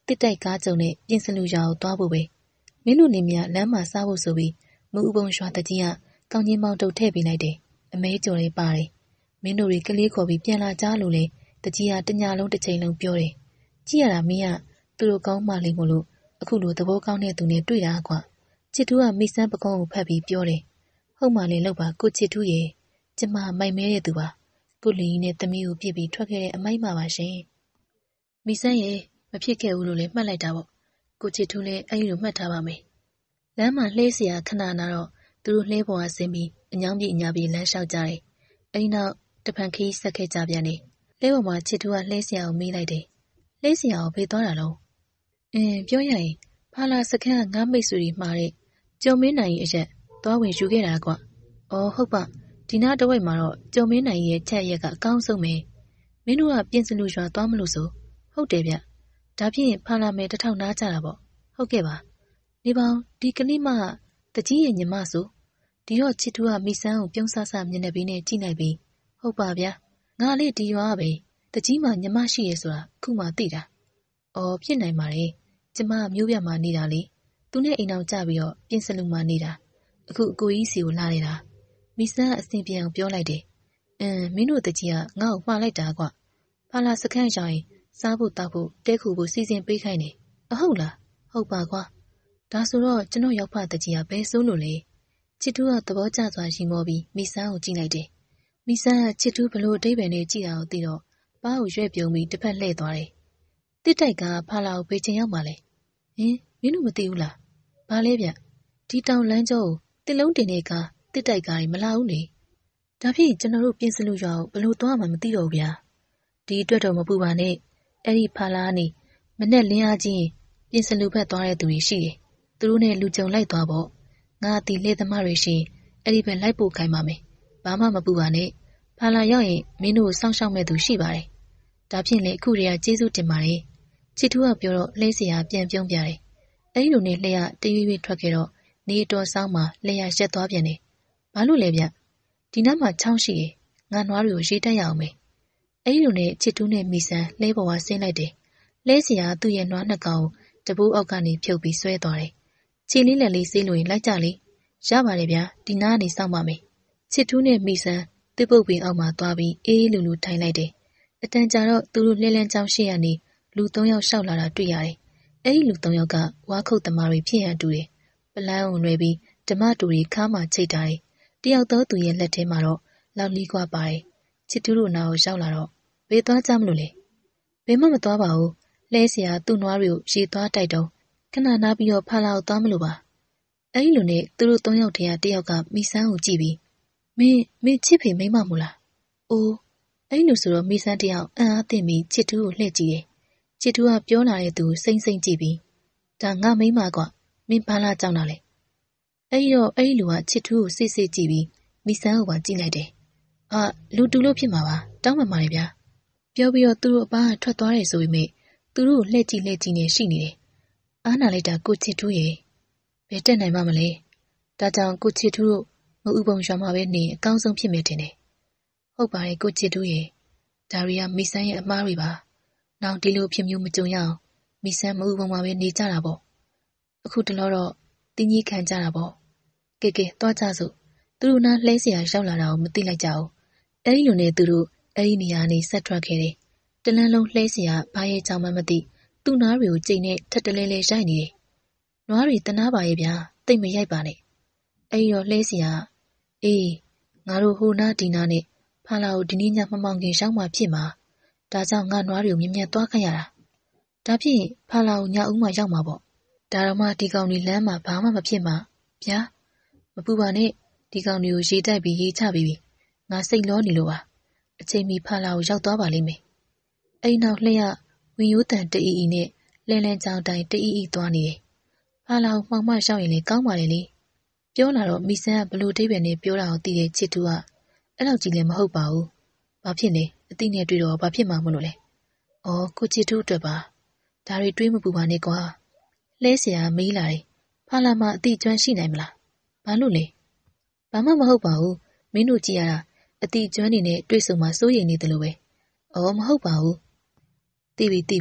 တစ်တိုက်ကားကြုံနဲ့ပြင်စလူရွာကိုသွားဖို့ပဲမင်းတို့နေမြလမ်းမှာစားဖို့ဆိုပြီးမူဥပုံရွာတကြီးကကောင်းကြီးမောင်တုတ်ထည့်ပေးလိုက်တယ်အမဲကြော်လေးပါတယ်မင်းတို့တွေကလေးခေါ်ပြီးပြန်လာကြလို့လေတကြီးကတညာလုံးတစ်ချိန်လုံးပြောတယ်ကြည့်ရတာမင်းကသူတို့ကောင်းမှလိမ့်မို့လို့အခုလိုသဘောကောင်းတဲ့သူနဲ့တွေ့တာကွာချစ်ထူးကမိစမ်းပကုံးကိုဖတ်ပြီးပြောတယ်ဟုတ်မှလည်းလောက်ပါကိုချစ်ထူးရဲ့ကျမမိုက်မဲတဲ့သူပါကိုလီနဲ့သမီးကိုပြစ်ပြီးထွက်ခဲ့တဲ့အမိုက်မှာပါရှင်မိစမ်းရဲ့မဖြစ်ခဲ့ဘူးလို့လည်းမှတ်လိုက်တာပေါ့ကိုချစ်ထူးလည်းအဲ့လိုမှတ်ထားပါမယ်လမ်းမှာလှဲเสียခဏနာတော့သူတို့လှဲပေါ်ကဆင်းပြီးအညောင်းပြေအညာပြေလမ်းလျှောက်ကြတယ်အဲ့ဒီနောက်တဖန်ခီးဆက်ခဲ့ကြပြန်တယ်လှဲပေါ်မှာချစ်ထူးကလှဲเสียကိုမေးလိုက်တယ်လှဲเสียကိုဖေးသွားတာလုံးအင်းပြောရရင်ဖာလာစခန်းကငါးမိတ်ဆွေတွေမှာတဲ့ကြုံမင်းနိုင်ရဲ့အရက်သွားဝင်ယူခဲ့တာကွအော်ဟုတ်ပါဒီနားတဝိုက်မှာတော့ကြုံမင်းနိုင်ရဲ့ချက်ရက်ကအကောင်းဆုံးပဲမင်းတို့ကပြင်စလူရွာသွားမလို့ဆိုဟုတ်တယ်ဗျဒါဖြင့်ဖာလာမယ်တထောင်နားကြတာပေါ့ဟုတ်ကဲ့ပါနေပေါင်းဒီကနေ့မှတကြီးရဲ့ညီမဆိုဒီတော့ချစ်ထူးကမိဆန်းကိုပြုံးဆဆမျက်နှာပေးနဲ့ကြည့်လိုက်ပြီးဟုတ်ပါဗျာငါလေးဒီရွာပဲတကြီးမှညီမရှိရဲ့ဆိုတာခုမှသိတာအော်ဖြစ်နိုင်ပါတယ်ကျမမျိုးပြမှာနေတာလေသူနဲ့အိမ်အောင်ကြပြီးတော့ပြင်စလူမှာနေတာအခုအကိုကြီးစီကိုလာနေတာမိဆန်းအစဉ်ပြေအောင်ပြောလိုက်တယ်အင်းမင်းတို့တကြီးကငါ့ကိုမှားလိုက်တာကွဖာလာစခန်းရောက်ရင်စားဖို့တောက်ဖို့တဲခုဖို့စီစဉ်ပေးခိုင်းတယ်အဟုတ်လားဟုတ်ပါကွာဒါဆိုတော့ကျွန်တော်ရောက်ဖတကြီးကဘယ်ဆိုးလို့လဲချစ်ထူးကသဘောကျစွာရီမောပြီးမိဆန်းကိုကြည့်လိုက်တယ်မိဆန်းကချစ်ထူးဘလို့အတိတ်ပဲနဲ့ကြည့်တာကိုသိတော့ပါးကိုရွဲ့ပြုံပြီးတစ်ဖက်လှည့်သွားတယ်တစ်တိုက်ကဖာလာကိုဘေးချင်ရောက်မှလဲဟင်မင်းတို့မသိဘူးလားဘာလဲဗျဒီတောင်လမ်းကျောကိုတစ်လုံးတင်တဲ့ကားတစ်တိုက်ကားကြီးမလာဘူးလေဒါဖြင့်ကျွန်တော်တို့ပြင်စလူရွာကိုဘလို့သွားမှမသိတော့ဘူးဗျာဒီအတွက်တော့မပူပါနဲ့အဲ့ဒီဖာလာကနေမနဲ့လင်းအားကြီးပြင်စလူဘက်သွားတဲ့သူတွေရှိတယ်သူတို့နဲ့လူကြုံလိုက်သွားပေါ့ငါတီလက်သမားတွေရှိအဲ့ဒီဘက်လိုက်ပို့ခိုင်းပါမယ်ဘာမှမပူပါနဲ့ဖာလာရောက်ရင်မင်းတို့ကိုစောင့်ရှောက်မဲ့သူရှိပါတယ်ဒါဖြင့်လေအခုတည်းကကျေးဇူးတင်ပါတယ်ချစ်ထူးကပြောတော့လှဲเสียပြန်ပြုံးပြတယ်အဲ့ဒီလိုနဲ့လှဲရတရွေ့ရွေ့ထွက်ခဲ့တော့နေတော်ဆောင်မှာလှဲရရက်သွားပြန်တယ်ဘာလို့လဲဗျဒီနားမှာချောင်းရှိတယ်ငါနွားတွေကိုရေးတက်ရအောင်မယ်အဲ့ဒီလိုနဲ့ချစ်ထူးနဲ့မိဆန်းလှဲပေါ်ကဆင်းလိုက်တယ်လှဲเสียသူ့ရဲ့နွားနှစ်ကောင်တပူးအောက်ကနေဖြုတ်ပြီးဆွဲသွားတယ်ခြေလေးလက်လေးဆေးလို့ရင်လိုက်ကြလေရပါတယ်ဗျာဒီနားကနေစောင့်ပါမယ်ချစ်ထူးနဲ့မိဆန်းတစ်ပုတ်ပင်အောက်မှာသွားပြီးအေးလူလူထိုင်လိုက်တယ်အတန်ကြာတော့သူတို့လှဲလန်းချောင်းရှိရနေလူသုံးယောက်ရှောက်လာတာတွေ့ရတယ်အဲ့ဒီလူသုံးယောက်ကဝါခုတ်သမားတွေဖြစ်ရန်တူတယ်ပလန်းုံလွယ်ပြီးဓမ္မတူတွေခါမှချိတ်ထားတယ်တယောက်တော့သူရဲ့လက်ထဲမှာတော့လောက်လီကွာပါတယ်ချစ်ထူးတို့နာကိုရောက်လာတော့ဘေးသွားကြမလို့လေဘေးမမသွားပါဘူးလှဲเสียသူ့နွားတွေကိုရေသွားတိုက်တော့ခဏနားပြီးတော့ဖာလာကိုသွားမလို့ပါအဲ့ဒီလိုနဲ့သူတို့သုံးယောက်တည်းကတယောက်ကမိဆန်းကိုကြည့်ပြီးမင်းမင်းချစ်ဖေမိမမို့လားအိုးအဲ့ဒီလိုဆိုတော့မိဆန်းတယောက်အံ့အားသင့်ပြီးချစ်ထူးကိုလှည့်ကြည့်တယ်ချစ်ထူးကပြောလာတဲ့သူစိမ့်စိမ့်ကြည့်ပြီးဒါငါမိမကွာမင်းဘာလာကြောက်တာလဲအဲ့ဒီတော့အဲ့ဒီလူကချစ်ထူးကိုစစ်စစ်ကြည့်ပြီးမိဆန်းကိုပါကြည့်လိုက်တယ်အာလူတူလို့ဖြစ်မှာပါတောင်းပန်ပါလေဗျာပြောပြီးတော့သူတို့အပားကထွက်သွားတယ်ဆိုပေမဲ့သူတို့ကိုလှည့်ကြည့်လှည့်ကြည့်နေရှိနေတယ်အားနာလိုက်တာကိုချစ်ထူးရဲ့ဘယ်တက်နိုင်မှမလဲဒါကြောင့်ကိုချစ်ထူးတို့မဥပုံရွာမှာပဲနေအကောင်းဆုံးဖြစ်မယ်ထင်တယ်ဟုတ်ပါတယ်ကိုချစ်ထူးရဲ့ဒါရီယာမိဆန်းရဲ့အမားတွေပါနောက်ဒီလိုဖြစ်မျိုးမကြုံရအောင်မိဆန်းမဥပုံမှာပဲနေကြတာပေါ့အခုတလောတော့တင်းကြီးခံကြတာပေါ့ကဲကဲသွားကြစို့သူတို့နားလှဲเสียရောက်လာတာကိုမသိလိုက်ကြဘူးအဲ့ဒီလိုနဲ့သူတို့အဲ့ဒီနေရာနေဆက်ထွက်ခဲ့တယ်တလန်းလုံးလှဲเสียဘာရဲ့ကြောင်မှမသိသူ့နားတွေကိုကြိတ်နဲ့ထက်တလဲလဲရိုက်နေတယ်နွားတွေတနာပါရဲ့ဗျာတိတ်မရိုက်ပါနဲ့အဲ့ရောလှဲเสียအေးငါတို့ဟိုနားဒီနားနဲ့ဖာလာကိုဒီနေ့ညမမောင်ခင်ရှောင်းမှဖြစ်မှာဒါကြောင့်ငါနွားတွေကိုမြင်မြန်သွားခတ်ရတာဒါဖြင့်ဖာလာကိုညဦးမှရောက်မှာပေါ့ဒါတော့မှဒီကောင်ကြီးလမ်းမှာဘာမှမဖြစ်မှာဗျာမပူပါနဲ့ဒီကောင်တွေကိုရေတိုက်ပြီးရေချပြီးပြီငါစိတ်လောနေလို့ပါအချိန်မီဖာလာကိုရောက်သွားပါလိမ့်မယ်အဲ့နောက်လှည့်ရဝင်ရိုးတန်တအီအီနဲ့လဲလန်းချောင်းတိုင်းတအီအီသွားနေတယ်ဖာလာကိုမှောင်မှရှောက်ရင်လေကောင်းပါလေလေပြောလာတော့မိဆန်းကဘလို့အဓိပ္ပာယ်နဲ့ပြောတာကိုသိတဲ့ချစ်တူကအဲ့လောက်ကြီးလည်းမဟုတ်ပါဘူးဘာဖြစ်လဲအသိနဲ့တွေ့တော့ဘာဖြစ်မှာမလို့လဲအော်ကိုချစ်တူအတွက်ပါဒါတွေတွေးမပူပါနဲ့ကွာလှဲเสียမေးလာတယ်ဖာလာမှာအတိကျွမ်းရှိနိုင်မလားဘာလို့လဲဘာမှမဟုတ်ပါဘူးမင်းတို့ကြည့်ရတာအတိကျွမ်းနေနဲ့တွေ့ဆုံမှာစိုးရိမ်နေတယ်လို့ပဲအော်မဟုတ်ပါဘူးသိပြီသိပြီမ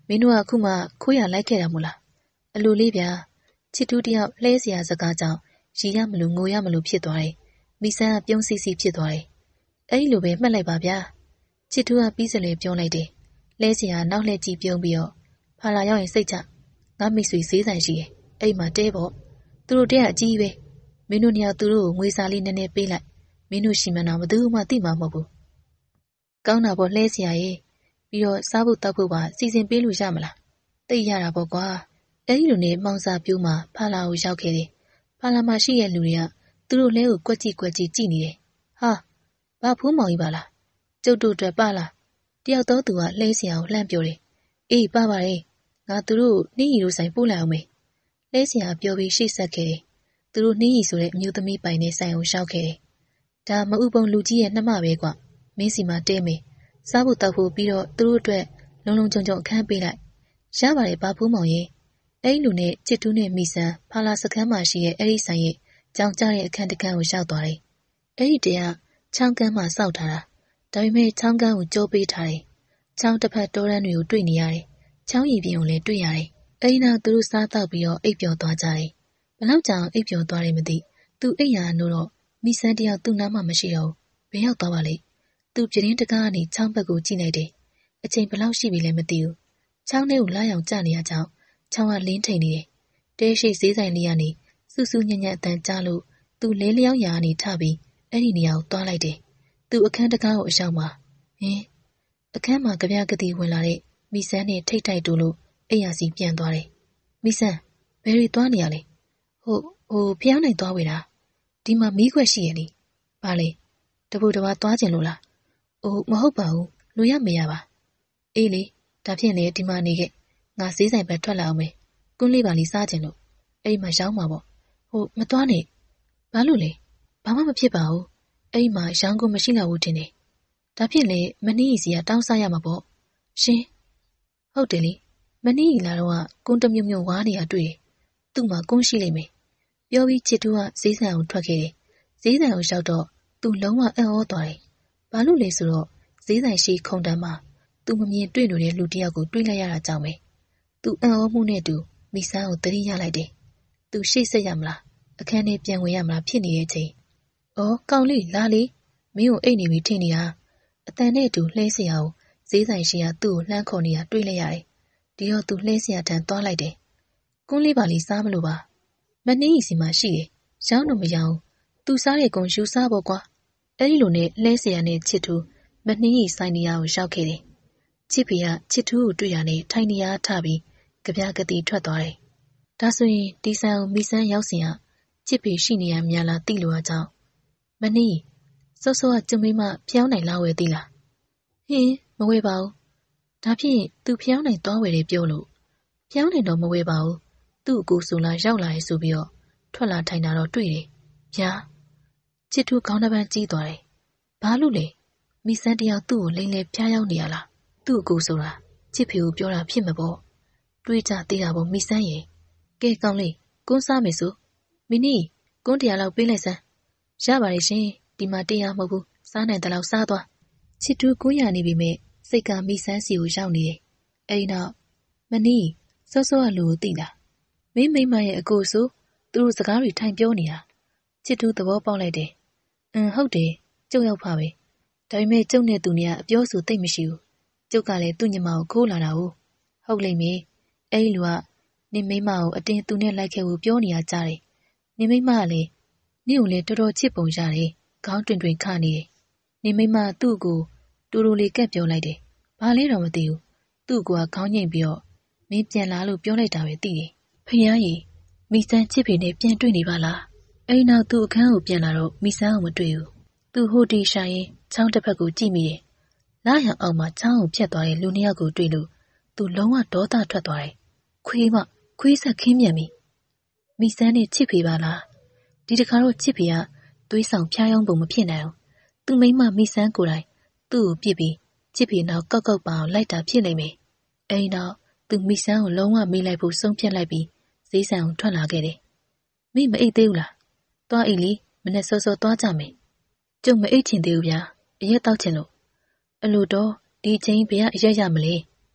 မင်းတို့ကခုမှခိုးရလိုက်ခဲ့တာမို့လားအလိုလေးဗျာချစ်တူးတယောက်လှဲเสียစကားကြောင့်ရီရမလို့ငိုရမလို့ဖြစ်သွားတယ်မိဆန်းကပြုံးစီစီဖြစ်သွားတယ်အဲ့လိုပဲမှတ်လိုက်ပါဗျာချစ်တူးကပြီးစလေပြောလိုက်တယ်လှဲเสียနောက်လှည့်ကြည့်ပြုံးပြီးတော့ဖာလာရောက်ရင်စိတ်ချငါမိတ်ဆွေဈေးဆိုင်ရှိတယ်အဲ့မှာတဲပေါ့သူတို့တဲကအကြီးပဲမင်းတို့ညသူတို့ကိုငွေစာလေးနည်းနည်းပေးလိုက်မင်းတို့ရှိမှန်းတော့ဘယ်သူမှသိမှာမဟုတ်ဘူးကောင်းတာပေါ့လှဲเสียရဲ့ပြီးတော့စားဖို့တောက်ဖို့ပါစီစဉ်ပေးလို့ရမလားသိရတာပေါ့ကွာအဲ့ဒီလိုနဲ့မောင်စာပြိုးမှာဖာလာကိုရောက်ခဲ့တယ်ဖာလာမှာရှိတဲ့လူတွေကသူတို့လဲကိုကွက်ကြည့်ကွက်ကြည့်ကြည့်နေတယ်ဟာဘာဖိုးမောင်ကြီးပါလားကျုပ်တို့အတွက်ပါလားတယောက်တော့သူကလှဲเสียကိုလှမ်းပြောတယ်အေးပါပါတယ်ငါသူတို့နှင်းရီတို့ဆိုင်ပို့လိုက်အောင်မေလှဲเสียပြောပြီးရှေ့ဆက်ခဲ့တယ်သူတို့နှင်းရီဆိုတဲ့အမျိုးသမီးပိုင်တဲ့ဆိုင်ကိုရှောက်ခဲ့တယ်ဒါမဥပုံလူကြီးရဲ့နှမပဲကွမင်းစီမှာတဲမေစားဖို့တောက်ဖို့ပြီးတော့သူတို့အတွက်လုံလုံခြုံခြုံအခန်းပေးလိုက်ရပါတယ်ဘာဖိုးမောင်ရဲ့အဲ့ဒီလူနဲ့ချစ်တူးနဲ့မိဆန်းဖာလာစခန်းမှာရှိတဲ့အဲ့ဒီဆိုင်ရဲ့ကြောင်ကြတဲ့အခန်းတစ်ခန်းကိုရှောက်သွားတယ်အဲ့ဒီတည်းကချောင်းကန်းမှာစောက်ထားတာဒါပေမဲ့ချောင်းကန်းကိုကြိုးပေးထားတယ်ချောင်းတစ်ဖက်တောရန်တွေကိုတွေ့နေရတယ်ချောင်းရည်ပြင်ကိုလည်းတွေ့ရတယ်အဲ့ဒီနောက်သူတို့စားတောက်ပြီးတော့အိပ်ပျော်သွားကြတယ်ဘလောက်ကြောင်အိပ်ပျော်သွားတယ်မသိသူအိပ်ရာနိုးတော့မိဆန်းတယောက်သူ့နားမှာမရှိတော့ဘယ်ရောက်သွားပါလဲသူပြတင်းတကားကနေချောင်းဘက်ကိုကြည့်လိုက်တယ်အချိန်ဘလောက်ရှိပြီလဲမသိဘူးချောင်းထဲကိုလာရောက်ကျနေရကြောင်းချောင်းကလင်းထိန်နေတယ်တဲရှိဈေးဆိုင်လေးကနေစူးစူးညံ့ညံ့အတန်ကြားလို့သူလဲလျောင်းရာကနေထပြီးအဲ့ဒီနေရာကိုသွားလိုက်တယ်သူအခန်းတကားကိုအရောက်မှာဟင်းအခန်းမှာကြပြကတိဝင်လာတဲ့မိဆန်းနဲ့ထိတ်ထိုက်တူလို့အိယာစီပြန်သွားတယ်မိဆန်းဘယ်ရီသွားနေရလဲဟိုဟိုဖျောင်းနိုင်သွားဝေတာဒီမှာမီးခွက်ရှိရလေဘာလဲတပူတဝါသွားကျင်လို့လားအိုးမဟုတ်ပါဘူးလူရမရပါအေးလေဒါဖြင့်လေဒီမှာနေခဲ့ငါဈေးဆိုင်ဘက်ထွက်လာအောင်မယ်ကွန်းလေးပါလေးစားကျင်လို့အဲ့မှာရောင်းမှာပေါ့ဟိုမသွားနဲ့ဘာလို့လဲဘာမှမဖြစ်ပါဘူးအဲ့မှာရောင်းကုန်မရှိတော့ဘူးထင်တယ်ဒါဖြင့်လေမနီးစီကတောင်းစားရမှာပေါ့ရှင်ဟုတ်တယ်လေမနီးလာတော့ကကွန်းတမြုံမြုံဝါးနေရတွေ့တယ်သူ့မှာကွန်းရှိလိမ့်မယ်ပြောပြီးချစ်တူကဈေးဆိုင်ကိုထွက်ခဲ့တယ်ဈေးဆိုင်ကိုရောက်တော့သူလုံးဝအံ့ဩသွားတယ်ဘာလို့လဲဆိုတော့ဈေးဆိုင်ရှိခုံတန်းမှာသူမမြင်တွေ့လို့တဲ့လူတစ်ယောက်ကိုတွေ့လိုက်ရတာကြောင့်ပဲသူအံ့ဩမှုနဲ့တူမိဆန်းကိုတတိရလိုက်တယ်သူရှေ့ဆက်ရမလားအခန်းထဲပြန်ဝင်ရမလားဖြစ်နေတဲ့အချိန်အော်ကောင်လေးလာလေမင်းကိုအိတ်နေပြီထင်နေတာအတန်နဲ့တူလှဲเสียကိုဈေးဆိုင်ရှိကသူ့ကိုလှမ်းခေါ်နေတာတွေ့လိုက်ရတယ်ဒီတော့သူလှဲเสียထံသွားလိုက်တယ်ကွန်းလေးပါလေးစားမလို့ပါမနှင်းကြီးစီမှာရှိတယ်ရောင်းတော့မရောင်းသူစားတဲ့ကွန်ယူစားပေါ့ကွာအဲ့ဒီလိုနဲ့လှဲเสียနဲ့ချစ်သူမနှင်းကြီးဆိုင်နေရကိုရောက်ခဲ့တယ်ချစ်ဖေကချစ်သူကိုတွေ့ရနဲ့ထိုင်နေရထပြီးကြပြကတိထွက်သွားတယ်ဒါဆိုရင်ဒီဆန်ကိုမိဆန်းရောက်စင်ကချစ်ဖေရှိနေရများလားသိလို့အကြောင်းမနှင်းစောစောကကျုံမိမဖျောင်းနိုင်လားဝယ်သိလားဟင်းမဝယ်ပါဘူးဒါဖြင့်သူဖျောင်းနိုင်သွားဝယ်တယ်ပြောလို့ဖျောင်းနိုင်တော့မဝယ်ပါဘူးသူ့အကူဆိုလာရောက်လာရဲဆိုပြီးတော့ထွက်လာထိုင်တာတော့တွေ့တယ်ဗျာချစ်သူခေါင်းတစ်ပန်းကြီးသွားတယ်ဘာလို့လဲမိဆန်းတယောက်သူ့ကိုလိမ့်လဲဖျားရောက်နေရလားသူ့အကူဆိုတာချစ်ဖေကိုပြောတာဖြစ်မှာပေါ့တွေးကြသေးတာပေါ့မိဆန်းရဲ့ကဲကောင်းလေးကွန်းစားမယ်ဆိုမင်းနီကွန်းတရားလောက်ပေးလိုက်စမ်းရပါတယ်ရှင်ဒီမှာတရားမဟုတ်ဘူးစားနိုင်တဲ့လောက်စားသွားချစ်သူကိုရနေပြီမဲ့စိတ်ကမိဆန်းစီကိုရောက်နေတယ်အဲဒီနောက်မနီစောစောကလူကိုသိလားမင်းမိမရဲ့အကူဆိုသူတို့စကားတွေထိုင်ပြောနေတာချစ်သူသဘောပေါက်လိုက်တယ်အင်းဟုတ်တယ်ကျုပ်ရောက်ပါပဲဒါပေမဲ့ကျုပ်နဲ့သူနဲ့အပြောဆိုသိမ့်မရှိဘူးကျုပ်ကလည်းသူ့ညီမကိုခိုးလာတာဟုတ်ဟုတ်လိမ့်မယ်အဲ့ဒီလူကနေမိမကိုအတင်းသူနဲ့လိုက်ခဲ့ဖို့ပြောနေရကြတယ်နေမိမကလည်းနေကိုလည်းတော်တော်ချစ်ပုံရတယ်ခေါင်းတွင်တွင်ခနေတယ်နေမိမသူ့ကိုတူတူလေးကက်ပြောလိုက်တယ်ဘာလဲတော့မသိဘူးသူ့ကိုကခေါင်းငိမ့်ပြီးတော့မင်းပြန်လာလို့ပြောလိုက်တာပဲသိတယ်ဖခင်ကြီးမိဆန်းချစ်ဖေနဲ့ပြန်တွေ့နေပါလားအဲ့နောက်သူ့အခန်းကိုပြန်လာတော့မိဆန်းကိုမတွေ့ဘူးသူဟိုတီရှာရင်ချောင်းတစ်ဖက်ကိုကြည့်မိတယ်လာရောင်အောင်မှာချောင်းကိုဖြတ်သွားတဲ့လူနှစ်ယောက်ကိုတွေ့လို့သူလုံးဝဒေါသထွက်သွားတယ်ခွေးမခွေးဆက်ခင်းမြန်ပြီမိဆန်းနဲ့ချစ်ဖေပါလားဒီတခါတော့ချစ်ဖေကသွေးဆောင်ဖျားယောင်းပုံမဖြစ်နိုင်အောင်သူမိမမိဆန်းကိုယ်တိုင်သူ့ကိုပြစ်ပြီးချစ်ဖေနောက်ကောက်ကောက်ပါအောင်လိုက်တာဖြစ်နေမယ်အဲဒီနောက်သူမိဆန်းကိုလုံးဝမေးလိုက်ဖို့ဆုံးဖြတ်လိုက်ပြီးဈေးဆိုင်ကိုထွက်လာခဲ့တယ်မိမအိတ်သေးဘူးလားသွားအိတ်လီမနဲ့စောစောသွားကြမယ်ကျုံမအိတ်ချင်သေးဘူးဗျာအရက်တောက်ချင်လို့အလိုတော့ဒီချိန်ဘယ်ကအရက်ရမလဲ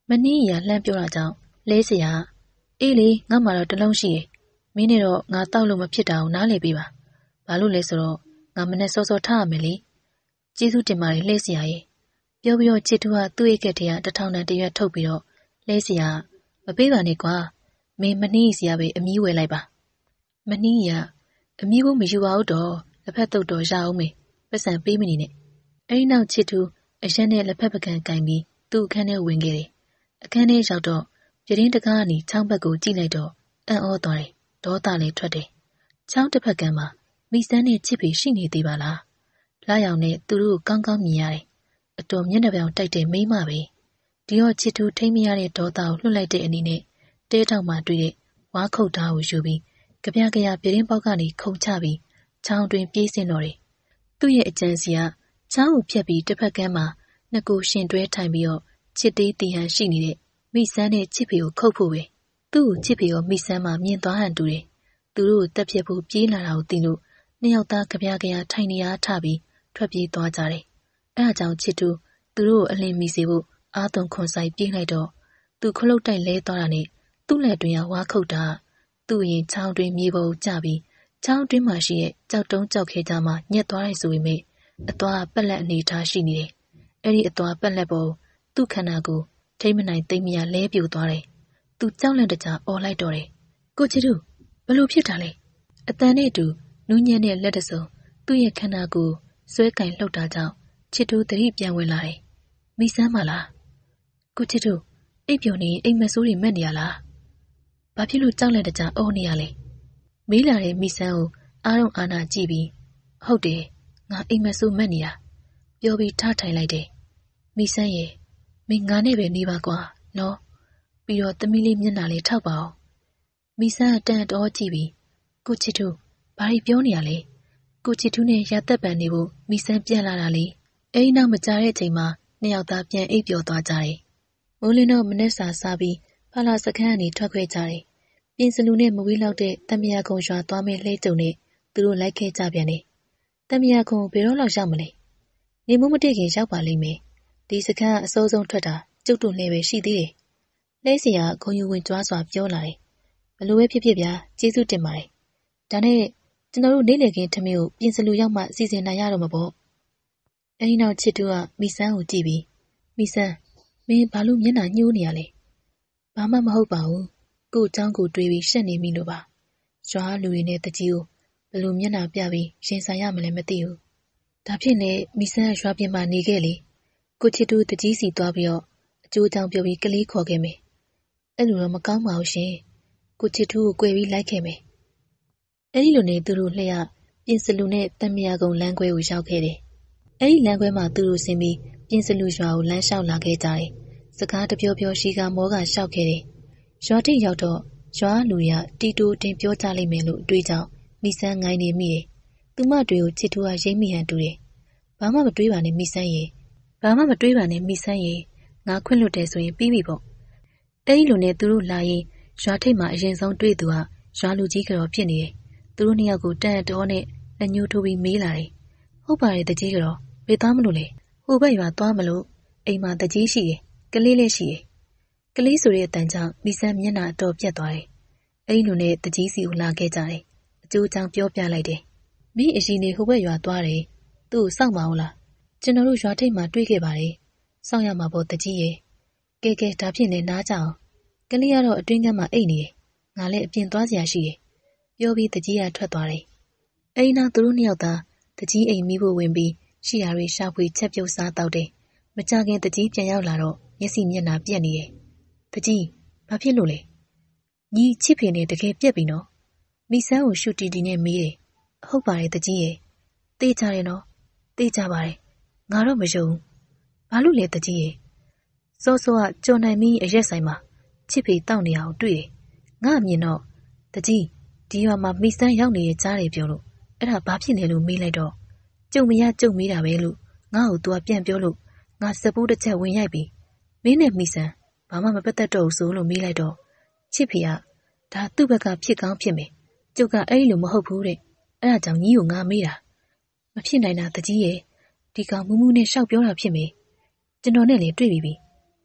မနှင်းရလှမ်းပြောတာကြောင့်လဲเสียအေးလေငါမှတော့တလုံးရှိတယ်မင်းနဲ့တော့ငါတောက်လို့မဖြစ်တာကိုနားလည်ပေးပါဘာလို့လဲဆိုတော့ငါမနဲ့စောစောထားရမယ်လေကျေးဇူးတင်ပါတယ်လဲเสียရဲ့ပြောပြီးတော့ချစ်သူကသူ့ရဲ့ကက်တည်းကတထောင်တန်တရွက်ထုတ်ပြီးတော့လဲเสียမပေးပါနဲ့ကွာမင်းမနှင်းစီရပဲအမီးဝယ်လိုက်ပါမနှင်းရအမီးကိုမယူပါဘူးတော့လက်ဖက်တုတ်တော့ရအောင်မေပတ်စံပေးမနေနဲ့အဲဒီနောက်ချစ်သူအရက်နဲ့လက်ဖက်ပကံကင်ပြီးသူ့အခန်းထဲဝင်ခဲ့တယ်အခန်းထဲရောက်တော့ပြတင်းတကားကနေချောင်းဘက်ကိုကြည့်လိုက်တော့အံ့ဩသွားတယ်ဒေါသလည်းထွက်တယ်ချောင်းတစ်ဖက်ကမှာမိစမ်းနဲ့ချစ်ပေရှိနေသေးပါလားလာရောင်နဲ့သူတို့ကိုကောင်းကောင်းမြင်ရတယ်အတော်မျက်နှာပြောင်တိုက်တဲ့မိန်းမပဲဒီတော့ချစ်သူထိမ့်မရတဲ့ဒေါသကိုလွှတ်လိုက်တဲ့အနေနဲ့တဲထောက်မှတွေ့တဲ့ဝါခုတ်သားကိုယူပြီးကြပြကြရပြတင်းပေါက်ကနေခုန်ချပြီးချောင်းတွင်ပြေးဆင်းတော့တယ်သူ့ရဲ့အကြံစီကချောင်းကိုဖြတ်ပြီးတစ်ဖက်ကမ်းမှာနှစ်ကိုရှင်တွဲထိုင်ပြီးတော့ချစ်သေးတီဟန်ရှိနေတဲ့မိစမ်းနဲ့ချစ်ဖေကိုခုတ်ဖို့ပဲသူ့ကိုချစ်ဖေရောမိစမ်းမှမြင်သွားဟန်တူတယ်သူတို့ကိုတက်ပြက်ဖို့ပြေးလာတာကိုသိလို့နှစ်ယောက်သားကြပြကြရထိုင်နေရထပြီးထွက်ပြေးသွားကြတယ်အဲဒါကြောင့်ချစ်သူသူတို့ကိုအလင်းမိစေဖို့အာသွန်ခွန်ဆိုင်ပြေးလိုက်တော့သူခလုတ်တိုက်လဲသွားတာနဲ့သူ့လက်တွင်ကဝါခုတ်တာသူ့ရင်ချောင်းတွင်မြေပေါ်ကျပြီးချောင်းတွင်မှရှိတဲ့ကြောက်တုံးကြောက်ခဲကြမှာညက်သွားတယ်ဆိုပေမဲ့အသွားပက်လက်အနေထားရှိနေတယ်အဲ့ဒီအသွားပက်လက်ပေါ်သူ့ခန္ဓာကိုထိမ့်မနိုင်သိမ့်မရလဲပြိုသွားတယ်သူကြောက်လန့်တကြားអော်လိုက်တော့တယ်ကိုချစ်တို့ဘလို့ဖြစ်တာလဲအတန်နဲ့တူနူးညံ့တဲ့လက်တစုံသူ့ရဲ့ခန္ဓာကိုဆွဲကင်လှုပ်တာကြောင့်ချစ်တို့သတိပြန်ဝင်လာတယ်မိစမ်းပါလားကိုချစ်တို့အိပ်ပျော်နေအိမ်မဆိုးတွေမက်နေရလားဘာဖြစ်လို့ကြောက်လန့်တကြားအော်နေရလဲမေးလာတဲ့မိစမ်းကိုအားလုံးအာနာကြည့်ပြီးဟုတ်တယ်ငါအိမ်မဆိုးမက်နေတာပြောပြီးထားထိုင်လိုက်တယ်မိစမ်းရဲ့မင်းငါနဲ့ပဲနေပါကွာနော်ပြီးတော့သမီးလေးမျက်နှာလေးထောက်ပါအောင်မိစမ်းအတန်တော်ကြည့်ပြီးကိုချစ်တို့ဘာတွေပြောနေရလဲကိုချစ်ထူးနဲ့ရသက်ပံနေဖို့မိစမ်းပြန်လာတာလေအဲဒီနောက်မကြတဲ့အချိန်မှာနှစ်ယောက်သားပြန်အိပ်ပျော်သွားကြတယ်မိုးလင်းတော့မနက်စာစားပြီးဖလာစခန်းကနေထွက်ခွဲကြတယ်ပြင်စလူနဲ့မဝေးလောက်တဲ့တမယာကုံရွာသွားမဲ့လှဲကြုံနဲ့သူတို့လိုက်ခဲ့ကြပြန်တယ်တမယာကုံဘယ်တော့လောက်ရောက်မလဲနေမိုးမတည့်ခင်ရောက်ပါလိမ့်မယ်ဒီစခန်းကအစိုးဆုံးထွက်တာကျုပ်တို့လည်းပဲရှိသေးတယ်လဲစီကဂုံယူဝင်ကြွားစွာပြောလာတယ်ဘလို့ပဲဖြစ်ဖြစ်ဗျာကျေးဇူးတင်ပါတယ်ဒါနဲ့ကျွန်တော်တို့နေလေခင်ထမင်းကိုပြင်စလူရောက်မှစီစဉ်နိုင်ရတော့မှာပေါ့အဲဒီနောက်ချစ်တူကမိစမ်းကိုကြည့်ပြီးမိစမ်းမင်းဘာလို့မျက်နှာညှိုးနေရလဲဘာမှမဟုတ်ပါဘူးကို့အကြောင်းကိုတွေးပြီးရှက်နေမိလို့ပါရွာလူတွေနဲ့တကြီးကိုဘလို့မျက်နှာပြပြီးရင်ဆိုင်ရမလဲမသိဘူးဒါဖြစ်နေမိစမ်းရွာပြင်မှာနေခဲ့လေကိုချစ်တူတကြီးစီသွားပြီးတော့အကျိုးကြောင့်ပြောပြီးကလေးခေါ်ခဲ့မယ်အဲ့လိုတော့မကောင်းပါဘူးရှင်ကိုချစ်တူကိုကြွယ်ပြီးလိုက်ခဲ့မယ်အဲ့ဒီလိုနဲ့သူတို့လှည့်ရပြင်စလူနဲ့တမယာကုံလမ်းခွဲကိုရောက်ခဲ့တယ်အဲ့ဒီလမ်းခွဲမှာသူတို့ဆင်းပြီးပြင်စလူရွာကိုလမ်းလျှောက်လာခဲ့ကြတယ်စကားတပြောပြောရှိကမောကလျှောက်ခဲ့တယ်ရွာထိပ်ရောက်တော့ရွာလူတွေကတီတိုတင်ပြောကြလိမ့်မယ်လို့တွေးကြောင်မိစမ်းငိုင်းနေမိတယ်သူမတွေကိုချစ်တူကရိမ့်မိဟန်တူတယ်ဘာမှမတွေးပါနဲ့မိစမ်းရေဘာမှမတွေးပါနဲ့မိစမ်းရေငါခွင့်လွတ်တယ်ဆိုရင်ပြီးပြီပေါ့အဲ့ဒီလိုနဲ့သူတို့လာရင်ရွာထိပ်မှာအရင်ဆုံးတွေ့သူကရွာလူကြီးကတော့ဖြစ်နေတယ်သူတို့နှစ်ယောက်ကိုတန်တော်နဲ့လက်ညှိုးထိုးပြီးမေးလာတယ်ဟုတ်ပါတယ်တကြီးကတော့ဘယ်သွားမလို့လဲဟိုဘက်ရွာသွားမလို့အိမ်မှာတကြီးရှိတယ်ကလေးလေးရှိတယ်ကလေးဆိုတဲ့အတန်ကြောင့်မိစမ်းမျက်နှာအတော်ပြတ်သွားတယ်အဲ့ဒီလိုနဲ့တကြီးစီကိုလာခဲ့ကြတယ်အကျိုးကြောင့်ပြောပြလိုက်တယ်မင်းအရင်နေဟိုဘက်ရွာသွားတယ်သူ့ကိုစောင့်မအောင်လားကျွန်တော်တို့ရွာထိပ်မှာတွေ့ခဲ့ပါတယ်စောင့်ရမှာပေါ့တကြီးရဲ့ကဲကဲဒါဖြစ်နေနားကြအောင်ကလေးကတော့အတွင်းကမ်းမှာအိတ်နေတယ်ငါလည်းအပြင်သွားစရာရှိတယ်ပြောပြီးတကြီးကထွက်သွားတယ်အဲ့ဒီနောက်သူတို့နှစ်ယောက်သားတကြီးအိမ်မိဖို့ဝင်ပြီးရှိရာတွေရှာဖွေချက်ပြုတ်စားတောက်တယ်မကြခင်တကြီးပြန်ရောက်လာတော့မျက်စိမျက်နှာပြက်နေတယ်တကြီးဘာဖြစ်လို့လဲညီချစ်ဖေနဲ့တကယ်ပြက်ပြီနော်မိစမ်းကိုရှူတီတီနဲ့မေးတယ်ဟုတ်ပါတယ်တကြီးရဲ့တေးကြတယ်နော်တေးကြပါတယ်ငါတော့မယုံဘာလို့လဲတကြီးရဲ့စောစောကကြော်နိုင်မင်းအရက်ဆိုင်မှာချစ်ဖေတောက်နေအောင်တွေ့တယ်ငါအမြင်တော့တကြီးဒီရွာမှာမိစမ်းရောက်နေတဲ့ကြားတယ်ပြောလို့အဲ့ဒါဘာဖြစ်နေလို့မေးလိုက်တော့ကျုံမရကျုံမေးတာပဲလို့ငါ့ကိုသူကပြန်ပြောလို့ငါစပူးတစ်ချက်ဝင်ရိုက်ပြီးမင်းနဲ့မိစမ်းဘာမှမပတ်သက်တော့ဘူးဆိုလို့မေးလိုက်တော့ချစ်ဖေကဒါသူ့ဘက်ကဖြစ်ကောင်းဖြစ်မယ်ကျုပ်ကအဲ့လိုမဟုတ်ဘူးတဲ့အဲ့ဒါကြောင့်ညီကိုငါမေးတာမဖြစ်နိုင်တာတကြီးရဲ့ဒီကောင်မူးမူးနဲ့ရှောက်ပြောတာဖြစ်မယ်ကျွန်တော်နဲ့လည်းတွေ့ပြီပြီ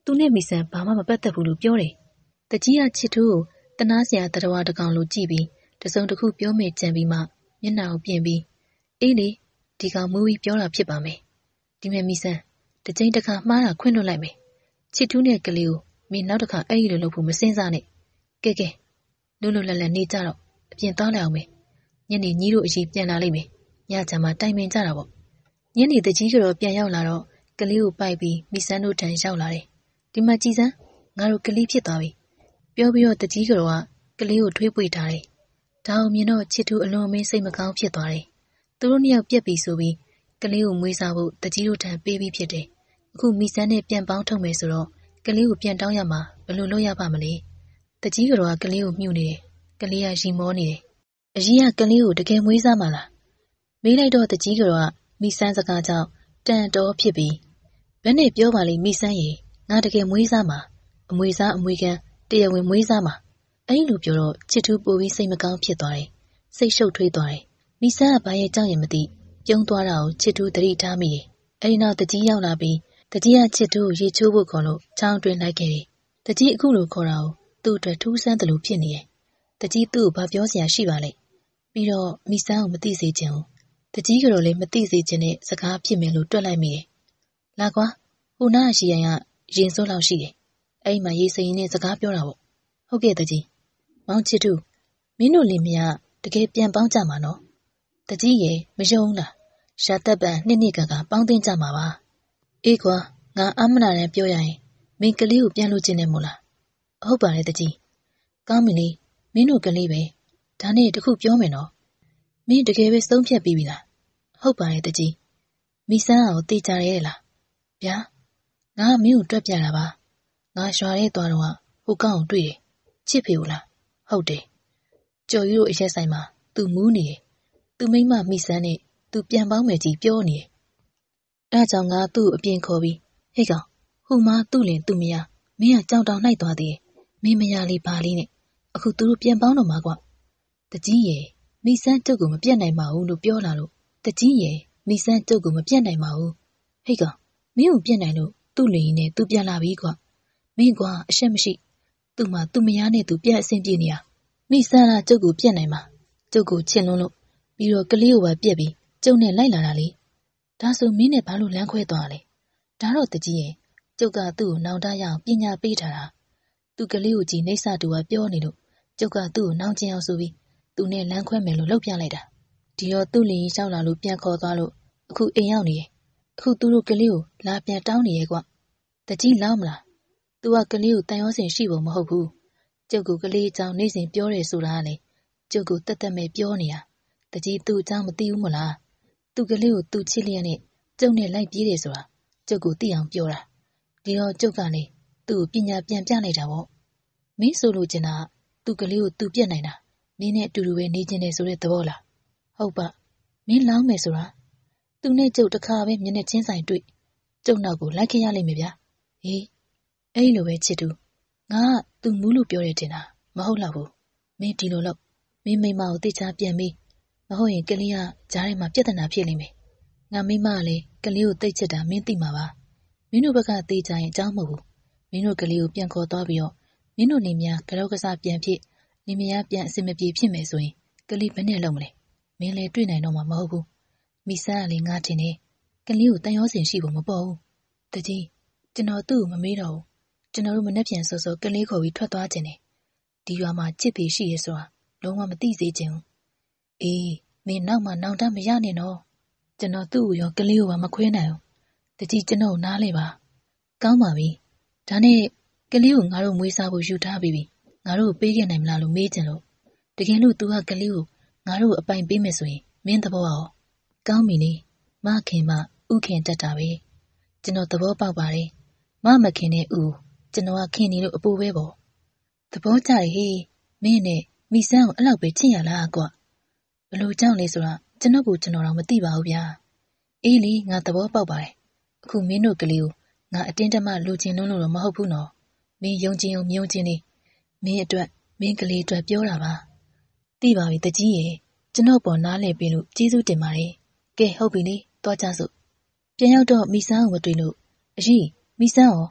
သူနဲ့မိဆန်ဘာမှမပတ်သက်ဘူးလို့ပြောတယ်။တကြီးကချစ်ထူးကိုတနာစရာတရဝတကောင်လိုကြည့်ပြီးတစုံတစ်ခုပြောမိကြံပြီးမှမျက်နှာကိုပြင်ပြီးအေးလေဒီကောင်မူပြီးပြောတာဖြစ်ပါမယ်။ဒီမဲ့မိဆန်တစ်ချိန်တစ်ခါမှားတာခွင့်လွှတ်လိုက်မယ်။ချစ်ထူးနဲ့ကလေးကိုမင်းနောက်တစ်ခါအဲ့ဒီလိုလုပ်ဖို့မစင်စားနဲ့။ကဲကဲလွတ်လွတ်လပ်လပ်နေကြတော့အပြင်သွားလိုက်အောင်မယ်။ညနေညီတို့အရေးပြန်လာလိမ့်မယ်။ညချမ်းမှတိုင်ပင်ကြတာပေါ့။ညနေတကြီးကတော့ပြန်ရောက်လာတော့ကလေးကိုပိုက်ပြီးမိဆန်တို့ထံရောက်လာတယ်။ဒီမှာကြည်စမ်းငါတို့ကလေးဖြစ်သွားပြီ။ပြောပြီးတော့တကြီးကတော့ကလေးကိုထွေးပွေထားတယ်။ဒါအောင်မြင်တော့ချစ်ထူးအလွန်အမင်းစိတ်မကောင်းဖြစ်သွားတယ်။သူတို့နှစ်ယောက်ပြက်ပြီးဆိုပြီးကလေးကိုမွေးစားဖို့တကြီးတို့ထံပေးပြီးဖြစ်တယ်။အခုမိဆန်နဲ့ပြန်ပေါင်းထုတ်မယ်ဆိုတော့ကလေးကိုပြန်တောင်းရမှာဘယ်လိုလုပ်ရပါမလဲ။တကြီးကတော့ကလေးကိုမြှူနေတယ်။ကလေးကရီမောနေတယ်။အကြီးကကလေးကိုတကယ်မွေးစားမှာလား။မေးလိုက်တော့တကြီးကတော့မိဆန်စကားကြောင့်တန်တော်ဖြစ်ပြီးဘယ်နဲ့ပြောပါလိမ့်မိဆန်းရေငါတကယ်မွေးစားမှာအမွေစားအမွေခံတရားဝင်မွေးစားမှာအဲ့လိုပြောတော့ချစ်ထူးပိုပြီးစိတ်မကောင်းဖြစ်သွားတယ်စိတ်ရှုပ်ထွေးသွားတယ်မိဆန်းကဘာရဲ့ကြောင့်ရင်မသိပြုံးသွားတာကိုချစ်ထူးသတိထားမိတယ်အဲ့ဒီနောက်တကြီးရောက်လာပြီးတကြီးကချစ်ထူးကိုရေချိုးဖို့ခေါ်လို့ချောင်းတွင်လိုက်ခဲ့တယ်တကြီးအခုလိုခေါ်တာကိုသူ့အတွက်ထူးဆန်းတယ်လို့ဖြစ်နေတယ်တကြီးသူ့ကိုဘာပြောစရာရှိပါလဲပြီးတော့မိဆန်းကိုမသိစေချင်ဘူးတကြီးကတော့လည်းမသိစေချင်တဲ့စကားဖြစ်မယ်လို့တွက်လိုက်မိတယ်လာကွာဟိုနားရှိရင်ကရင်စိုးလောက်ရှိတယ်အဲ့မှာရေစိမ်နဲ့စကားပြောတာပေါ့ဟုတ်ကဲ့တကြီးမောင်ချစ်ထူးမင်းတို့လင်မယားတကယ်ပြန်ပေါင်းကြမှာနော်တကြီးရေမယုံလားရှာသက်ပံနှစ်နှစ်ကကပေါင်းသိကြမှာပါအေးကွာငါအမနာနဲ့ပြောရရင်မင်းကလေးကိုပြန်လို့ခြင်းနဲ့မို့လားဟုတ်ပါတယ်တကြီးကောင်းပြီလေမင်းတို့ကလေးပဲဒါနဲ့တခုပြောမယ်နော်မင်းတကယ်ပဲသုံးဖြတ်ပြီးပြီလားဟုတ်ပါတယ်တကြီးမိဆန်းအောင်တေးကြရဲလားဗျာငါမင်းကိုတွက်ပြတာပါငါရွာထဲသွားတော့ဟိုကောင်ကိုတွေ့တယ်ချစ်ဖေကိုလားဟုတ်တယ်ကျော်ယူတို့အရက်ဆိုင်မှာသူမူးနေတယ်သူမိမမိဆန်းနဲ့သူပြန်ပေါင်းမယ်ကြီးပြောနေတယ်အဲကြောင့်ငါသူ့အပြင်ခေါ်ပြီးဟေ့ကောင်ဟိုမှာသူ့လင်သူ့မယားမင်းကကြောင်တောင်နှိုက်သွားသေးတယ်မင်းမယားလေးပါလေးနဲ့အခုသူတို့ပြန်ပေါင်းတော့မှာကွတကြီးရဲ့မိဆန်းကျုပ်ကိုမပြတ်နိုင်ပါဘူးလို့ပြောလာလို့တကြီးရဲ့မိဆန်းကျုပ်ကိုမပြတ်နိုင်ပါဘူးဟေ့ကောင်မင်းကိုပြတ်နိုင်လို့သူ့လင်နဲ့သူပြန်လာပြီကွမင်းကွာအရှက်မရှိသူ့မှာသူ့မယားနဲ့သူပြန်အဆင်ပြေနေရမိဆန်းလားကျုပ်ကိုပြတ်နိုင်မှာကျုပ်ကိုချစ်လွန်းလို့ပြီးတော့ကလေးကိုပဲပြက်ပြီးကျုပ်နဲ့လိုက်လာတာလေဒါဆိုမင်းနဲ့ဘာလို့လမ်းခွဲသွားလဲဒါတော့တကြီးရဲ့ကျုပ်ကသူ့ကိုနောင်တရအောင်ပညာပေးထားတာသူကလေးကိုကြည်နှိမ့်စတူကပြောနေလို့ကျုပ်ကသူ့ကိုနောင်ကျင်အောင်ဆိုပြီးသူနဲ့လမ်းခွဲမယ်လို့လှုပ်ပြလိုက်တာဒီတော့သူ့လင်ကြီးလျှောက်လာလို့ပြန်ခေါ်သွားလို့အခုအိမ်ရောက်နေရဲ့အခုသူတို့ကလေးကိုလာပြန်တောင်းနေရဲ့ကွတကြီးလောက်မလားသူကကလေးကိုတန်ရောစင်ရှိဖို့မဟုတ်ဘူးကျုပ်ကကလေးအကြောင်းနေစဉ်ပြောတယ်ဆိုတာကလေကျုပ်ကတက်တက်မဲ့ပြောနေတာတကြီးသူ့အကြောင်းမသိဘူးမလားသူကလေးကိုသူ့ချစ်လျက်နဲ့ကျုပ်နဲ့လိုက်ပြေးတယ်ဆိုတာကျုပ်ကိုသိအောင်ပြောတာဒီတော့ကျုပ်ကလည်းသူ့ကိုပညာပြန်ပြလိုက်တာပေါ့မင်းဆိုလို့ကျင်တာသူကလေးကိုသူပြက်နိုင်တာမင်းနဲ့အတူတူပဲနေကျင်တယ်ဆိုတဲ့သဘောလားဟုတ်ပါမင်းလောင်းမယ်ဆိုတာသူနဲ့ကျုပ်တစ်ခါပဲမျက်နှာချင်းဆိုင်တွေ့ကျုပ်နောက်ကိုလိုက်ခဲ့ရလိမ့်မယ်ဗျာဟေးအဲ့လိုပဲချစ်သူငါကသူမူးလို့ပြောတယ်တင်တာမဟုတ်တော့ဘူးမင်းဒီလိုလုပ်မင်းမိမကိုတိကျပြန်ပြီးမဟုတ်ရင်ကလေးကကြားထဲမှာပြဿနာဖြစ်လိမ့်မယ်ငါမိမကလည်းကလေးကိုတိတ်ချစ်တာမင်းသိမှာပါမင်းတို့ဘက်ကသိကြရင်အကြောင်းမဟုတ်ဘူးမင်းတို့ကလေးကိုပြန်ခေါ်သွားပြီးတော့မင်းတို့နေများကြောက်ကစားပြန်ဖြစ်နေမယားပြန်အစင်မပြေဖြစ်မယ်ဆိုရင်ကလေးဘယ်နဲ့လုပ်မလဲမင်းလည်းတွေ့နိုင်တော့မှာမဟုတ်ဘူးမိဆန်းကလည်းငါထင်တယ်ကလေးကိုတန်ရောစင်ရှိဖို့မပေါ်ဘူးတကြီးကျွန်တော်သူ့ကိုမမေးတော့ဘူးကျွန်တော်တို့မနှက်ပြန်စောစောကလေးခေါ်ပြီးထွက်သွားခြင်းတယ်ဒီရွာမှာချစ်ပေရှိရဲဆိုတာလုံးဝမသိစေချင်ဘူးအေးမင်းနောက်မှနောင်တမရနဲ့နော်ကျွန်တော်သူ့ကိုရောကလေးကိုပါမခွဲနိုင်ဘူးတကြီးကျွန်တော်နားလေပါကောင်းပါပြီဒါနဲ့ကလေးကိုငါတို့မွေးစားဖို့ယူထားပြီးပြီငါတို့ပေးခဲ့နိုင်မလားလို့မေးချင်လို့တကယ်လို့ तू ကကလေးကိုငါတို့အပိုင်ပေးမယ်ဆိုရင်မင်းသဘောအောင်ကောင်းပြီလေမခင်မဥခင်တတ်တာပဲကျွန်တော်သဘောပေါက်ပါတယ်မမခင်နဲ့ဥကျွန်တော်ကခင်နေလို့အပူပဲပေါ့သဘောကျတယ်ဟေးမင်းနဲ့မိဆန်းကိုအဲ့လောက်ပဲချစ်ရလားကွဘလို့ကြောင့်လဲဆိုတာကျွန်တော်ကကျွန်တော်တော့မသိပါဘူးဗျာအေးလေငါသဘောပေါက်ပါတယ်အခုမင်းတို့ကလေးကိုငါအတင်းတမလူချင်းလုံးလို့တော့မဟုတ်ဘူးနော်မင်းယုံကြည်ုံမြုံချင်းနေမင်းအတွက်မင်းကလေးအတွက်ပြောတာပါသိပါပြီတကြီးရဲ့ကျွန်တော်ပေါ်နားလည်ပေးလို့ကျေးဇူးတင်ပါတယ်ကဲဟုတ်ပြီလေသွားကြစို့ပြန်ရောက်တော့မိဆန်းကိုမတွေ့လို့အကြီးမိဆန်းရော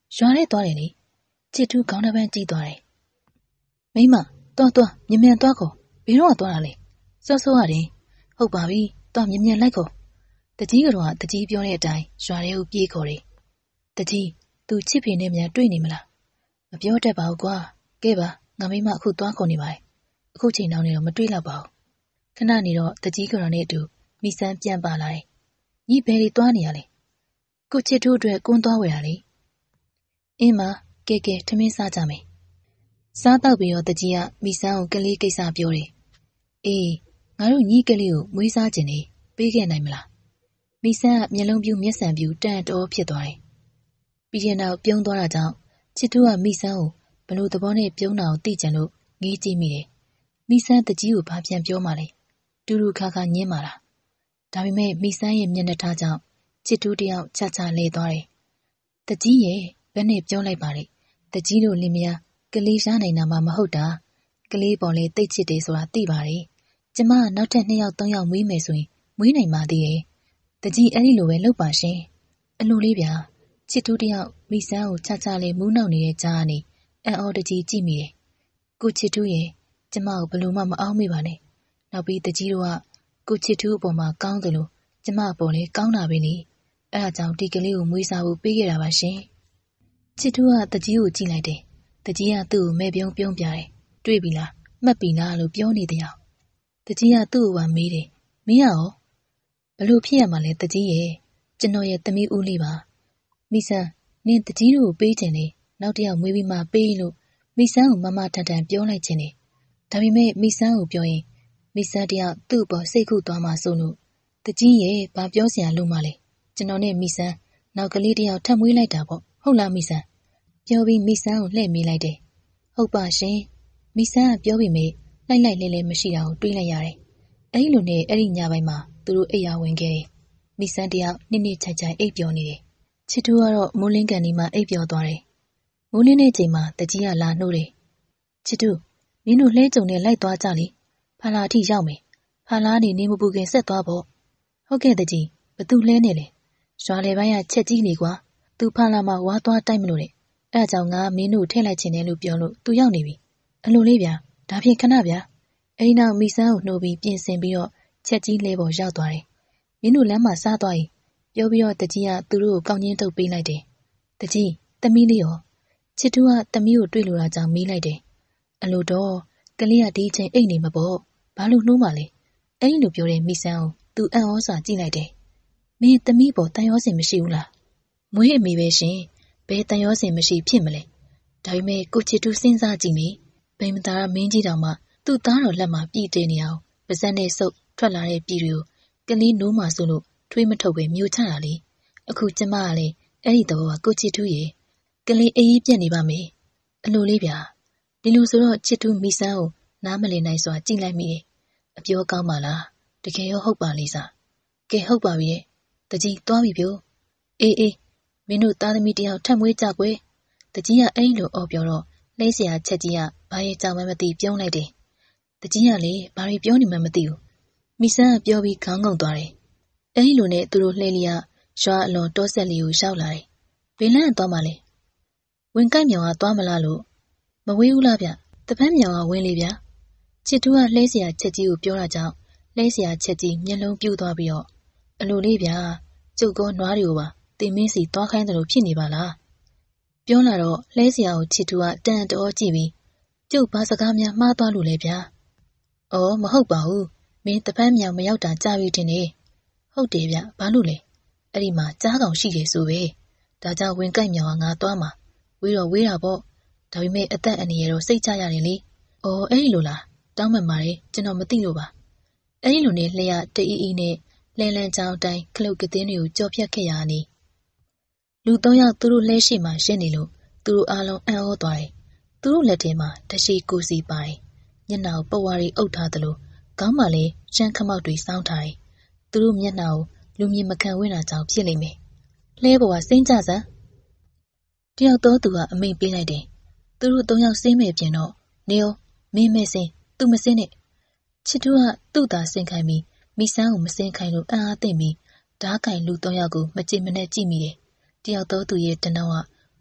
ရွာထဲသွားတယ်လေချစ်ထူးခေါင်းတစ်ပန်းကြည့်သွားတယ်မိမတွားတွားမြ мян တွားခေါ်ဘယ်တော့သွားတာလဲစောစောရတယ်ဟုတ်ပါပြီတွားမြ мян လိုက်ခေါ်တကြီးကတော့တကြီးပြောတဲ့အတိုင်းရွာထဲကိုပြေးခေါ်တယ်တကြီးသူချစ်ဖေနဲ့မြန်တွေ့နေမလားမပြောတတ်ပါဘူးကွာကဲပါငါမိမအခုတွားခေါ်နေပါတယ်အခုချိန်နောက်နေတော့မတွေ့တော့ပါဘူးခဏနေတော့တကြီးကတော့နဲ့အတူမိဆန်းပြန်ပါလာတယ်ညီဘယ်တွေတွားနေရလဲကိုချစ်ထူးအတွက်ကွန်းသွားဝယ်တာလေအင်းမကဲကဲထမင်းစားကြမယ်စားတော့ပြီးတော့တကြီးကမိဆန်းကိုကလေးကိစ္စပြောတယ်အေးငါတို့ညီကလေးကိုမွေးစားခြင်းနေပေးခဲ့နိုင်မလားမိဆန်းကမျက်လုံးပြူးမျက်စံပြူးတန်တော်ဖြစ်သွားတယ်ပြီးရင်တော့ပြုံးသွားတာကြောင့်ချစ်ထူးကမိဆန်းကိုဘလို့သဘောနဲ့ပြုံးတာကိုသိကြလို့ငေးကြည့်မိတယ်မိဆန်းတကြီးကိုဘာပြန်ပြောမှလဲတူတူခါခါညင်းပါလားဒါပေမဲ့မိဆန်းရဲ့မျက်နှာထားကြောင့်ချစ်ထူးတယောက်ချာချာလဲသွားတယ်တကြီးရဲ့ဘယ်နဲ့ပြောလိုက်ပါလေတကြီးတို့လင်မယားကလေးရှားနိုင်တာမှမဟုတ်တာကလေးပေါ်လေတိတ်ချစ်တယ်ဆိုတာသိပါတယ်ကျမကနောက်ထပ်နှစ်ယောက်သုံးယောက်မွေးမယ်ဆိုရင်မွေးနိုင်ပါသေးရဲ့တကြီးအဲ့ဒီလိုပဲလုပ်ပါရှင်အလိုလေးဗျာချစ်ထူးတယောက်မိဆန်းကိုချာချာလေးမူးနှောက်နေတဲ့ကြားကနေအန်အော်တကြီးကြည့်မိတယ်ကိုချစ်ထူးရဲ့ကျမကိုဘလို့မှမအောင်မိပါနဲ့နောက်ပြီးတကြီးတို့ကကိုချစ်ထူးအပေါ်မှာကောင်းတယ်လို့ကျမအပေါ်လေကောင်းတာပဲလေအဲ့ဒါကြောင့်ဒီကလေးကိုမွေးစားဖို့ပေးခဲ့တာပါရှင်ချစ်ထူးကတကြီးကိုကြည့်လိုက်တယ်တကြီးကသူ့ကိုမဲ့ပြုံးပြုံးပြတယ်တွေ့ပြီလားမှတ်ပြီလားလို့ပြောနေတယ်အောင်တကြီးကသူ့ကိုပါမေးတယ်မင်းရောဘလို့ဖြစ်ရမှာလဲတကြီးရဲ့ကျွန်တော်ရဲ့သမီးဦးလေးပါမိဆန်းနင်တကြီးတို့ကိုပေးခြင်းလေနောက်တစ်ယောက်မွေးပြီးမှပေးလို့မိဆန်းကိုမမထန်ထန်ပြောလိုက်ခြင်းလေဒါပေမဲ့မိဆန်းကိုပြောရင်မိဆန်းတယောက်သူ့ပေါ်စိတ်ခုသွားမှဆိုလို့တကြီးရဲ့ဘာပြောစရာလို့မှလဲကျွန်တော်နဲ့မိဆန်းနောက်ကလေးတယောက်ထပ်မွေးလိုက်တာပေါ့ဟုတ်လားမိဆန်းပြောပြီးမိဆန်းကိုလှည့်မိလိုက်တယ်ဟုတ်ပါရှင်မိဆန်းကပြောပြီးမေးလိုက်လိုက်လဲလဲမရှိတာကိုတွေးလိုက်ရတယ်အဲ့လိုနဲ့အဲ့ဒီညပိုင်းမှာသူတို့အိပ်ယာဝင်ခဲ့တယ်မိဆန်းတယောက်နစ်နစ်ချိုက်ချိုက်အိပ်ပျော်နေတယ်ချစ်ထူးကတော့မိုးလင်းကန်ဒီမှာအိပ်ပျော်သွားတယ်မိုးလင်းတဲ့ချိန်မှာတကြီးကလာနှိုးတယ်ချစ်ထူးနင်းတို့လှဲကြုံနဲ့လိုက်သွားကြလေဖာလာအထိရောက်မယ်ဖာလာနေနေမပူခင်ဆက်သွားပေါ့ဟုတ်ကဲ့တကြီးဘသူလှဲနေလဲရွာလေပိုင်းကချက်ကြီးနေကွာသူဖာလာမှာဝါသွားတိုက်မလို့တဲ့အဲ့ဒါကြောင့်ငါမင်းတို့ထည့်လိုက်ခြင်းတယ်လို့ပြောလို့သူရောက်နေပြီအလိုလေးဗျာဒါဖြင့်ခဏဗျာအဲ့ဒီနောက်မိဆန်းကိုနှိုးပြီးပြင်ဆင်ပြီးတော့ချက်ကြီးလဲပေါ်ရောက်သွားတယ်မင်းတို့လမ်းမှာစားသွားရင်ပြောပြီးတော့တကြီးကသူတို့ကိုကောင်းချင်းထုတ်ပေးလိုက်တယ်တကြီးသမီးလေးရောချစ်ထူးကသမီးကိုတွေ့လို့တာကြောင့်မေးလိုက်တယ်အလိုတော့ကလေးကဒီအချိန်အိတ်နေမှာပေါ့ဘာလို့နှိုးမှလဲအဲ့ဒီလိုပြောတဲ့မိဆန်းကိုသူအံ့ဩစွာကြည့်လိုက်တယ်မင်းသမီးပေါ်တန်ရောစင်မရှိဘူးလားမွေးအမေပဲရှင်ဘယ်တန်ရောစင်မရှိဖြစ်မလဲဒါပေမဲ့ကိုချစ်ထူးစဉ်းစားကြည့်မေဗိမ္မာတာမင်းကြီးတောင်မှသူ့သားတော်လက်မှာပြည်တည်နေအောင်ပါဇက်နဲ့စုပ်ထွက်လာတဲ့ပြည်တွေကိုကလေးနိုးမှဆိုလို့ထွေးမထုတ်ပဲမြူချတာလေအခုကျမကလည်းအဲ့ဒီတော့ကိုချစ်ထူးရေကလေးအေးပြက်နေပါမယ်အလိုလေးဗျာဒီလိုဆိုတော့ချစ်ထူးမိဆန်းကိုနားမလည်နိုင်စွာကြည့်လိုက်မိတယ်အပြောကောင်းပါလားတကယ်ရောဟုတ်ပါလိမ့်စားကဲဟုတ်ပါပြီရဲ့တကြီးသွားပြီပြို့အေးအေးမင်းတို့သားသမီးတယောက်ထပ်မွေးကြကွယ်တကြီးကအဲ့လိုအော်ပြောတော့လဲเสียချက်ကြီးကဘာရဲ့ကြောင်မှမသိပြုံးလိုက်တယ်တကြီးကလေဘာတွေပြောနေမှမသိဘူးမိဆန်းကပြောပြီးခေါင်းငုံသွားတယ်အဲ့လိုနဲ့သူတို့လှဲလျာရွာအလွန်တောဆက်လီကိုရောက်လာတယ်ဘယ်လမ်းသွားမှလဲဝင်ကိုက်မြောင်ကသွားမလားလို့မဝေးဘူးလားဗျတပန်းမြောင်ကဝင်လေဗျချစ်ထူးကလှဲเสียချက်ကြီးကိုပြောတာကြောင့်လှဲเสียချက်ကြီးမျက်လုံးပြူးသွားပြီးတော့အလိုလေးဗျကျုပ်ကောနွားတွေကိုပါတင်မင်းစီသွားခိုင်းတယ်လို့ဖြစ်နေပါလားပြောလာတော့လှဲเสียကိုချစ်ထူးကတန်တော်ကြည့်ပြီးကျုပ်ဘာစကားများမှားသွားလို့လဲဗျာအော်မဟုတ်ပါဘူးမင်းတပန်းမြောင်မရောက်တာကြာပြီတင်နေဟုတ်တယ်ဗျဘာလို့လဲအဲ့ဒီမှာကြားကောင်ရှိတယ်ဆိုပဲဒါကြောင့်ဝင်ကိုက်မြောင်ကငါသွားမှာဝေးတော့ဝေးတာပေါ့ဒါပေမဲ့အသက်အန္တရာယ်တော့စိတ်ချရတယ်လေအော်အဲ့ဒီလိုလားတောင်းပန်ပါတယ်ကျွန်တော်မသိလို့ပါအဲ့ဒီလိုနဲ့လျှက်တအီအီနဲ့လဲလန်းချောင်းတိုင်းခလုတ်ကသင်းတွေကိုကြော်ပြတ်ခဲ့ရနေလူသုံးယောက်သူတို့လဲရှိမှရှင်းနေလို့သူတို့အားလုံးအံ့ဩသွားတယ်သူတို့လက်ထဲမှာတရှိကိုစီပါတယ်ညနာကိုပဝါရီအုပ်ထားသလိုခေါင်းမှာလည်းရှမ်းခမောက်တွေစောင်းထားတယ်သူတို့မျက်နှာကိုလူမြင်မခံဝင့်တာကြောင့်ဖြစ်လိမ့်မယ်လဲပေါ်ကစိမ့်ကြစမ်းတယောက်တော့သူကအမိန်ပေးလိုက်တယ်သူတို့သုံးယောက်စင်းမဲ့ပြင်တော့နေရောမင်းမဲစင်းသူမစင်းနဲ့ချစ်ထူးကသူ့သားစင်ခိုင်းပြီးမိဆန်းကိုမစင်းခိုင်းလို့အံ့အားသင့်ပြီးဓားကင်လူသုံးယောက်ကိုမကြည်မနဲ့ကြည့်မိတယ်တယောက်တော့သူရဲ့တနောက်က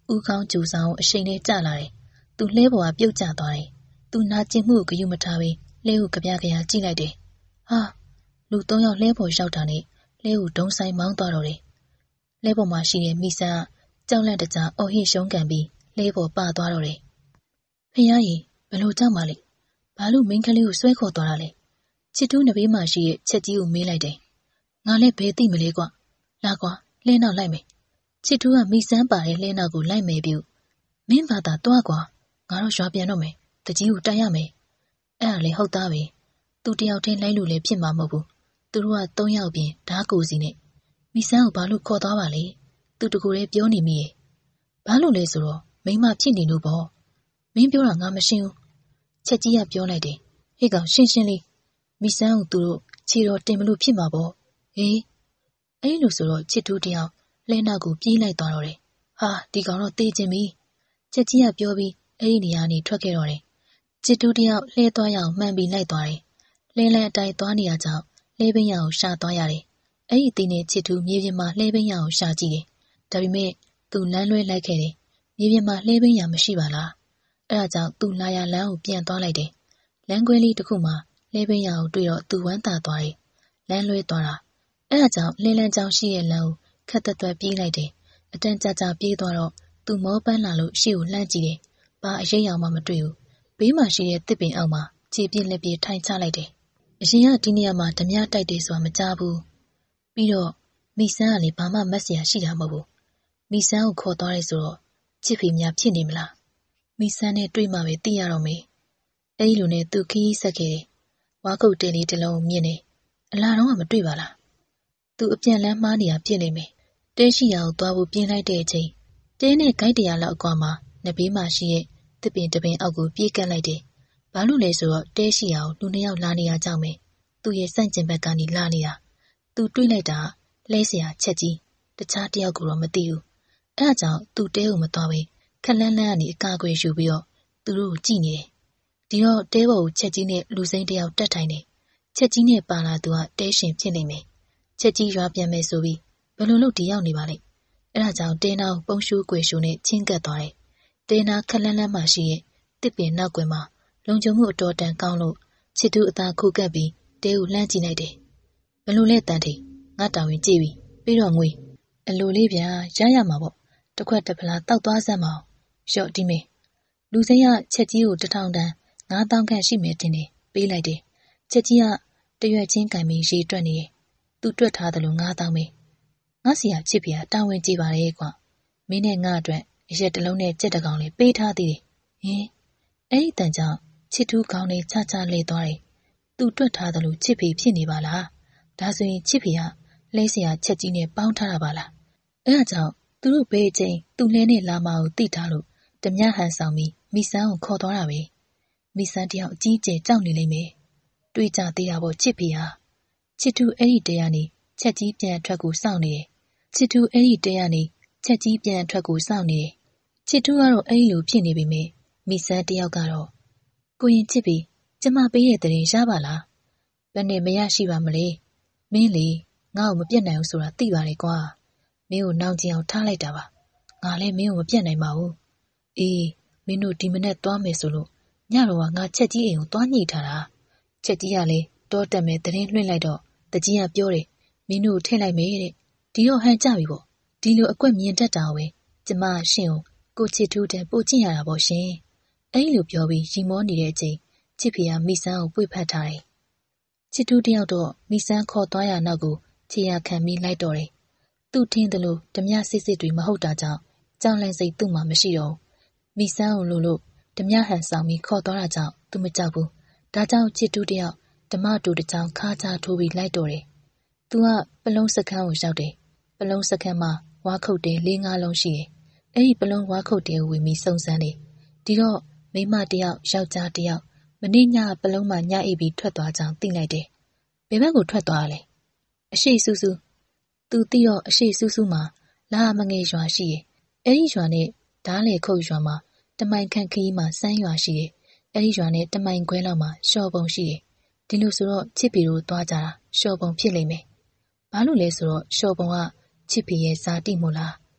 ဦးခေါင်းကျူဆောင်ကိုအရှိန်နဲ့ကျလာတယ်။သူလှဲပေါ်ကပြုတ်ကျသွားတယ်။သူနာကျင်မှုကိုဂရုမထားဘဲလှဲကိုကြပြကြရကြည့်လိုက်တယ်။ဟာလူသုံးယောက်လှဲပေါ်ရောက်တာနဲ့လှဲကိုဒုံဆိုင်မောင်းသွားတော့တယ်။လှဲပေါ်မှာရှိတဲ့မိဆန်းကကြောက်လန့်တကြားအော်ဟစ်ရှုံးကန်ပြီးလှဲပေါ်ပါသွားတော့တယ်။ဖယားကြီးဘယ်လိုကြောက်မှလဲ။ဘာလို့မင်းကလေးကိုဆွဲခေါ်သွားတာလဲ။ချစ်တူးနဘေးမှာရှိတဲ့ချက်ကြီးကိုမေးလိုက်တယ်။ငါလည်းဘယ်သိမလဲကွ။လာကွာလှဲနောက်လိုက်မယ်။ချစ်တူးကမိဆန်းပါတဲ့လှဲနောက်ကိုလိုက်မယ်ပြု။မင်းဘာသာတွားကွာငါတို့ရွာပြန်တော့မယ်။တကြီးကိုတိုက်ရမယ်။အဲ့ဒါလေဟုတ်သားပဲ။သူတယောက်တည်းလိုက်လို့လည်းဖြစ်မှာမဟုတ်ဘူး။သူတို့ကသုံးယောက်ပြင်ဓားကိုစီနဲ့မိဆန်းကိုဘာလို့ခေါ်သွားပါလဲ။သူတကူလေးပြောနေမိရဲ့။ဘာလို့လဲဆိုတော့မိမဖြစ်နေလို့ပေါ့။မင်းပြောတာငါမရှင်းဘူး။ချက်ကြီးကပြောလိုက်တယ်။ဟေ့ကောင်ရှင်းရှင်းလေးမိဆန်းကိုသူတို့ခြေတော်တင်မလို့ဖြစ်မှာပေါ့။ဟေးအဲ့လိုဆိုတော့ချစ်တူးတယောက်လှဲနောက်ကိုပြေးလိုက်သွားတော့တယ်။ဟာဒီကောင်တော့တေးကျင်ပြီ။ချက်ကြီးကပြောပြီးအဲ့ဒီနေရာနေထွက်ခဲ့တော့တယ်။ချစ်တူးတယောက်လှဲသွားရအောင်မှန်ပြီးလိုက်သွားတယ်။လှဲလန်းအတိုင်းသွားနေရကြောင်းလှဲပင်ရအောင်ရှာသွားရတယ်။အဲ့ဒီတင်းနဲ့ချစ်တူးမြေပြင်မှာလှဲပင်ရအောင်ရှာကြည့်တယ်။ဒါပေမဲ့သူလမ်းလွဲလိုက်ခဲ့တယ်။မြေပြင်မှာလှဲပင်ရမရှိပါလား။အဲ့ဒါကြောင့်သူလာရလမ်းကိုပြန်သွားလိုက်တယ်။လမ်းခွဲလေးတစ်ခုမှာလှဲပင်ရအောင်တွေ့တော့သူဝမ်းသာသွားတယ်။လမ်းလွဲသွားတာ။အဲ့ဒါကြောင့်လှဲလန်းကြောင်ရှိရဲ့လမ်းကိုခက်သက်သက်ပြေးလိုက်တယ်။အတန်ကြာကြာပြေးသွားတော့သူမောပန်းလာလို့ရှေ့ကိုလှမ်းကြည့်တယ်။ဘာအရေးအောင်မှမတွေ့ဘူး။ဘေးမှာရှိတဲ့တစ်ပင်အောက်မှာခြေပြင်းလက်ပြထိုင်ချလိုက်တယ်။အရင်ကဒီနေရာမှာဓမြတိုက်တယ်ဆိုတာမကြားဘူး။ပြီးတော့မိဆန်းကလည်းဘာမှမက်စရာရှိတာမဟုတ်ဘူး။မိဆန်းကိုခေါ်သွားတယ်ဆိုတော့ချစ်ဖေများဖြစ်နေမလား။မိဆန်းနဲ့တွေ့မှပဲသိရတော့မယ်။အဲဒီလိုနဲ့သူခီးဆက်ခဲ့တယ်။ဝါကုတ်တဲလေးတစ်လုံးမြင်တယ်။အလားတော့မတွေ့ပါလား။သူအပြန်လန်းမှားနေတာဖြစ်နေမယ်။တဲရှိရာကိုသွားဖို့ပြင်လိုက်တဲ့အချိန်တဲနဲ့ဂိုက်တရာလောက်အကွာမှာနဘေးမှာရှိရဲ့တစ်ပင်တစ်ပင်အောက်ကိုပြေးကပ်လိုက်တယ်။ဘာလို့လဲဆိုတော့တဲရှိရာကိုလူနှစ်ယောက်လာနေရကြောင်းပဲ။သူရဲ့စန့်ကျင်ဘက်ကနေလာနေတာ။သူတွေးလိုက်တာလဲเสียချက်ကြီးတခြားတယောက်ကိုတော့မသိဘူး။အဲဒါကြောင့်သူတဲကိုမသွားပဲခက်လန်းလန်းကနေအကာအကွယ်ယူပြီးတော့သူတို့ကိုကြည့်နေတယ်။ဒီတော့တဲဘော်ကိုချက်ကြီးနဲ့လူစိမ်းတယောက်တက်ထိုင်တယ်။ချက်ကြီးနဲ့ပါလာသူကတဲရှင်ဖြစ်နေမယ်။ချက်ကြီးရွာပြန်မယ်ဆိုပြီးဘယ်လိုလုပ်ဒီရောက်နေပါလိမ့်။အဲဒါကြောင့်တဲနာကိုပုံရှူးကွယ်ရှူနဲ့ချင်းကပ်သွားတယ်။တဲနာခက်လန်းလန်းမှရှိရဲ့တစ်ပင်နောက်ကွယ်မှာလုံခြုံမှုအတော်တန်ကောင်းလို့ချစ်သူအသာခုကပ်ပြီးတဲကိုလှမ်းကြည့်လိုက်တယ်။ဘယ်လိုလဲတန်ထိငါတောင်းရင်ကြည့်ပြီပြီးတော့ငွေအလိုလေးဗျာရရမှာပေါ့တစ်ခွက်တစ်ဖလားတောက်သွားစမ်းမအောင်ရော့ဒီမေလူစိမ်းကချက်ကြီးကိုတထောင်တန်ငါးတောင်းခန့်ရှိမယ်တင်တယ်ပေးလိုက်တယ်ချက်ကြီးကတရွက်ချင်းကင်ပြီးရေတွက်နေတယ်သူတွက်ထားတယ်လို့ငါးတောင်းပဲငါစီယာချစ်ပြတာဝန်ကြည့်ပါလေကွာမင်းနဲ့ငါအတွက်အရက်တစ်လုံးနဲ့ကြက်တကောင်လေးပေးထားသေးတယ်ဟင်အဲ့ဒီတန်ကြောင့်ချစ်ထူးကောင်းလေးချချလဲသွားတယ်သူတွက်ထားတယ်လို့ချစ်ဖေဖြစ်နေပါလားဒါဆိုရင်ချစ်ဖေကလဲเสียချက်ကြီးနဲ့ပေါင်းထားတာပါလားအဲဒါကြောင့်သူတို့ဘေးအချင်းသူ့လဲနဲ့လာမကိုတိထားလို့ဓမြဟန်ဆောင်ပြီးမိဆန်းကိုခေါ်သွားတာပဲမိဆန်းတယောက်အကြီးကျယ်ကြောက်နေလိမ့်မယ်တွေးကြသေးတာပေါ့ချစ်ဖေဟာချစ်သူအဲ့ဒီတဲရနေချက်ကြီးပြန်ထွက်ကိုစောင့်နေတယ်ချစ်သူအဲ့ဒီတဲရနေချက်ကြီးပြန်ထွက်ကိုစောင့်နေတယ်ချစ်သူကတော့အဲ့လိုဖြစ်နေပြီမေမိဆန်းတယောက်ကတော့ကိုရင်ချစ်ဖေကျမပေးတဲ့တဲ့ရင်ရပါလားဘယ်နဲ့မရရှိပါမလဲမင်းလေငါ့ကိုမပြတ်နိုင်ဘူးဆိုတာသိပါတယ်ကွာမင်းကိုနောင်ကျင်အောင်ထားလိုက်တာပါငါလည်းမင်းကိုမပြတ်နိုင်ပါဘူးအေးမင်းတို့ဒီမနေ့သွားမယ်ဆိုလို့ညတော့ကငါချက်ကြီးအိမ်ကိုသွားညှိထားတာချက်ကြီးကလည်းတောတက်မယ်တရင်လွှင့်လိုက်တော့တကြီးကပြောတယ်မင်းတို့ထည့်လိုက်မယ်တဲ့ဒီတော့ဟန်ကြပြီပေါ့ဒီလိုအကွက်မြင်တတ်တာပဲကျမရှင်ကိုကိုချစ်ထူးတဲ့ပို့ကျင့်ရတာပေါ့ရှင်အဲ့လိုပြောပြီးရီမောနေတဲ့အချိန်ချစ်ဖေကမိဆန်းကိုပွေဖက်ထားတယ်ချစ်ထူးတယောက်တော့မိဆန်းခေါ်သွားရနောက်ကိုခြေရခံပြီးလိုက်တော့တယ်သူ့ထင်းတယ်လို့ဓမြစစ်စစ်တွေမဟုတ်တာကြောင့်ကြောင်လန့်စိတ်သူ့မှာမရှိတော့မိဆန်းကိုလို့လို့ဓမြဟန်ဆောင်ပြီးခေါ်သွားတာကြောင့်သူမကြောက်ဘူးဒါကြောင့်ချစ်တူးတယောက်ဓမ္မတူတစ်ချောင်းခါချထိုးပြီးလိုက်တော့တယ်သူကပလုံးစခန်းကိုရောက်တယ်ပလုံးစခန်းမှာဝါခုတ်တယ်လေးငါးလုံးရှိတယ်အဲ့ဒီပလုံးဝါခုတ်တယ်ကိုဝင်ပြီးစုံစမ်းတယ်ဒီတော့မိမတယောက်ယောက်ျားတယောက်မနေ့ညပလုံးမှာညအိပ်ပြီးထွက်သွားကြောင်းသိလိုက်တယ်ဘယ်ဘက်ကိုထွက်သွားရလဲအရှိဆူဆူသူသိတော့အရှိဆူဆူမှာလာမငယ်ရွာရှိရဲ့အဲ့ဒီရွာနဲ့ဓားလေခုတ်ရွာမှာတမိုင်ခန့်ခီးမှာစမ်းရွာရှိရဲ့အဲ့ဒီရွာနဲ့တမိုင်ခွဲလောက်မှာရှော့ပုံရှိရဲ့ဒီလိုဆိုတော့ချစ်ပီတို့သွားကြတာရှော့ပုံဖြစ်လိမ့်မယ်ဘာလို့လဲဆိုတော့ရှော့ပုံကချစ်ပီရဲ့ဇာတိမို့လား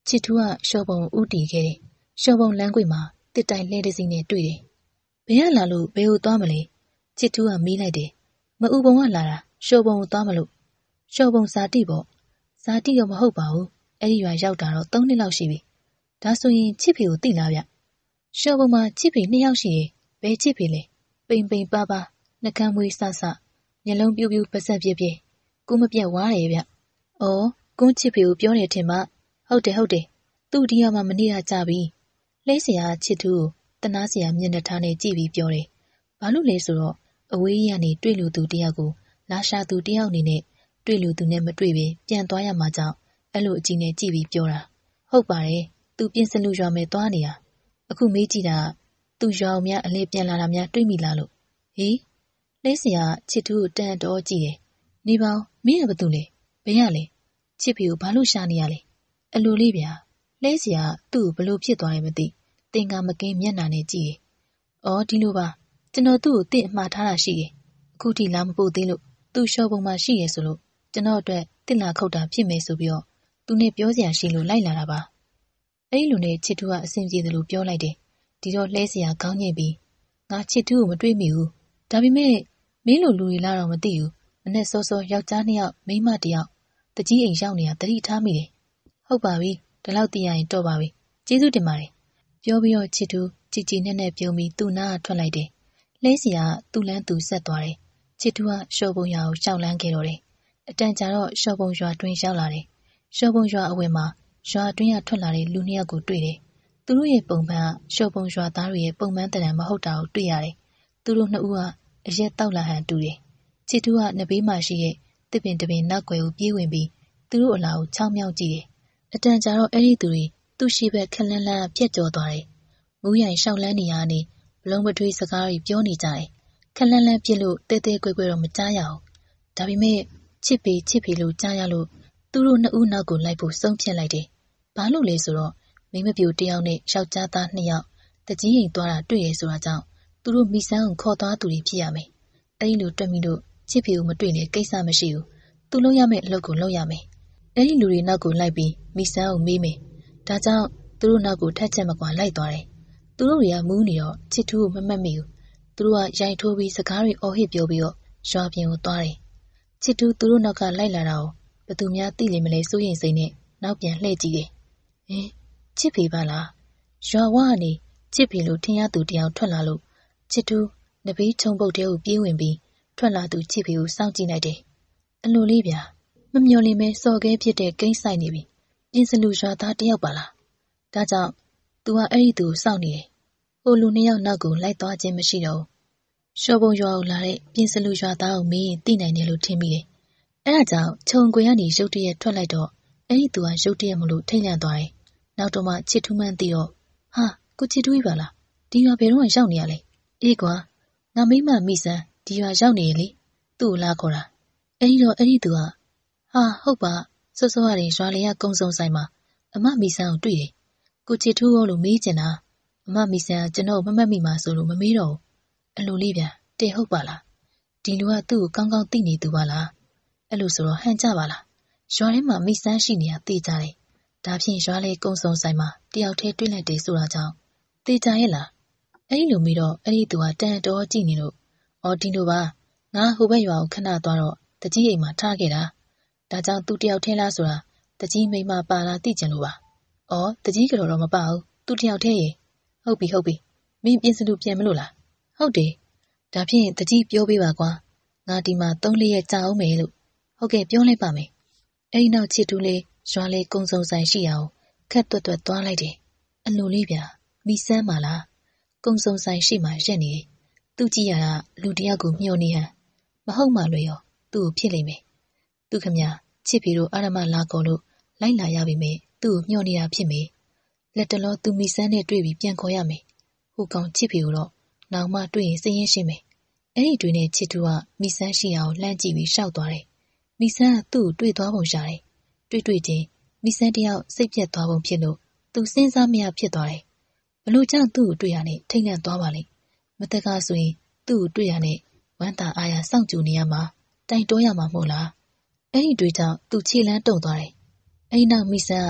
ချစ်ထူးကရှော့ပုံဥတီခဲ့တယ်။ရှော့ပုံလမ်းကွေမှာတစ်တိုင်လှဲတစ်စီးနဲ့တွေ့တယ်။ဘယ်ကလာလို့ဘယ်ကိုသွားမလဲ။ချစ်ထူးကမေးလိုက်တယ်။မအူပုံကလာတာရှော့ပုံကိုသွားမလို့။ရှော့ပုံဇာတိပေါ့။ဇာတိတော့မဟုတ်ပါဘူး။အဲ့ဒီရွာရောက်တာတော့သုံးနှစ်လောက်ရှိပြီ။ဒါဆိုရင်ချစ်ဖေကိုသိလားဗျ။ရှော့ပုံမှာချစ်ဖေနှစ်ယောက်ရှိတယ်။ဘယ်ချစ်ဖေလဲ။ပိန်ပိန်ပါပါနှကမ်းမွေးဆဆမျက်လုံးပြူးပြူးပါဆက်ပြပြကိုမပြတ်ဝါတယ်ဗျ။အော်ကွန်းချစ်ဖေကိုပြောနေထင်မှဟုတ်တယ်ဟုတ်တယ်သူ့ဒီရောက်မှမနေတာကြပြီလဲเสียချစ်သူကိုတနာเสียမျက်နှာထားနဲ့ကြည့်ပြီးပြောတယ်ဘာလို့လဲဆိုတော့အဝေးကြီးကနေတွေ့လူသူတယောက်ကိုလာရှာသူတယောက်အနေနဲ့တွေ့လူသူနဲ့မတွေ့ပဲပြန်သွားရမှာကြောင့်အဲ့လိုအကြည့်နဲ့ကြည့်ပြီးပြောတာဟုတ်ပါတယ်သူပြင်စလူရွာမယ်သွားနေတာအခုမေးကြည့်တာသူရွာအောင်များအလေးပြန်လာတာများတွေ့မိလားလို့ဟေးလဲเสียချစ်သူကိုတန်တော်ကြည့်တယ်နေပေါင်းမင်းကဘာတူလဲဘယ်ရလဲချစ်ဖေကိုဘာလို့ရှာနေရလဲအလိုလေးဗျာလဲเสียသူ့ကိုဘလို့ဖြစ်သွားတယ်မသိသင်္ကာမကင်းမျက်နှာနဲ့ကြည့်တယ်။အော်ဒီလိုပါကျွန်တော်သူ့ကိုတင့်အမှားထားတာရှိတယ်။အခုထိလာမပို့သေးလို့သူ့ရှော့ပုံမှာရှိရဆိုလို့ကျွန်တော်အတွက်တစ်လာခုတ်တာဖြစ်မယ်ဆိုပြီးတော့သူနဲ့ပြောစရာရှိလို့လိုက်လာတာပါ။အဲ့လိုနဲ့ချစ်သူကအဆင်ပြေတယ်လို့ပြောလိုက်တယ်။ဒီတော့လဲเสียခေါင်းညိတ်ပြီးငါချစ်သူကိုမတွေ့မိဘူး။ဒါပေမဲ့မင်းလိုလူတွေလာတော့မသိဘူး။မနဲ့စောစောယောက်ျားနှစ်ယောက်မိန်းမတစ်ယောက်တကြီးအိမ်ရောက်နေတာတတိထားမိတယ်။ဟုတ်ပါပြီဒီလောက်သိရရင်တော့ပါပြီကျေးဇူးတင်ပါတယ်ပြောပြီးတော့ချစ်သူကြည်ကြည်နဲ့နဲ့ပြုံးပြီးသူ့နားကထွက်လိုက်တယ်လဲเสียကသူ့လမ်းသူဆက်သွားတယ်ချစ်သူကရှော့ပုံရွာကိုရှောက်လန်းခဲ့တော့တယ်အတန်ကြာတော့ရှော့ပုံရွာတွင်ရောက်လာတယ်ရှော့ပုံရွာအဝယ်မှာရွာတွင်ကထွက်လာတဲ့လူနှစ်ယောက်ကိုတွေ့တယ်သူတို့ရဲ့ပုံမှန်ကရှော့ပုံရွာသားတွေရဲ့ပုံမှန်တန်တန်မဟုတ်တာကိုတွေ့ရတယ်သူတို့နှစ်ဦးကအရက်တောက်လာဟန်တူတယ်ချစ်သူကနှစ်ဘေးမှာရှိတဲ့တစ်ပင်တစ်ပင်နောက်ွယ်ကိုပြေးဝင်ပြီးသူတို့အလားကိုချောင်းမြောက်ကြည့်တယ်အတန်ကြာတော့အဲ့ဒီသူတွေသူ့ရှိဘက်ခလန်းလန်းပြက်ကျော်သွားတယ်။မူးရိုင်ရှောက်လန်းနေရနေဘလုံးပထွေးစကားတွေပြောနေကြတယ်။ခလန်းလန်းပြစ်လို့တဲတဲကွဲကွဲတော့မကြားရအောင်။ဒါပေမဲ့ချစ်ပေချစ်ပေလို့ကြားရလို့သူတို့နှစ်ဦးနောက်ကိုလိုက်ဖို့ဆုံးဖြတ်လိုက်တယ်။ဘာလို့လဲဆိုတော့မိမပြူတယောက်နဲ့ယောက်ျားသားနှစ်ယောက်တကြီးရင်သွားတာတွေ့ရဆိုတာကြောင့်သူတို့မိဆန်းကိုခေါ်သွားသူတွေဖြစ်ရမယ်။အဲ့ဒီလိုတွက်မိလို့ချစ်ပေကိုမတွေ့နဲ့ကိစ္စမရှိဘူး။သူလုပ်ရမယ့်အလုပ်ကိုလုပ်ရမယ်။အဲ့ဒီလူတွေနောက်ကိုလိုက်ပြီးမိဆန်းကိုမေးမယ်။ဒါကြောင့်သူတို့နောက်ကိုထက်ချက်မကွာလိုက်သွားတယ်။သူတို့တွေကမူးနေတော့ချစ်သူကိုမမှတ်မိဘူး။သူတို့ကရိုက်ထိုးပြီးစကားတွေအော်ဟစ်ပြောပြီးတော့ရွာပြင်ကိုသွားတယ်။ချစ်သူသူတို့နောက်ကလိုက်လာတာကိုဘသူများသိလိမ့်မလဲစိုးရင်စိတ်နဲ့နောက်ပြန်လှည့်ကြည့်တယ်။ဟင်ချစ်ဖေပါလား။ရွာဝကနေချစ်ဖေလို့ထင်ရသူတယောက်ထွက်လာလို့ချစ်သူနဘေးချုံပုတ်တဲကိုပြေးဝင်ပြီးထွက်လာသူချစ်ဖေကိုစောင့်ကြည့်လိုက်တယ်။အလိုလေးဗျာမမျော်လင့်မဲစော်ခဲဖြစ်တဲ့ကိန်းဆိုင်နေပြီ။ပြင်စလူရွာသားတယောက်ပါလား။ဒါကြောင့်သူကအဲ့ဒီသူကိုစောင့်နေတယ်။ဟိုလူနှစ်ယောက်နောက်ကိုလိုက်သွားခြင်းမရှိတော့ဘူး။ရှော့ပုံရွာကိုလာတဲ့ပြင်စလူရွာသားကိုမေးရင်သိနိုင်တယ်လို့ထင်မိတယ်။အဲ့ဒါကြောင့်ခြုံကွယ်ကနေရုတ်တရက်ထွက်လိုက်တော့အဲ့ဒီသူကရုတ်တရက်မလို့ထိတ်လန့်သွားတယ်။နောက်တော့မှချစ်ထူးမှန်းသိတော့ဟာကိုချစ်ထူးကြီးပါလား။ဒီရွာဘယ်တော့ရောက်နေရလဲ။အေးကွာငါမိမမိဆန်းဒီရွာရောက်နေလေ။သူ့ကိုလာခေါ်တာ။အဲ့ဒီတော့အဲ့ဒီသူကဟာဟုတ်ပါစောစောရရင်ရွာလေကကုံစုံဆိုင်မှာအမမိဆန်းကိုတွေ့တယ်။ကိုချစ်ထူးရောလို့မေးချင်တာအမမိဆန်းကကျွန်တော်မမှတ်မိမှဆိုလို့မမေးတော့ဘူး။အလိုလေးဗျာတဲ့ဟုတ်ပါလား။ဒီလူကသူ့ကိုကောင်းကောင်းသိနေသူပါလား။အဲ့လိုဆိုတော့ဟန်ကြပါလား။ရွာထဲမှာမိဆန်းရှိနေတာသိကြတယ်။ဒါဖြင့်ရွာလေကုံစုံဆိုင်မှာတယောက်တည်းတွေ့လိုက်တယ်ဆိုတာကြောင့်သိကြရဲ့လား။အဲ့ဒီလိုမျိုးတော့အဲ့ဒီသူကတန်တော်ကြည့်နေလို့အော်ဒီလိုပါငါဟိုဘက်ရွာကိုခဏသွားတော့တကြီးအိမ်မှာထားခဲ့တာ။ဒါကြောင့်သူတယောက်ထဲလားဆိုတာတကြီးမိမပါလားသိကြလို့ပါ။အော်တကြီးကတော့တော့မပါဘူး။သူတယောက်ထဲရေဟုတ်ပြီဟုတ်ပြီ။မင်းပြင်စလူပြန်မလို့လား။ဟုတ်တယ်။ဒါဖြင့်တကြီးပြောပေးပါကွာ။ငါဒီမှာသုံးလေးရက်ကြာအောင်မယ်လို့ဟုတ်ကဲ့ပြောလိုက်ပါမယ်။အဲ့ဒီနောက်ချစ်တူလေးရွာလေးကုံစုံဆိုင်ရှိအောင်ခက်တွတ်တွတ်သွားလိုက်တယ်။အလိုလေးဗျာမိဆန်းပါလား။ကုံစုံဆိုင်ရှိမှရက်နေတယ်။သူကြည့်ရတာလူတယောက်ကိုမျှော်နေဟန်မဟုတ်မှလွယ်ရောသူ့ကိုဖြစ်လိမ့်မယ်။သူခမချစ်ဖေတို့အာရမလာခေါ်လို့လိုက်လာရပြီမေသူ့ကိုမျှော်နေတာဖြစ်မေလက်တလောသူမိဆန်းနဲ့တွေ့ပြီးပြန်ခေါ်ရမယ်ဟိုကောင်ချစ်ဖေကိုတော့နောက်မှတွေ့ရင်စည်ရင်ရှင်းမယ်အဲ့ဒီတွေ့နဲ့ချစ်သူကမိဆန်းရှိအောင်လှမ်းကြည့်ပြီးရှောက်သွားတယ်မိဆန်းကသူ့ကိုတွေ့သွားပုံရှာတယ်တွေ့တွေ့ချင်းမိဆန်းတယောက်စိတ်ပြက်သွားပုံဖြစ်လို့သူစဉ်းစားမရဖြစ်သွားတယ်ဘလို့ကြောင့်သူ့ကိုတွေ့ရနဲ့ထိတ်လန့်သွားပါလိမ့်မတက်ကဆိုရင်သူ့ကိုတွေ့ရနဲ့ဝမ်းသာအားရစောင့်ကြည့်နေရမှာတိုင်တိုးရမှာမဟုတ်လားအဲ့ဒီတွေ့ကြောင့်သူခြေလန်းတုံသွားတယ်အဲ့ဒီနောက်မိဆန်းက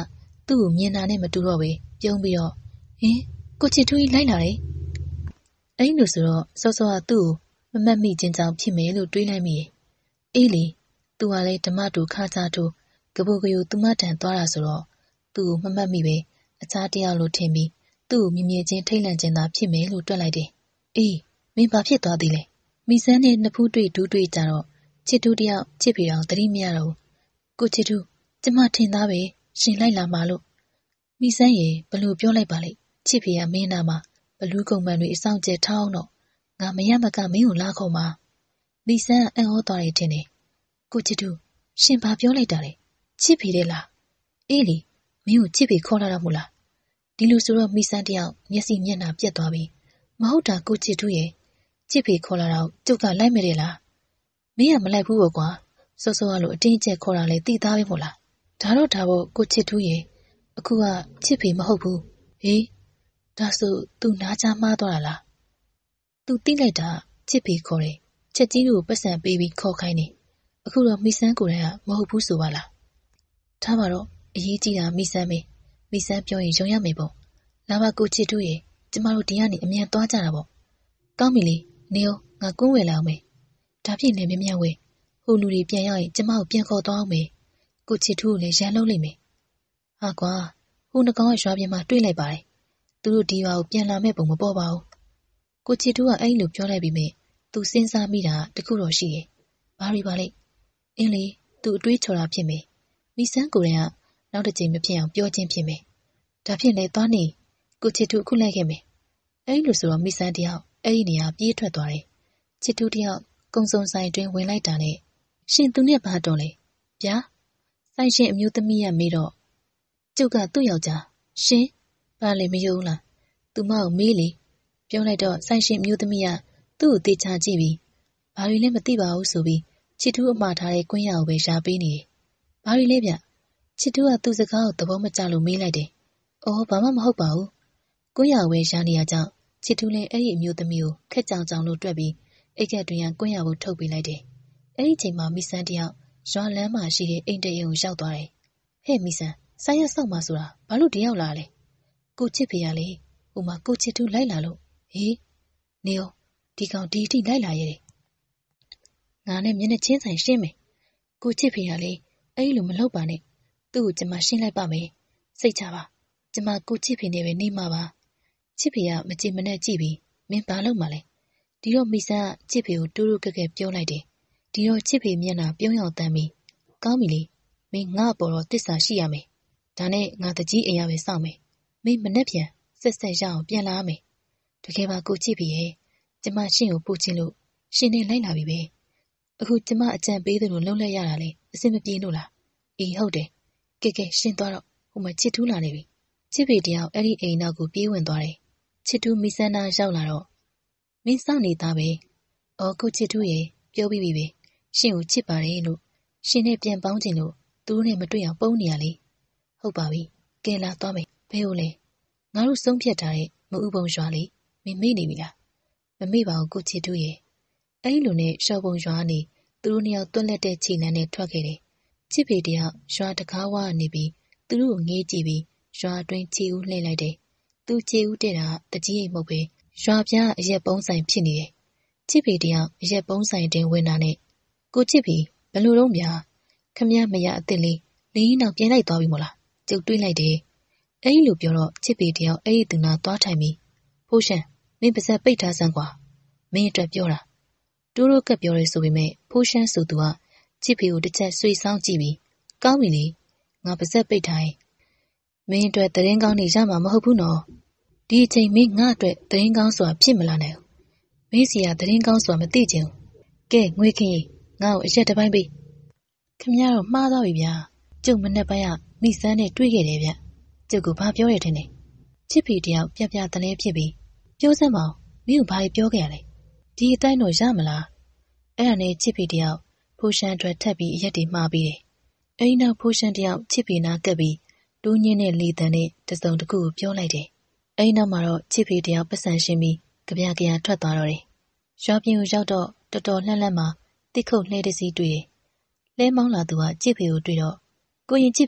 သူ့ကိုမြင်တာနဲ့မတူတော့ပဲပြုံးပြီးတော့ဟင်ကိုချစ်ထူးကြီးလိုက်လာတယ်။အဲ့လိုဆိုတော့စောစောကသူ့ကိုမမှတ်မိခြင်းကြောင့်ဖြစ်မယ်လို့တွေးလိုက်မိရဲ့။အေးလေသူကလည်းဓမ္မတူခါစားတူကပူကယူသူမတန်သွားတာဆိုတော့သူ့ကိုမမှတ်မိပဲအခြားတယောက်လိုထင်ပြီးသူ့ကိုမြင်မြင်ချင်းထိတ်လန့်ခြင်းသာဖြစ်မယ်လို့တွက်လိုက်တယ်။အေးမင်းဘာဖြစ်သွားသေးလဲ။မိစန်းနဲ့နှစ်ဖူးတွေ့ဒူးတွေ့ကြတော့ချစ်ထူးတယောက်ချစ်ပြီးတော့သတိမရတော့ဘူး။ကိုချစ်ထူးကျမထင်သားပဲရှင်လိုက်လာမှာလို့မိစန်းရေဘလို့ပြောလိုက်ပါလိမ့်ချစ်ဖေကမင်းနာမှာဘလူးကုံပန်တွေအဆောင်ကျဲထောင်းတော့ငါမရမကမင်းကိုလာခေါ်မှာမိစန်းအံ့ဩသွားတယ်ထင်တယ်ကိုချစ်သူရှင်ဘာပြောလိုက်တာလဲချစ်ဖေတဲ့လားအေးလေမင်းကိုချစ်ဖေခေါ်လာတာမို့လားဒီလိုဆိုတော့မိစန်းတယောက်မျက်စိမျက်နှာပြက်သွားပြီမဟုတ်တာကိုချစ်သူရဲ့ချစ်ဖေခေါ်လာတော့ကျုပ်ကလိုက်မယ်တဲ့လားမင်းကမလိုက်ဘူးပေါ့ကွာစောစောကလို့အတင်းကျပ်ခေါ်တာလေသိသားပဲမို့လားဒါတော့ဒါပေါ့ကိုချစ်သူရဲ့အခုကချစ်ဖေမဟုတ်ဘူးဟေးဒါဆိုသူနားချမှားသွားတာလားသူသိလိုက်တာချစ်ဖေခေါ်တယ်ချက်ကြီးကိုပတ်စံပေးပြီးခေါ်ခိုင်းတယ်အခုတော့မိစန်းကိုယ်တိုင်ကမဟုတ်ဘူးဆိုပါလားထားပါတော့အရေးကြီးတာမိစန်းပဲမိစန်းပြောရင်ယုံရမယ်ပေါ့လာပါကိုချစ်တို့ရဲ့ကျမတို့ဒီကနေအမြန်သွားကြတာပေါ့ကောင်းပြီလေနေအောင်ငါကွန်းဝယ်လာအောင်မယ်ဒါဖြစ်နေမြမြဝဲဟိုလူတွေပြန်ရောက်ရင်ကျမကိုပြန်ခေါ်သွားအောင်မယ်ကိုချစ်တို့ကိုလည်းရန်လုံးလိမ့်မယ်ဟာကွာဟိုနှကောင်ကရွာပြင်မှာတွေ့လိုက်ပါတယ်သူတို့ဒီရွာကိုပြန်လာမဲ့ပုံမပေါ်ပါဘူးကိုချစ်တို့ကအဲ့လိုပြောလိုက်ပြီးမြဲသူစဉ်းစားမိတာတခုတော့ရှိရဲ့ဘာတွေပါလဲအင်းလေသူအတွေးချော်တာဖြစ်မယ်မိစန်းကိုယ်တိုင်ကနောက်တစ်ချိန်မဖြစ်အောင်ပြောချင်းဖြစ်မယ်ဒါဖြစ်လေသွားနေကိုချစ်တို့ခုလိုက်ခဲ့မယ်အဲ့လိုဆိုတော့မိစန်းတယောက်အဲ့ဒီနေရာပြေးထွက်သွားတယ်ချစ်တို့တယောက်ကုံစုံဆိုင်တွင်ဝင်လိုက်တာနဲ့ရှင်သူနဲ့ဘာတော်လဲဗျာဆိုင်ရှင်အမျိုးသမီးကမေးတော့ကျုပ်ကသူ့ယောက်ျားရှင်ဘာလဲမယုံလားသူမကိုမေးလေပြောလိုက်တော့ဆိုင်ရှင်မျိုးသမီးကသူ့ကိုတေချာကြည့်ပြီးဘာတွေလဲမသိပါဘူးဆိုပြီးချစ်ထူးအမှားထားတဲ့ကွင်းရကိုပဲရှာပေးနေတယ်ဘာတွေလဲဗျချစ်ထူးကသူ့စကားကိုသဘောမကျလို့မေးလိုက်တယ်အော်ဘာမှမဟုတ်ပါဘူးကွင်းရကိုပဲရှာနေရကြောင်းချစ်ထူးလည်းအဲ့ဒီအမျိုးသမီးကိုခက်ကြောင်ကြောင်လို့တွက်ပြီးအိတ်ကက်တွင်ကွင်းရကိုထုတ်ပေးလိုက်တယ်အဲ့ဒီချိန်မှာမိစန်းတယောက်ရွာလမ်းမှာရှိတဲ့အိမ်တအိမ်ကိုရောက်သွားတယ်ဟဲ့မိစန်းဆိုင်ရဆောက်မှာဆိုတာဘာလို့တယောက်လာလဲကိုချစ်ဖေရလေဟိုမှာကိုချစ်သူလိုက်လာလို့ဟေးနေရောဒီကောင်ဒီအထိလိုက်လာရဲ့ငါနဲ့မျက်နှာချင်းဆိုင်ရှင်းမယ်ကိုချစ်ဖေရလေအဲ့လိုမလုပ်ပါနဲ့သူ့ကိုကျမရှင်းလိုက်ပါမယ်စိတ်ချပါကျမကိုချစ်ဖေနဲ့ပဲနေမှာပါချစ်ဖေကမကြည်မနဲ့ကြည့်ပြီးမင်းဘာလုပ်မှလဲဒီတော့မိဆန်းကချစ်ဖေကိုတူးတူးကဲကဲပြောလိုက်တယ်ဒီတော့ချစ်ဖေမျက်နှာပြုံးရောက်တမ်းပြီးကောင်းပြီလေမင်းငါ့အပေါ်တော့တစ္ဆာရှိရမယ်ဒါနဲ့ငါတကြီးအိမ်ရပဲစောင့်မယ်မင်းမနဲ့ပြန်ဆက်ဆက်ရအောင်ပြန်လာမယ်တကယ်ပါကိုကြည့်ပြီရဲ့ကျမရှင့်ကိုပို့ချင်းလို့ရှင်နဲ့လိုက်လာပြီပဲအခုကျမအကြံပေးသလိုလုံးလက်ရတာလေအဆင်မပြေလို့လားအေးဟုတ်တယ်ကဲကဲရှင်းသွားတော့ဟိုမှာချစ်ထူးလာနေပြီချစ်ဖေတယောက်အဲ့ဒီအိမ်နောက်ကိုပြေးဝင်သွားတယ်ချစ်ထူးမိစန်းနာရောက်လာတော့မင်းစောင့်နေသားပဲအော်ကိုချစ်ထူးရဲ့ပြောပြီးပြီပဲရှင်ကိုချစ်ပါတယ်လို့ရှင်နဲ့ပြန်ပေါင်းချင်လို့သူတို့နဲ့မတွေ့အောင်ပုံနေရလေဟုတ်ပါပြီကဲလာသွားမယ်ဘယ်လိုလဲငါတို့ဆုံးဖြတ်ထားတဲ့မအူပုံရွာလေးမင်းမေ့နေပြီလားမမေ့ပါဘူးကိုချစ်တူရဲ့အဲ့ဒီလိုနဲ့ရှော့ပုံရွာနေသူတို့နှစ်ယောက်တွက်လက်တဲ့ခြေလမ်းနဲ့ထွက်ခဲ့တယ်ချစ်ဖေတယောက်ရွာတကားဝနေပြီးသူတို့ကိုငေးကြည့်ပြီးရွာအတွင်းခြေဦးလှည့်လိုက်တယ်သူခြေဦးတဲ့တာတကြီးအိမ်မဟုတ်ပဲရွာပြားအရက်ပုံးဆိုင်ဖြစ်နေတယ်ချစ်ဖေတယောက်အရက်ပုံးဆိုင်တင်ဝင်တာနဲ့ကိုချစ်ဖေဘယ်လိုတော့ဗျာခမရမရအစ်စ်လေးလင်းနောက်ပြန်လိုက်သွားပြီမို့လားကျုပ်တွေးလိုက်တယ်အဲ့ဒီလိုပြောတော့ချစ်ပေတယောက်အဲ့ဒီသူနာသွားထိုင်ပြီးဖိုးရှန်မင်းပါဇက်ပိတ်ထားစမ်းကွာမင်းအတွက်ပြောတာတိုးတိုးကပ်ပြောရဲဆိုပေမဲ့ဖိုးရှန်ဆိုသူကချစ်ဖေကိုတစ်ချက်ဆွေဆောင်ကြည့်ပြီးကောင်းပြီလေငါပါဇက်ပိတ်ထားရင်မင်းအတွက်တရင်ကောင်းနေရမှာမဟုတ်ဘူးနော်ဒီအချိန်မင်းငါအတွက်တရင်ကောင်းဆိုတာဖြစ်မလာနိုင်ဘူးမင်းစီကတရင်ကောင်းဆိုတာမသိချင်ဘူးကဲငွေခင်းကြီးငါ့ကိုအရက်တစ်ပိုင်းပေးခမရတော့မှားသွားပြီဗျာကျုပ်မနဲ့ပိုင်းကမိစန်းနဲ့တွေ့ခဲ့တယ်ဗျကျုပ်ကဘာပြောရထင်လဲချစ်ဖေတယောက်ပြပြတလဲဖြစ်ပြီးပြောစမ်းပါဦးမင်းကဘာပြောခဲ့ရလဲဒီအတိုင်းတော့ရမလားအဲ့ဒါနဲ့ချစ်ဖေတယောက်ဖိုးရှမ်းအတွက်ထပ်ပြီးအရက်တွေမှားပြီးတယ်အဲ့ဒီနောက်ဖိုးရှမ်းတယောက်ချစ်ဖေနာကပ်ပြီးတူးညင်းတဲ့လေတံနဲ့တစုံတစ်ခုကိုပြောလိုက်တယ်အဲ့ဒီနောက်မှာတော့ချစ်ဖေတယောက်ပတ်စံရှင်းပြီးကြပြကြရထွက်သွားတော့တယ်ရွာပြင်ကိုရောက်တော့တော်တော်လှမ်းလှမ်းမှာတိခုတ်လှဲတစည်းတွေ့တယ်လဲမောင်းလာသူကချစ်ဖေကိုတွေ့တော့ကိုရင်ချစ်ဖေ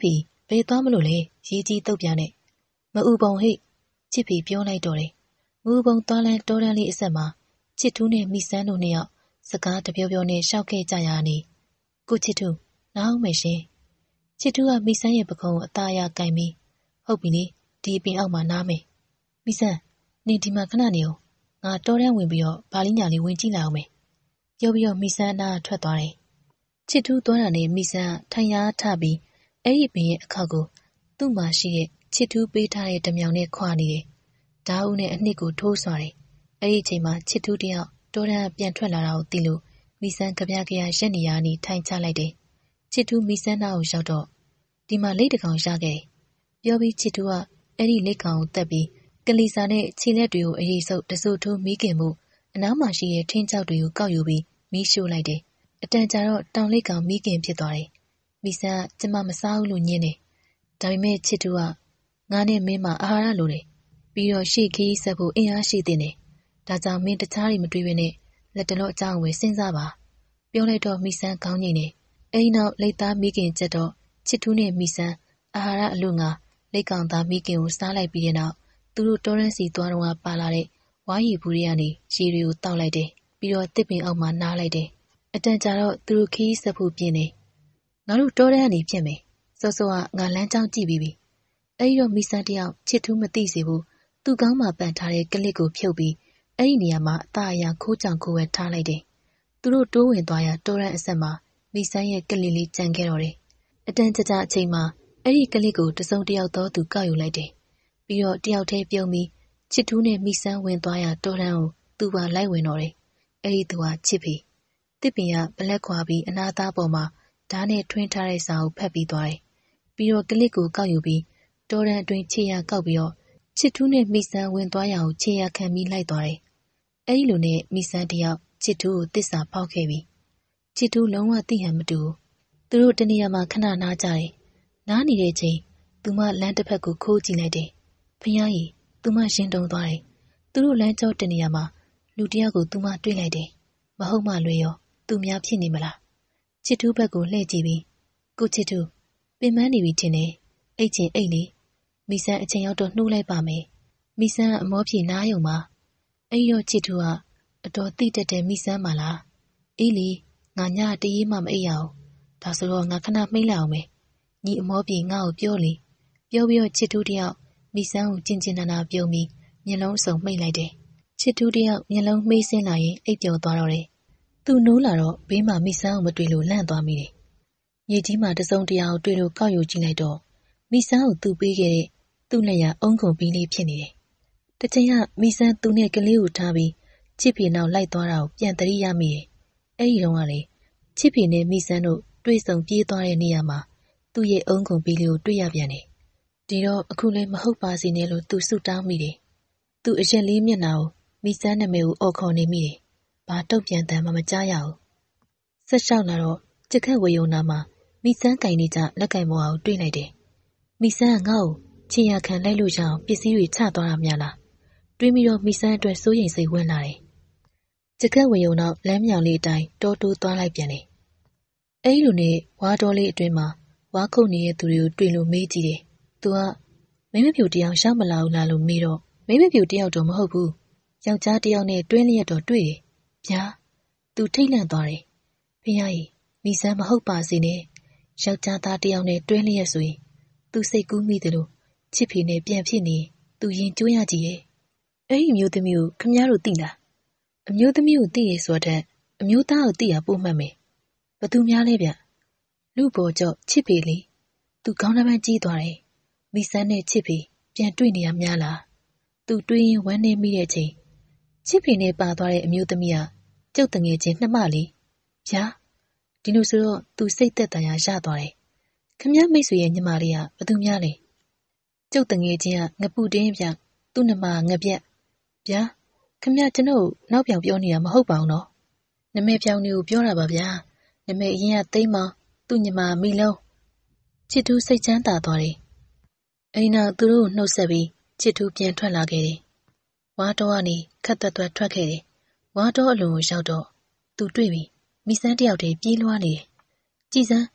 ဘယ်သွားမလို့လဲရေကြီးတုတ်ပြန်နဲ့မအူပုံဟိချစ်ဖီပြောလိုက်တော့တယ်မူပုံသွားလန်းတောတန်းလေးအဆက်မှာချစ်ထူးနဲ့မိဆန်းတို့နှစ်ယောက်စကားတပြောပြောနဲ့ရှောက်ခဲ့ကြရနေကိုချစ်ထူးနားအောင်မယ်ရှင်ချစ်ထူးကမိဆန်းရဲ့ပခုံးကိုအသားအရကင်ပြီးဟုတ်ပြီလေဒီအပင်အောက်မှာနားမယ်မိဆန်းနေဒီမှာခဏနေအောင်ငါတောတန်းဝင်ပြီးတော့ဗာလီညာလေးဝင်ကြည့်လာအောင်မယ်ပြောပြီးတော့မိဆန်းနားထွက်သွားတယ်ချစ်ထူးသွားတာနဲ့မိဆန်းထိုင်ရာထပြီးအဲ့ဒီပင်ရဲ့အခါကိုသူ့မှာရှိတဲ့ချစ်ထူးပေးထားတဲ့ဓမြောင်နဲ့ခွာနေတယ်ဓာတ်ဦးနဲ့အနှစ်ကိုထိုးဆွာတယ်အဲ့ဒီအချိန်မှာချစ်ထူးတယောက်တောတန်းပြန်ထွက်လာတာကိုသိလို့မိဆန်းကြပြကြရရက်နေရနီထိုင်ချလိုက်တယ်ချစ်ထူးမိဆန်းနာကိုရောက်တော့ဒီမှာလိတ်တကောင်ရခဲ့တယ်ပြောပြီးချစ်ထူးကအဲ့ဒီလိတ်ကောင်ကိုတက်ပြီးကလီစာနဲ့ခြေလက်တွေကိုအရေးဆုပ်တဆူထိုးမိခင်မှုအနားမှာရှိတဲ့ထင်းကြောက်တွေကိုကောက်ယူပြီးမီးရှို့လိုက်တယ်အတန်ကြာတော့တောင်လိတ်ကောင်မိခင်ဖြစ်သွားတယ်မိဆန်းကျမမစားဘူးလို့ညင်းတယ်ဒါပေမဲ့ချစ်ထူးကငါနဲ့မင်းမအာဟာရလိုတယ်ပြီးတော့ရှေ့ခီးဆက်ဖို့အင်အားရှိတဲ့နေဒါကြောင့်မင်းတခြားတွေမတွေးဘဲနဲ့လက်တလော့အကြောင်းဝင်စဉ်းစားပါပြောလိုက်တော့မိဆန်းကောင်းကြီးနေအဲဒီနောက်လိတ်သားမိခင်ချက်တော့ချစ်ထူးနဲ့မိဆန်းအာဟာရအလို့ငါလိတ်ကောင်သားမိခင်ကိုစားလိုက်ပြီးတဲ့နောက်သူတို့တောရန်စီသွားတော့ပါလာတဲ့ဝါးရီဘူးတွေကနေရေတွေကိုတောက်လိုက်တယ်ပြီးတော့တစ်ပင်အောက်မှာနားလိုက်တယ်အတန်ကြာတော့သူတို့ခီးဆက်ဖို့ပြင်းနေငါတို့တောရန်ကနေပြစ်မယ်စောစောကငါလမ်းကြောင်းကြည့်ပြီးပြီအဲဒီတော့မိဆန်းတယောက်ချစ်ထူးမသိစေဘူးသူ့ကောင်းမှာပန်ထားတဲ့ကလစ်ကိုဖြုတ်ပြီးအဲ့ဒီနေရာမှာအသားအရာခိုးကြောင်ခိုးဝဲထားလိုက်တယ်သူတို့တိုးဝင်သွားရာတောရန်အဆက်မှာမိဆန်းရဲ့ကလစ်လေးကြံခဲ့တော့တယ်အတန်ကြာကြာအချိန်မှာအဲ့ဒီကလစ်ကိုတစုံတယောက်တော့သူကောက်ယူလိုက်တယ်ပြီးတော့တယောက်တည်းပြုံးပြီးချစ်ထူးနဲ့မိဆန်းဝင်သွားရာတောရန်ကိုသူ့ပါလိုက်ဝင်တော့တယ်အဲ့ဒီသူကချစ်ဖီတစ်ပင်ကပလက်ခွာပြီးအနာသားပေါ်မှာဓာတ်နဲ့ထွင်းထားတဲ့စာကိုဖတ်ပြီးသွားတယ်ပြီးတော့ကလစ်ကိုကောက်ယူပြီးတောရန်အတွင်းခြေရကောက်ပြီးတော့ချစ်ထူးနဲ့မိဆန်းဝင်သွားရအောင်ခြေရခံပြီးလိုက်သွားတယ်။အဲဒီလိုနဲ့မိဆန်းတယောက်ချစ်ထူးကိုတစ္ဆာဖောက်ခဲ့ပြီ။ချစ်ထူးလုံးဝသိဟန်မတူဘူး။သူတို့တနေရာမှာခဏနားကြတယ်။နားနေတဲ့ချိန်သူမလမ်းတစ်ဖက်ကိုခိုးကြည့်လိုက်တယ်။ဖျားရီသူမရင်တုံသွားတယ်။သူတို့လမ်းကျောတနေရာမှာလူတယောက်ကိုသူမတွေ့လိုက်တယ်။မဟုတ်မှလွေရောသူများဖြစ်နေမလား။ချစ်ထူးဘက်ကိုလှည့်ကြည့်ပြီးကိုချစ်ထူးပင်မနေပြီထင်တယ်။အိတ်ချင်အိတ်လေမိဆန်းအချိန်ရောက်တော့နှိုးလိုက်ပါမယ်မိဆန်းအမောပြေနားယုံပါအဲ့ရောချစ်ထူကအတော်တိတက်တဲ့မိဆန်းပါလားအေးလေငါညတရေးမှမအိပ်ရအောင်ဒါဆိုတော့ငါခဏမိတ်လိုက်အောင်မယ်ညီအမောပြေငါ့ကိုပြောလေပြောပြီးတော့ချစ်ထူတယောက်မိဆန်းကိုကျင်ကျင်နာနာပြုံးပြီးမျက်လုံးစုံမိတ်လိုက်တယ်ချစ်ထူတယောက်မျက်လုံးမှိတ်ဆင်းလာရင်အိပ်ပျော်သွားတော့တယ်သူနိုးလာတော့ဘေးမှာမိဆန်းကိုမတွေ့လို့လန့်သွားမိတယ်မြေကြီးမှာတစုံတရာကိုတွေ့လို့ကောက်ယူကြည့်လိုက်တော့မိဆန်းကိုသူ့ပေးခဲ့တဲ့သူ့လက်ရအုံကုန်ပြီးလေးဖြစ်နေတယ်။တချိန်ကမိဆန်းသူ့နဲ့ကလေးကိုထားပြီးချစ်ဖေနောက်လိုက်သွားတာကိုပြန်သတိရမိတယ်။အဲဒီတုန်းကလေချစ်ဖေနဲ့မိဆန်းတို့တွေ့ဆုံပြေးသွားတဲ့နေရာမှာသူ့ရဲ့အုံကုန်ပြီးလေးကိုတွေ့ရပြန်တယ်။ဒီတော့အခုလည်းမဟုတ်ပါစေနဲ့လို့သူဆုတောင်းမိတယ်။သူအရက်လေးမျက်နှာကိုမိဆန်းနာမည်ကိုအော်ခေါ်နေမိတယ်။ဘာတုတ်ပြန်တမ်းမှမကြားရဘူး။ဆက်လျှောက်လာတော့ကြက်ခတ်ဝေယုံနာမှာမိဆန်းကင်နေကြလက်ကင်မော်အောင်တွေ့လိုက်တယ်။မိဆန်းကငါ့ကိုချင်ရခံလိုက်လို့ရအောင်ပစ္စည်းတွေချသွားတာများလားတွေးပြီးတော့မိဆန်းအတွက်စိုးရိမ်စိတ်ဝင်လာတယ်ကြက်ကက်ဝင်ုံတော့လမ်းမြောင်လေးအတိုင်းတောတိုးသွားလိုက်ပြန်တယ်အဲဒီလိုနဲ့ဝါတော်လေးအတွင်းမှာဝါခုတ်နေတဲ့သူတွေကိုတွေ့လို့မေးကြည့်တယ်သူကမိမဖြူတယောက်ရှောက်မလာဘူးလားလို့မေးတော့မိမဖြူတယောက်တော့မဟုတ်ဘူးယောက်ျားတယောက်နဲ့တွင်းလျက်တော့တွေ့တယ်ဗျာသူထိတ်လန့်သွားတယ်ဖះကြီးမိဆန်းမဟုတ်ပါစေနဲ့ယောက်ျားသားတယောက်နဲ့တွင်းလျက်ဆိုရင်သူစိတ်ကူးမိတယ်လို့ချစ်ဖေနဲ့ပြန်ဖြစ်နေသူရင်ကျိုးရကြည့်ရဲ့အဲ့ဒီမျိုးသမီးကိုခမည်းတော်သိလားအမျိုးသမီးကိုသိရဆိုတဲ့အမျိုးသားကိုသိရပို့မှတ်မယ်ဘသူများလဲဗျလူပေါ်ကြော့ချစ်ဖေလေသူခေါင်းတစ်ပန်းကြီးသွားတယ်မိဆန်းနဲ့ချစ်ဖေပြန်တွေ့နေရများလားသူတွေးရင်ဝမ်းနေမိတဲ့အချိန်ချစ်ဖေနဲ့ပါသွားတဲ့အမျိုးသမီးကကျုပ်တငယ်ချင်းနှမလေးဗျာဒီလိုဆိုတော့သူစိတ်သက်သာရရသွားတယ်ခမည်းမိတ်ဆွေရဲ့ညီမလေးကဘသူများလဲကျုပ်တငယ်ချင်းကငပုတင်းပြသူ့နှမငပြက်ဗျာခမည်းကျွန်တော်နောက်ပြောင်ပြောနေတာမဟုတ်ပါဘူးနော်နမဲပြောင်တွေကိုပြောတာပါဗျာနမဲအရင်ကသိမ်းမောင်သူ့ညီမမိလုံးချစ်သူစိတ်ချမ်းသာသွားတယ်အိမ်နောက်သူတို့နှုတ်ဆက်ပြီးချစ်သူပြန်ထွက်လာခဲ့တယ်ဝါတော်ကနေခက်သက်သက်ထွက်ခဲ့တယ်ဝါတော်အလုံးကိုရောက်တော့သူတွေ့ပြီမိဆန်းတယောက်တည်းပြေးလွှားနေတယ်ကြည်စမ်း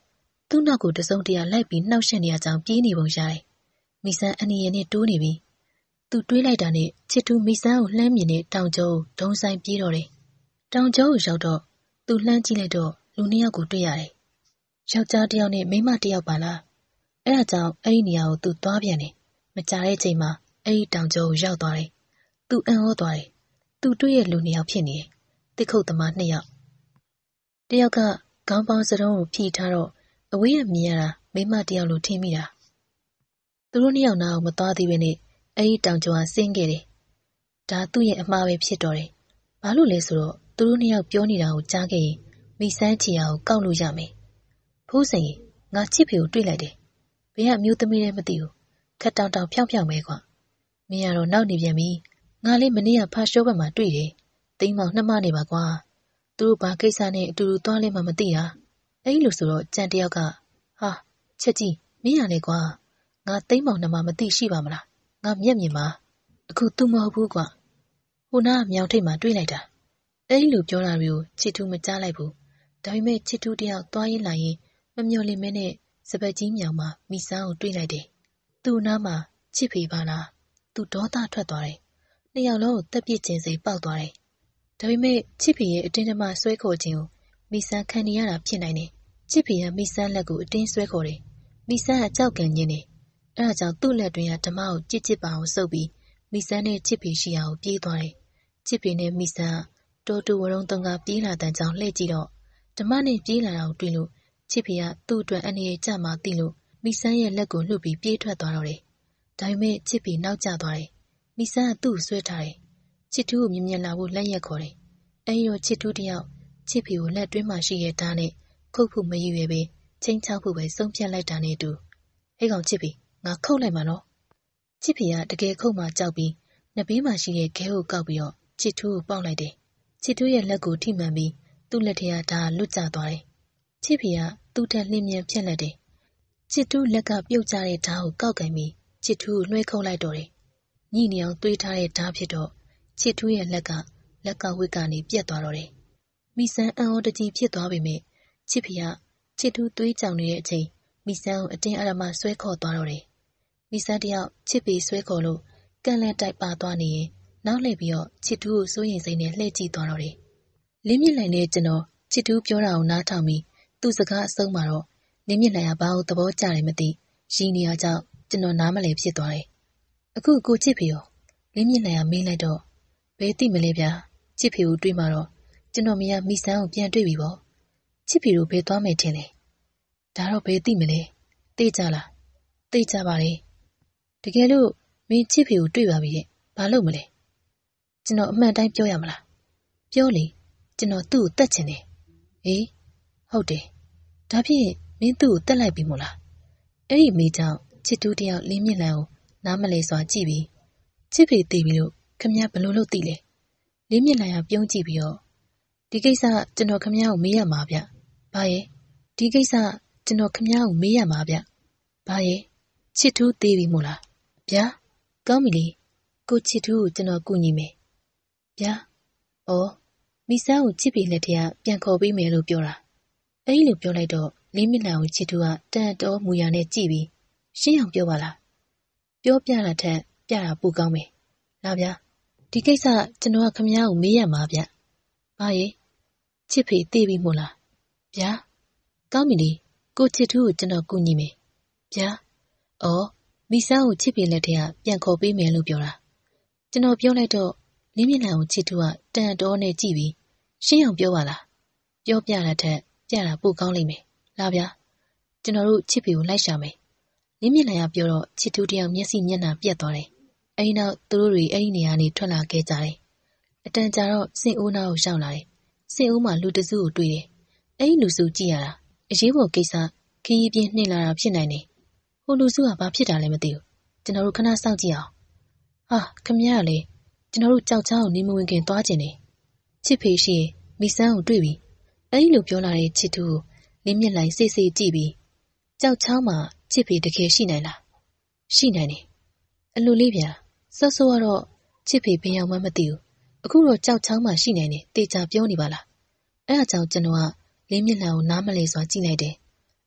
သူ့နောက်ကိုတစုံတရာလိုက်ပြီးနှောက်ယှက်နေရကြောင်းပြေးနေပုံရတယ်။မိဆန်းအနီရနဲ့တိုးနေပြီ။သူတွေးလိုက်တာနဲ့ချစ်ထူးမိဆန်းကိုလှမ်းမြင်တဲ့တောင်ကျောကိုဒုံဆိုင်ပြေးတော့တယ်။တောင်ကျောကိုရောက်တော့သူလှမ်းကြည့်လိုက်တော့လူနှစ်ယောက်ကိုတွေ့ရတယ်။ယောက်ျားတစ်ယောက်နဲ့မိန်းမတစ်ယောက်ပါလား။အဲဒါကြောင့်အဲ့ဒီနေရာကိုသူသွားပြန်တယ်။မကြာတဲ့ချိန်မှာအဲ့ဒီတောင်ကျောကိုရောက်သွားတယ်။သူအံ့ဩသွားတယ်။သူတွေ့ရဲ့လူနှစ်ယောက်ဖြစ်နေတယ်။တစ်ခုတ်သမားနှစ်ယောက်။တစ်ယောက်ကခေါင်းပေါင်းစရုံးကိုဖြီထားတော့အဝေးရမြင်ရတာမိမတယောက်လိုထင်မိတာသူတို့နှစ်ယောက်နားကိုမသွားသေးပဲနဲ့အဲ့ဒီတောင်ကျော်ကဆင်းခဲ့တယ်ဒါသူ့ရဲ့အမှားပဲဖြစ်တော့တယ်ဘာလို့လဲဆိုတော့သူတို့နှစ်ယောက်ပြောနေတာကိုကြားခဲ့ရင်မိဆန်းချီယာကိုကောက်လို့ရမယ်ဖိုးစိန်ငါချစ်ဖေကိုတွေ့လိုက်တယ်ဘယ်ကအမျိုးသမီးလဲမသိဘူးခက်တောင်တောင်ဖြောင်းဖြောင်းပဲကွာမင်းကတော့နောက်နေပြန်ပြီငါလေးမနေ့ကဖာရှိုးဘက်မှာတွေ့တယ်သိမ်းမောင်နှမနေပါကွာသူတို့ဘာကိစ္စနဲ့အတူတူသွားလဲမှမသိတာအဲ့လိုဆိုတော့ကြံတယောက်ကဟာချက်ကြီးမင်းရလေကွာငါသိမ်းမောင်နှမမသိရှိပါမလားငါမျက်မြင်ပါအခုသူမဟုတ်ဘူးကွာဟိုနားမြောင်ထိတ်မှာတွေ့လိုက်တာအဲ့လိုပြောတာတွေကိုချစ်ထူးမကြားလိုက်ဘူးဒါပေမဲ့ချစ်ထူးတယောက်သွားရင်လာရင်မမျော်လင့်မဲနဲ့စပက်ကြီးမြောင်မှာမိဆန်းကိုတွေ့လိုက်တယ်သူ့နားမှာချစ်ဖေပါလားသူဒေါသထွက်သွားတယ်နှစ်ယောက်လုံးကိုတက်ပြစ်ခြင်းစိပေါက်သွားတယ်ဒါပေမဲ့ချစ်ဖေရဲ့အတင်းအဓမ္မဆွဲခေါ်ခြင်းကိုမိဆန်းခံနေရတာဖြစ်နိုင်တယ်ချစ်ဖေကမိဆန်းလက်ကိုအတင်းဆွဲခေါ်တယ်မိဆန်းကကြောက်ကန်ညင်းတယ်အဲဒါကြောင့်သူ့လက်တွင်ကဓမ္မကိုကြစ်ကြစ်ပါအောင်ဆုပ်ပြီးမိဆန်းနဲ့ချစ်ဖေရှိအောင်ပြေးသွားတယ်ချစ်ဖေနဲ့မိဆန်းတိုးတူဝရုံတုံကပြေးလာတဲ့ကြောင့်လှည့်ကြည့်တော့ဓမ္မနဲ့ပြေးလာတာကိုတွေ့လို့ချစ်ဖေကသူ့အတွက်အနေနဲ့ကြမှာသိလို့မိဆန်းရဲ့လက်ကိုလှုပ်ပြီးပြေးထွက်သွားတော့တယ်ဒါပေမဲ့ချစ်ဖေနောက်ကျသွားတယ်မိဆန်းကသူ့ကိုဆွဲထားတယ်ချစ်ထူးကိုမြင်မြင်လာဖို့လက်ရက်ခေါ်တယ်အဲဒီတော့ချစ်ထူးတယောက်ချစ်ဖေကိုလက်တွင်းမှာရှိတဲ့ဓာတ်နဲ့ခုတ်ဖို့မရည်ရွယ်ပဲချင်းချောက်ဖို့ပဲဆုံးဖြတ်လိုက်တာနဲ့တူဟဲ့ကောင်ချစ်ဖေငါခုတ်လိုက်မှာနော်ချစ်ဖေကတကယ်ခုတ်မှကြောက်ပြီးနှစ်ဘေးမှာရှိတဲ့ခဲကိုကောက်ပြီးတော့ချစ်ထူးကိုပေါက်လိုက်တယ်ချစ်ထူးရဲ့လက်ကိုထိမှန်ပြီးသူ့လက်ထဲကဓာတ်လွတ်ကျသွားတယ်ချစ်ဖေကသူ့ထက်လင်းမြန်ဖြက်လက်တယ်ချစ်ထူးလက်ကပြုတ်ကျတဲ့ဓာတ်ကိုကောက်ကင်ပြီးချစ်ထူးကိုလွှဲခုတ်လိုက်တော့တယ်ညှိနေအောင်တွေးထားတဲ့ဓာတ်ဖြစ်တော့ချစ်ထူးရဲ့လက်ကလက်ကဝစ်ကနေပြက်သွားတော့တယ်မိဆန်းအံ့ဩတကြီးဖြစ်သွားပေမဲ့ချစ်ဖေကချစ်ထူးသွေးကြောင်နေတဲ့အချိန်မိဆန်းကိုအတင်းအဓမ္မဆွဲခေါ်သွားတော့တယ်မိဆန်းတယောက်ချစ်ဖေဆွဲခေါ်လို့ကန်လန့်တိုက်ပါသွားနေရင်နောက်လှည့်ပြီးတော့ချစ်ထူးကိုစိုးရင်စိတ်နဲ့လှည့်ကြည့်သွားတော့တယ်လင်းမြင့်လိုက်တဲ့ကျွန်တော်ချစ်ထူးပြောတာကိုနားထောင်ပြီးသူ့စကားအဆုံးမှာတော့လင်းမြင့်လိုက်ရဘာလို့သဘောကျတယ်မသိရင်းနေရကြောင့်ကျွန်တော်နားမလည်ဖြစ်သွားတယ်အခုကိုချစ်ဖေရောလင်းမြင့်လိုက်ရမေးလိုက်တော့ဘယ်သိမလဲဗျာချစ်ဖေကိုတွေးမှတော့ကျွန်တော်မရမိဆန်းကိုပြန်တွေ့ပြီပေါ့ချစ်ဖေတို့ဘယ်သွားမယ်ထင်လဲဒါတော့ဘယ်သိမလဲသိကြလားသိကြပါလေတကယ်လို့မင်းချစ်ဖေကိုတွေ့ပါပြီတဲ့ဘာလုပ်မလဲကျွန်တော်အမှန်တိုင်းပြောရမလားပြောလေကျွန်တော်သူ့ကိုတတ်ချင်တယ်ဟေးဟုတ်တယ်ဒါဖြင့်မင်းသူ့ကိုတတ်လိုက်ပြီမို့လားအဲ့ဒီမိကြောင့်ချစ်တူးတယောက်လင်းမြင့်လန်ကိုနားမလဲစွာကြည့်ပြီးချစ်ဖေသိပြီလို့ခမည်းဘလို့လို့သိလဲလင်းမြင့်လန်ကပြုံးကြည့်ပြီးတော့ဒီကိစ္စကျွန်တော်ခမည်းကိုမေးရမှာဗျဘာရဲ့ဒီကိစ္စကျွန်တော်ခမည်းကိုမေးရမှာဗျဘာရဲ့ချစ်ထူးသေးပြီမို့လားဗျာကောင်းပြီလေကိုချစ်ထူးကိုကျွန်တော်ကူညီမယ်ဗျာဩမိဆန်းကိုချစ်ဖေလက်ထက်ကပြန်ခေါ်ပေးမယ်လို့ပြောတာအဲ့လိုပြောလိုက်တော့လင်းမြင့်လန်ကိုချစ်ထူးကတန်တော်မူရနဲ့ကြည့်ပြီးရှင်းအောင်ပြောပါလားပြောပြတာထက်ပြတာပိုကောင်းမယ်လာဗျာဒီကိစ္စကျွန်တော်ကခမည်းကိုမေးရမှာဗျဘာရဲ့ချစ်ဖေသိပြီမို့လားဗျာကောင်းပြီလေကိုချစ်ထူးကိုကျွန်တော်ကူညီမယ်ဗျာဩမိဆန်းကိုချစ်ဖေလက်ထက်ကပြန်ခေါ်ပေးမယ်လို့ပြောတာကျွန်တော်ပြောလိုက်တော့လင်းမြင့်လန်ကိုချစ်ထူးကတန်တော်နဲ့ကြည့်ပြီးရှင်းအောင်ပြောပါလားပြောပြတာထက်ပြတာပိုကောင်းလိမ့်မယ်လာဗျာကျွန်တော်တို့ချစ်ဖေကိုလိုက်ရှာမယ်လင်းမြင့်လန်ကပြောတော့ချစ်ထူးတယောက်မျက်စိမျက်နှာပြတ်သွားတယ်အဲဒီနောက်သူတို့တွေအဲ့ဒီနေရာနေထွက်လာခဲ့ကြတယ်အတန်ကြာတော့စင်အိုးနာကိုရောက်လာတယ်စင်အိုးမှာလူတစုကိုတွေ့တယ်အဲ့ဒီလူစုကြည့်ရတာအရေးပေါ်ကိစ္စခင်းရီးပြင်းနှိမ့်လာတာဖြစ်နိုင်တယ်ဟိုလူစုကဘာဖြစ်တာလဲမသိဘူးကျွန်တော်တို့ခဏစောင့်ကြည့်အောင်ဟာခမရလေကျွန်တော်တို့ကြောက်ချောင်းကိုနေမဝင်ခင်သွားကျင်တယ်ချစ်ဖေရှိမိဆန်းကိုတွေ့ပြီအဲ့ဒီလိုပြောလာတဲ့ချစ်သူကိုလင်းမြင့်လိုက်စိတ်စိတ်ကြည့်ပြီးကြောက်ချောင်းမှာချစ်ဖေတကယ်ရှိနိုင်လားရှိနိုင်တယ်အလိုလေးဗျာစောစောကတော့ချစ်ဖေဘယ်ရောက်မှမသိဘူးအခုတော့ကြောက်ချောင်းမှာရှိနိုင်တယ်တေချာပြောနေပါလားအဲ့ဒါကြောင့်ကျွန်တော်ကလင်းမြင့်လန်ကိုနားမလဲစွာကြည့်လိုက်တယ်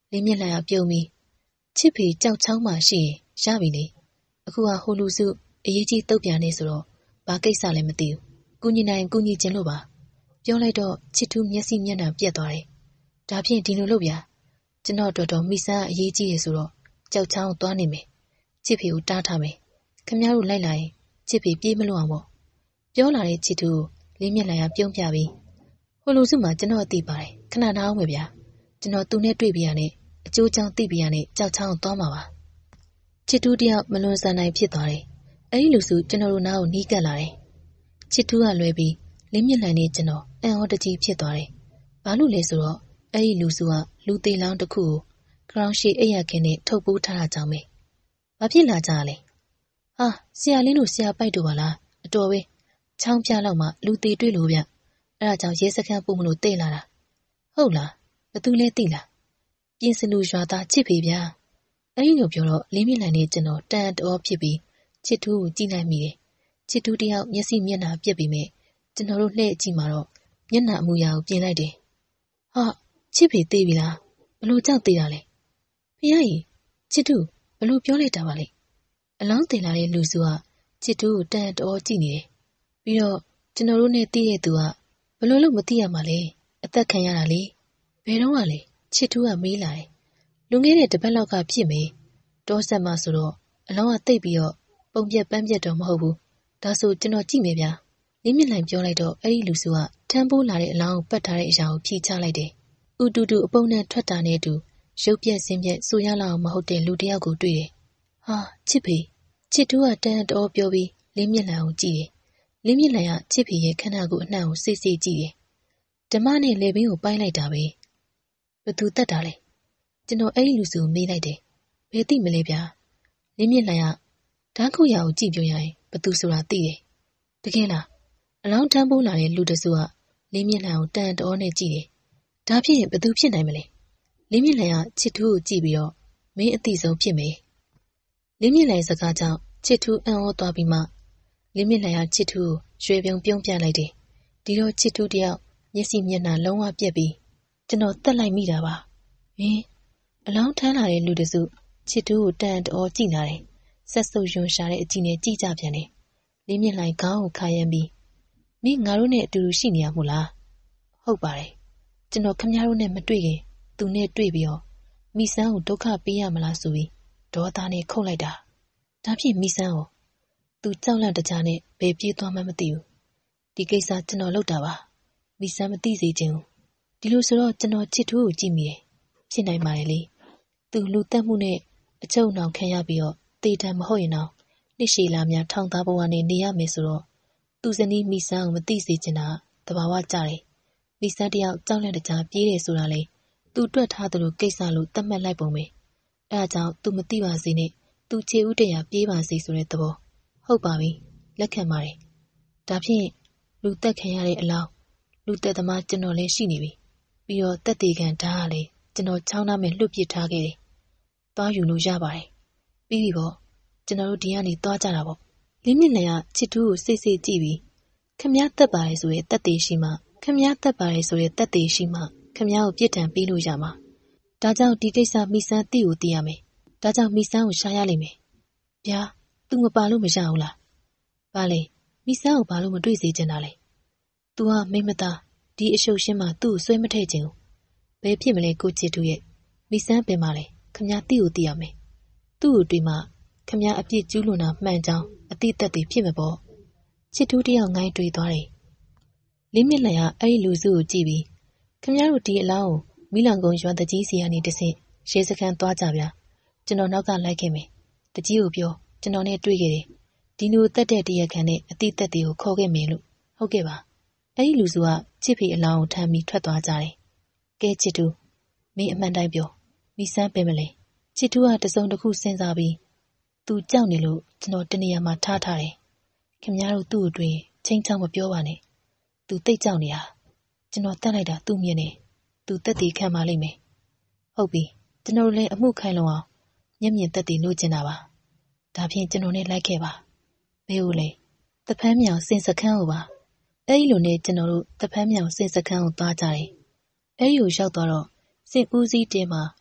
လင်းမြင့်လှိုင်ကပြုံးပြီးချစ်ဖေကြောက်ချောင်းမှရှိရင်ရပြီလေအခုကဟိုလူစုအရေးကြီးတုတ်ပြန်နေဆိုတော့ဘာကိစ္စလည်းမသိဘူးကုညီနိုင်ကုညီခြင်းလို့ပါပြောလိုက်တော့ချစ်ထူးမျက်စိမျက်နှာပြက်သွားတယ်ဒါဖြင့်ဒီလိုလုပ်ဗျာကျွန်တော်တော်တော်မိဆန်းအရေးကြီးရဆိုတော့ကြောက်ချောင်းသွားနေမယ်ချစ်ဖေကိုတားထားမယ်ခမရတို့လိုက်လာရင်ချစ်ဖေပြေးမလို့အောင်ပေါ့ပြောလာတဲ့ချစ်ထူးကိုလင်းမြင့်လှိုင်ကပြုံးပြပြီးဟိုလူစုမှာကျွန်တော်အသိပါတယ်ခဏနားအောင်မယ်ဗျာကျွန်တော်သူနဲ့တွေ့ပြရနဲ့အကျိုးကြောင့်သိပြရနဲ့ကြောက်ချောင်းသွားမှာပါချစ်ထူးတယောက်မလွန်ဆန်နိုင်ဖြစ်သွားတယ်အဲ့ဒီလူစုကျွန်တော်တို့နားကိုနီးကပ်လာတယ်ချစ်ထူးကလွဲပြီးလင်းမြင့်လှိုင်နဲ့ကျွန်တော်အံ့ဩတကြီးဖြစ်သွားတယ်ဘာလို့လဲဆိုတော့အဲ့ဒီလူစုကလူသေးလောင်းတစ်ခုကိုဂရောင်းရှိအိပ်ရခင်းနဲ့ထုတ်ပိုးထားတာကြောင့်ပဲဘာဖြစ်လာကြလဲဟာဆရာလင်းတို့ဆရာပိုက်တို့ပါလားအတော်ပဲချောင်းပြလောက်မှလူသေးတွေ့လို့ဗျအဲ့ဒါကြောင့်ရဲစခန်းပို့မလို့တဲ့လာတာဟုတ်လားဘသူလဲသိလားပြင်စလူရွာသားချစ်ဖေဗျာအဲ့ဒီလိုပြောတော့လင်းမြင့်လှိုင်နဲ့ကျွန်တော်တန်တော်ဖြစ်ပြီးချစ်ထူးကိုကြည့်လိုက်မိတယ်ချစ်ထူးတယောက်မျက်စိမျက်နှာပြက်ပြီးမြဲကျွန်တော်တို့လှည့်ကြည့်မှာတော့မျက်နှာအမူအရာကိုပြင်လိုက်တယ်ဟာချစ်ဖေသေးပြီလားဘလို့ကြောက်သေးတာလဲဖေကြီးချစ်ထူးဘလို့ပြောလိုက်တာပါလဲအလောင်းတင်လာတဲ့လူစုကချစ်ထူးကိုတန်တော်ကြည့်နေတယ်ပြီးတော့ကျွန်တော်တို့နဲ့တည်တဲ့သူကဘလို့လို့မသိရမှာလဲအသက်ခံရတာလေဘယ်တော့ကလဲချစ်ထူးကမေးလာတယ်လွန်ခဲ့တဲ့တပတ်လောက်ကဖြစ်မေတောဆက်မှဆိုတော့အလောင်းကတိတ်ပြီးတော့ပုံပြက်ပန်းပြက်တော့မဟုတ်ဘူးဒါဆိုကျွန်တော်ကြည့်မယ်ဗျာလင်းမြင့်လှိုင်ပြောလိုက်တော့အဲ့ဒီလူစုကထမ်းပိုးလာတဲ့အလောင်းကိုပတ်ထားတဲ့အရာကိုဖြီးချလိုက်တယ်ဥတူတူအပုံနဲ့ထွက်တာနဲ့အတူရုပ်ပြက်စင်းပြက်ဆူရလောက်မဟုတ်တဲ့လူတစ်ယောက်ကိုတွေ့တယ်ဟာချစ်ဖေချစ်ထူးကတန်တော်ပြောပြီးလင်းမြင့်လှိုင်ကိုကြည့်တယ်လင်းမြင့်လှိုင်ကချစ်ဖေရဲ့ခန္ဓာကိုယ်အနှံ့ကိုစိတ်စိတ်ကြည့်တယ်ဓမ္မနဲ့လေဘင်းကိုပိုင်းလိုက်တာပဲဘသူတတ်တာလဲကျွန်တော်အဲ့ဒီလူစုကိုမေးလိုက်တယ်ဘယ်သိမလဲဗျာလင်းမြင့်လှိုင်ကဓာတ်ခုရာကိုကြည့်ပြရရင်ဘသူဆိုတာသိတယ်တကယ်လားအလောင်းထမ်းပိုးလာတဲ့လူတစုကလင်းမြင့်လှိုင်ကိုတန်တော်နဲ့ကြည့်တယ်ဒါဖြင့်ဘသူဖြစ်နိုင်မလဲလင်းမြင့်လှိုင်ကချစ်ထူးကိုကြည့်ပြီးတော့မင်းအသိဆုံးဖြစ်မယ်လင်းမြင့်လှိုင်စကားကြောင့်ချစ်ထူးအံ့ဩသွားပြီးမှလင်းမြင့်လှိုင်ကချစ်ထူးကိုရွှေပြုံပြုံးပြလိုက်တယ်ဒီတော့ချစ်ထူးတယောက်မျက်စိမျက်နှာလုံးဝပြက်ပြီးကျွန်တော်တက်လိုက်မိတာပါဟင်အလောင်းထမ်းလာတဲ့လူတစုချစ်ထူးကိုတန်တော်ကြည့်လာတယ်ဆက်ဆုပ်ယွန်ရှာတဲ့အကြည့်နဲ့ကြည့်ကြပြန်တယ်လင်းမြင့်လှိုင်ခေါင်းကိုခါရမ်းပြီးမင်းငါတို့နဲ့အတူတူရှိနေရမို့လားဟုတ်ပါတယ်ကျွန်တော်ခမရတို့နဲ့မတွေ့ခင်သူနဲ့တွေ့ပြီးတော့မိဆန်းကိုဒုက္ခပေးရမလားဆိုပြီးဒေါသနဲ့ခုတ်လိုက်တာဒါဖြင့်မိဆန်းကိုသူကြောက်လန့်တကြားနဲ့ဘယ်ပြေးသွားမှမသိဘူးဒီကိစ္စကျွန်တော်လုပ်တာပါမိဆန်းမသိစေချင်ဘူးဒီလိုဆိုတော့ကျွန်တော်ချစ်ထူးကိုကြည့်မိတယ်ဖြစ်နိုင်ပါတယ်လေသူလူတက်မှုနဲ့အချုပ်နှောင်ခံရပြီးတော့တေတံမဟုတ်ရင်တော့နှစ်ရှည်လာများထောင်သားဘဝနဲ့နေရမယ်ဆိုတော့သူဇနီးမိဆန်းကိုမသိစေချင်တာတဘာဝကြတယ်မိဆန်းတယောက်ကြောက်လန့်တကြားပြေးတယ်ဆိုတာလေသူတွက်ထားသလိုကိစ္စလို့သတ်မှတ်လိုက်ပုံပဲအဲဒါကြောင့်သူမသိပါစေနဲ့သူခြေဥတရာပြေးပါစေဆိုတဲ့သဘောဟုတ်ပါပြီလက်ခံပါတယ်ဒါဖြင့်လူတက်ခံရတဲ့အလောင်းလူတက်သမားကျွန်တော်လည်းရှိနေပြီပြီးတော့တက်တေခံဓာတ်ကလည်းကျွန်တော်ချောင်းသားမဲ့လွတ်ပစ်ထားခဲ့တယ်သွားယူလို့ရပါတယ်ပြီးပြီပေါ့ကျွန်တော်တို့ဒီကနေသွားကြတာပေါ့လင်းမြင့်လည်းကချစ်ထူးကိုစိတ်စိတ်ကြည့်ပြီးခမည်းတက်ပါတယ်ဆိုရဲတက်တေရှိမှခမည်းတက်ပါတယ်ဆိုရဲတက်တေရှိမှခမည်းကိုပြစ်ဒဏ်ပေးလို့ရမှာဒါကြောင့်ဒီကိစ္စမိဆန်းတိကိုသိရမယ်ဒါကြောင့်မိဆန်းကိုရှာရလိမ့်မယ်ဗျာသူမပါလို့မရဘူးလားဘာလဲမိဆန်းကိုဘာလို့မတွေ့စေချင်တာလဲ तू ကမိမသားဒီအရှုပ်ရှင်းမှသူ့ကိုဆွဲမထည့်ချင်ဘူးဘယ်ဖြစ်မလဲကိုချစ်ထူရဲ့မိဆန်းပင်ပါလေခမည်းတိကိုသိရမယ်သူ့ကိုတွေ့မှခမည်းအပြစ်ကျူးလွန်တာမှန်ကြောင်းအတိသက်တွေဖြစ်မှာပေါ့ချစ်ထူးတယောက်ငိုင်းတွေ့သွားတယ်လင်းမြင့်လှိုင်ကအဲ့ဒီလူစုကိုကြည့်ပြီးခမည်းတို့ဒီအလောင်းကိုမိလောင်ကုန်းရွာတကြီးစီကနေတဆင့်ရဲစခန်းသွားကြဗျာကျွန်တော်နောက်ကလိုက်ခဲ့မယ်တကြီးကိုပြောကျွန်တော်နဲ့တွေ့ခဲ့တယ်ဒီလိုတက်တဲ့တရက်ခန့်နဲ့အတိသက်တွေကိုခေါ်ခဲ့မယ်လို့ဟုတ်ကဲ့ပါအဲ့ဒီလူစုကချစ်ဖေအလောင်းကိုထမ်းပြီးထွက်သွားကြတယ်ကဲချစ်ထူးမင်းအမှန်တိုင်းပြောမိဆန်းပင်မလဲချစ်ထူးကတစုံတစ်ခုစဉ်းစားပြီးသူကြောက်နေလို့ကျွန်တော်တနေရာမှာထားထားတယ်ခင်ဗျားတို့သူ့ကိုတွေ့ချင်းချောင်းမပြောပါနဲ့သူတိတ်ကြောက်နေတာကျွန်တော်တတ်လိုက်တာသူ့မြင်နေသူတက်တည်ခံပါလိမ့်မယ်ဟုတ်ပြီကျွန်တော်လည်းအမှုခိုင်လုံအောင်မျက်မြင်တက်တည်လို့ကျင်တာပါဒါဖြင့်ကျွန်တော်နဲ့လိုက်ခဲ့ပါဘယ်လိုလဲတဖန်းမြောင်စင်စခန်းကိုပါအဲ့ဒီလိုနဲ့ကျွန်တော်တို့တဖန်းမြောင်စင်စခန်းကိုသွားကြတယ်အဲ့ဒီကိုရောက်သွားတော့စင်ဦးစီးတင်းမှာ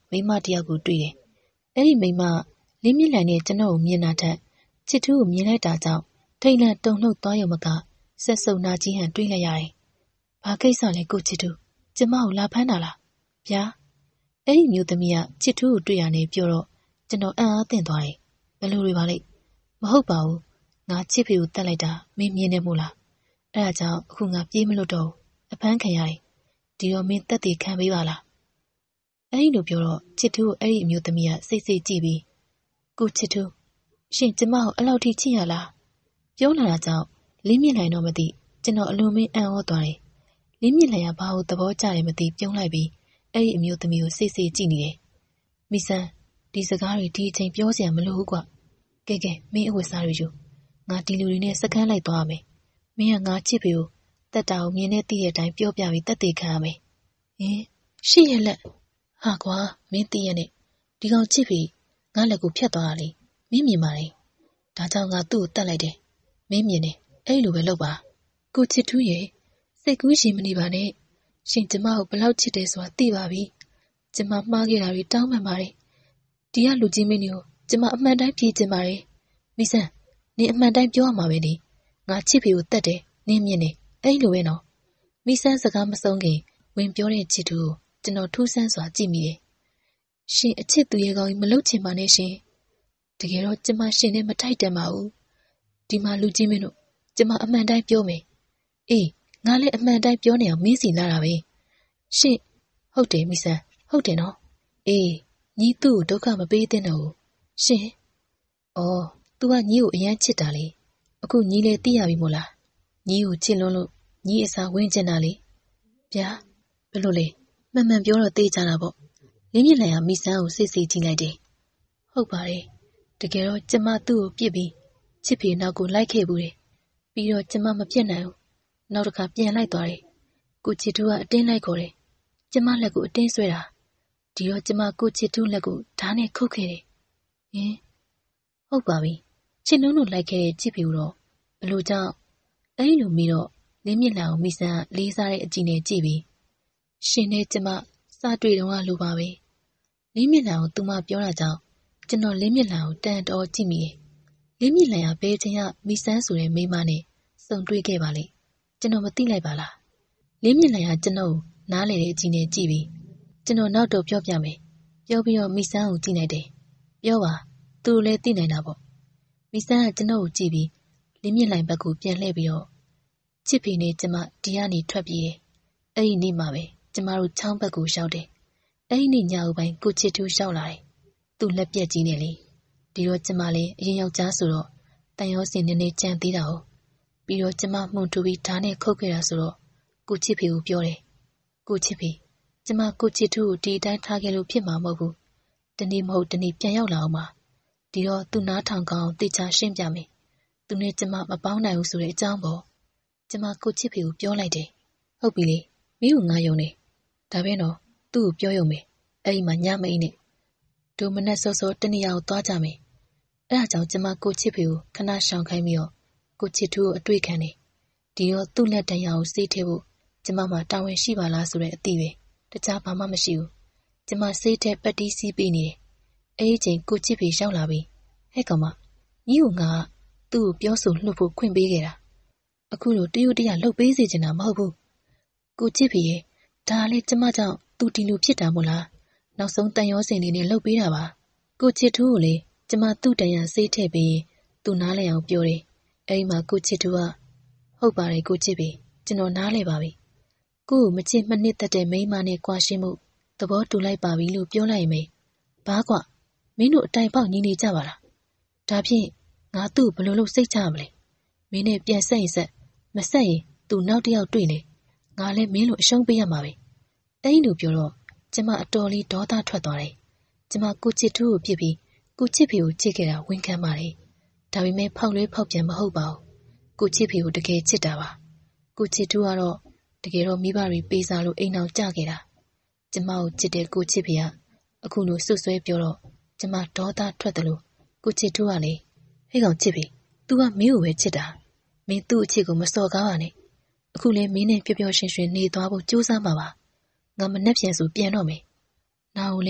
မိန်းမတစ်ယောက်ကိုတွေ့တယ်။အဲ့ဒီမိန်းမလင်းမြင့်လှိုင်နဲ့ကျွန်တော်ကိုမြင်တာထက်ချစ်ထူးကိုမြင်လိုက်တာကြောင့်ထိတ်လန့်တုန်လှုပ်သွားရုံမကဆက်စုံနာကြီးဟန်တွေးလိုက်ရတယ်။ဘာကိစ္စလဲကိုချစ်ထူးကျမကိုလာဖမ်းတာလားဗျာ။အဲ့ဒီမျိုးသမီးကချစ်ထူးကိုတွေ့ရနေပြောတော့ကျွန်တော်အံ့အားသင့်သွားတယ်။ဘယ်လိုတွေပါလိမ့်မဟုတ်ပါဘူးငါချစ်ဖေကိုတတ်လိုက်တာမင်းမြင်နေမို့လားအဲ့ဒါကြောင့်အခုငါပြေးမလို့တော့အဖမ်းခံရတယ်ဒီတော့မင်းတက်တည်ခံပေးပါလားအဲ့ဒီလိုပြောတော့ချစ်ထူးကိုအဲ့ဒီအမျိုးသမီးကစိတ်စိတ်ကြည့်ပြီးကိုချစ်ထူးရှင်ကျမကိုအဲ့လောက်ထိချစ်ရလားပြောလာတာကြောင့်လင်းမြင့်လိုက်တော့မသိကျွန်တော်အလွန်မင်းအံ့ဩသွားတယ်လင်းမြင့်လိုက်ရဘာလို့သဘောကျတယ်မသိပြုံးလိုက်ပြီးအဲ့ဒီအမျိုးသမီးကိုစိတ်စိတ်ကြည့်နေတယ်မိဆန်းဒီစကားတွေဒီအချိန်ပြောစရာမလိုဘူးကွာကဲကဲမင်းအဝတ်စားတွေယူငါဒီလူတွေနဲ့စကန်းလိုက်သွားမယ်မင်းကငါချစ်ဖေကိုတက်တာကိုမြင်နေသိတဲ့အတိုင်းပြောပြပြီးတက်သေးခံရမယ်ဟင်ရှေ့ရက်လက်ဟာကွာမင်းသိရနဲ့ဒီကောင်ချစ်ဖေငါလက်ကိုဖြတ်သွားတာလေမင်းမြင်ပါတယ်ဒါကြောင့်ငါသူ့ကိုတက်လိုက်တယ်မင်းမြင်တယ်အဲ့လိုပဲလုပ်ပါကိုချစ်ထူးရဲ့စိတ်ကူးရှင်မနေပါနဲ့ရှင်ကျမကိုဘလောက်ချစ်တယ်ဆိုတာသိပါပြီကျမမှားခဲ့တာတွေတောင်းပန်ပါတယ်ဒီကလူကြီးမင်းတွေကိုကျမအမှန်တိုင်းဖြေချင်ပါတယ်မိဆန်းနင်အမှန်တိုင်းပြောရမှာပဲလေငါချစ်ဖေကိုတတ်တယ်နင်းမြင်တယ်အဲ့လိုပဲနော်မိဆန်းစကားမဆုံးခင်ဝင်ပြောတဲ့ချစ်သူကိုကျွန်တော်ထူးဆန်းစွာကြည့်မိတယ်ရှင်အချစ်သူရဲ့ကောင်းကြီးမလုပ်ချင်ပါနဲ့ရှင်တကယ်တော့ကျမရှင်နဲ့မထိုက်တန်ပါဘူးဒီမှာလူကြီးမင်းတို့ကျမအမှန်တိုင်းပြောမယ်အေးငါလည်းအမှန်တိုင်းပြောနေအောင်မင်းစီလာတာပဲရှင်ဟုတ်တယ်မိဆန်းဟုတ်တယ်နော်အေးညီသူ့ကိုဒုက္ခမပေးသင့်တော့ဘူးရှင်အော်तूကညီကိုအရန်ချစ်တာလေအခုညီလည်းသိရပြီမို့လားညီကိုချစ်လွန်းလို့ညီအစာဝင်ကျင်တာလေဗျာဘယ်လိုလဲမှန်မှန်ပြောတော့သိကြတာပေါ့လင်းမြင့်လှိုင်ကမိဆန်းကိုစိတ်စိတ်ကြည့်လိုက်တယ်ဟုတ်ပါတယ်တကယ်တော့ကျမသူ့ကိုပြစ်ပြီးချစ်ဖေနောက်ကိုလိုက်ခဲ့ဘူးတယ်ပြီးတော့ကျမမပြတ်နိုင်ဘူးနောက်တစ်ခါပြန်လိုက်သွားတယ်ကိုချစ်သူကအတင်းလိုက်ခေါ်တယ်ကျမလက်ကိုအတင်းဆွဲတာဒီတော့ကျမကိုချစ်သူလက်ကိုဓာတ်နဲ့ခုတ်ခဲ့တယ်ဟင်ဟုတ်ပါပြီချစ်နှုံးတို့လိုက်ခဲ့တဲ့ချစ်ဖေတော့ဘလို့ကြောင့်အဲ့လိုမိတော့လင်းမြင့်လှိုင်ကိုမိဆန်းလေးစားတဲ့အကြည့်နဲ့ကြည့်ပြီးရှင်နဲ့ကျမစတွေ့တော့ကလိုပါပဲလင်းမြင့်လှိုင်ကိုသူမပြောတာကြောင့်ကျွန်တော်လင်းမြင့်လှိုင်ကိုတန်တော်ကြည့်မိတယ်လင်းမြင့်လှိုင်ကဘယ်ချိန်ကမိဆန်းဆိုတဲ့မိန်းမနဲ့စုံတွေ့ခဲ့ပါလေကျွန်တော်မသိလိုက်ပါလားလင်းမြင့်လှိုင်ကကျွန်တော်နားလေတဲ့အကြည့်နဲ့ကြည့်ပြီးကျွန်တော်နောက်တော့ပြောပြမယ်ပြောပြီးတော့မိဆန်းကိုကြည့်လိုက်တယ်ပြောပါသူတို့လည်းသိနိုင်တာပေါ့မိဆန်းကကျွန်တော်ကိုကြည့်ပြီးလင်းမြင့်လှိုင်ဘက်ကိုပြန်လှည့်ပြီးတော့ချစ်ဖေနဲ့ကျမဒီကနေထွက်ပြေးတယ်အဲ့ဒီနေ့မှပဲကျမတို့ချောင်းဘက်ကိုရောက်တယ်အဲ့ဒီနေ့ညဦးပိုင်းကိုချစ်ထူးရောက်လာတယ်သူ့လက်ပြက်ကြီးနဲ့လေဒီတော့ကျမလည်းအရင်ယောက်ျားဆိုတော့တန်ရောစင်နေနေကြံသေးတာ哦ပြီးတော့ကျမမှုန်ထူပြီးဓာတ်နဲ့ခုတ်ခဲ့တာဆိုတော့ကိုချစ်ဖေကိုပြောတယ်ကိုချစ်ဖေကျမကိုချစ်ထူးကိုဒီအတိုင်းထားခဲ့လို့ဖြစ်မှာမဟုတ်ဘူးတနေ့မဟုတ်တနေ့ပြန်ရောက်လာအောင်ပါဒီတော့သူနားထောင်ကောင်းတေချာရှင်းပြမယ်သူနဲ့ကျမမပေါင်းနိုင်ဘူးဆိုတဲ့အကြောင်းပေါ့ကျမကိုချစ်ဖေကိုပြောလိုက်တယ်ဟုတ်ပြီလေမင်းကငါယုံနေဒါပဲနော်သူ့ကိုပြောယုံမယ်အဲ့ဒီမှာညမအိနဲ့ဒိုမနက်စောစောတနေ့ရောက်သွားကြမယ်အဲ့ဒါကြောင့်ကျမကိုချစ်ဖေကိုခဏရှောင်ခိုင်းပြီးတော့ကိုချစ်ထူးကိုအတွေ့ခံတယ်ဒီတော့သူ့လက်တံရကိုစေးထည့်ဖို့ကျမမှာတာဝန်ရှိပါလားဆိုတဲ့အသည့်ပဲတခြားဘာမှမရှိဘူးကျမစေးထည့်ပတ်တီးစီးပေးနေတယ်အဲ့ဒီချိန်ကိုချစ်ဖေရောက်လာပြီဟဲ့ကောင်မညီကငါသူ့ကိုပြောဆိုလှုပ်ဖို့ခွင့်ပေးခဲ့တာအခုလိုတရုတ်တရလှုပ်ပေးစေချင်တာမဟုတ်ဘူးကိုချစ်ဖေရဲ့ဒါလည်းကျမကြောင့်သူဒီလိုဖြစ်တာမို့လားနောက်ဆုံးတန်ရောစင်လေးနဲ့လှုပ်ပေးတာပါကိုချစ်ထူးကိုလေကျမသူ့တန်ရစေးထည့်ပြီးသူနားလည်အောင်ပြောတယ်အဲဒီမှာကိုချစ်ထူးကဟုတ်ပါတယ်ကိုချစ်ဖေကျွန်တော်နားလည်ပါပြီကို့ကိုမချစ်မနစ်သက်တဲ့မိန်းမနဲ့ကြွားရှင်းမှုသဘောတူလိုက်ပါပြီလို့ပြောလိုက်ရင်မေဘာကွာမင်းတို့အတိုင်ပေါက်ညီနေကြပါလားဒါဖြင့်ငါသူ့ဘယ်လိုလုပ်စိတ်ချရမလဲမင်းနဲ့ပြန်ဆက်ရင်ဆက်မဆက်ရင်သူနောက်တစ်ယောက်တွေ့နေငါလည်းမင်းလိုအရှုံးပေးရမှာပဲအဲ့ဒီလိုပြောတော့ကျမအတော်လေးဒေါသထွက်သွားတယ်ကျမကိုချစ်ထူးကိုပြစ်ပြီးကိုချစ်ဖေကိုချစ်ခဲ့တာဝန်ခံပါတယ်ဒါပေမဲ့ဖောက်လွဲဖောက်ပြန်မဟုတ်ပါဘူးကိုချစ်ဖေကိုတကယ်ချစ်တာပါကိုချစ်ထူးကတော့တကယ်တော့မိဘတွေပေးစားလို့အိမ်အောင်ကြခဲ့တာကျမကိုချစ်တဲ့ကိုချစ်ဖေကအခုလိုဆွဆွဲပြောတော့ကျမဒေါသထွက်တယ်လို့ကိုချစ်ထူးကလေဟဲ့ကောင်ချစ်ဖေ तू ကမင်းကိုပဲချစ်တာမင်းသူ့အချစ်ကိုမစော်ကားပါနဲ့အခုလဲမင်းနဲ့ပျော်ပျော်ရွှင်ရွှင်နေသွားဖို့ကြိုးစားမှာပါငါမနှက်ပြန်ဆိုပြန်တော့မယ်နာကိုလဲ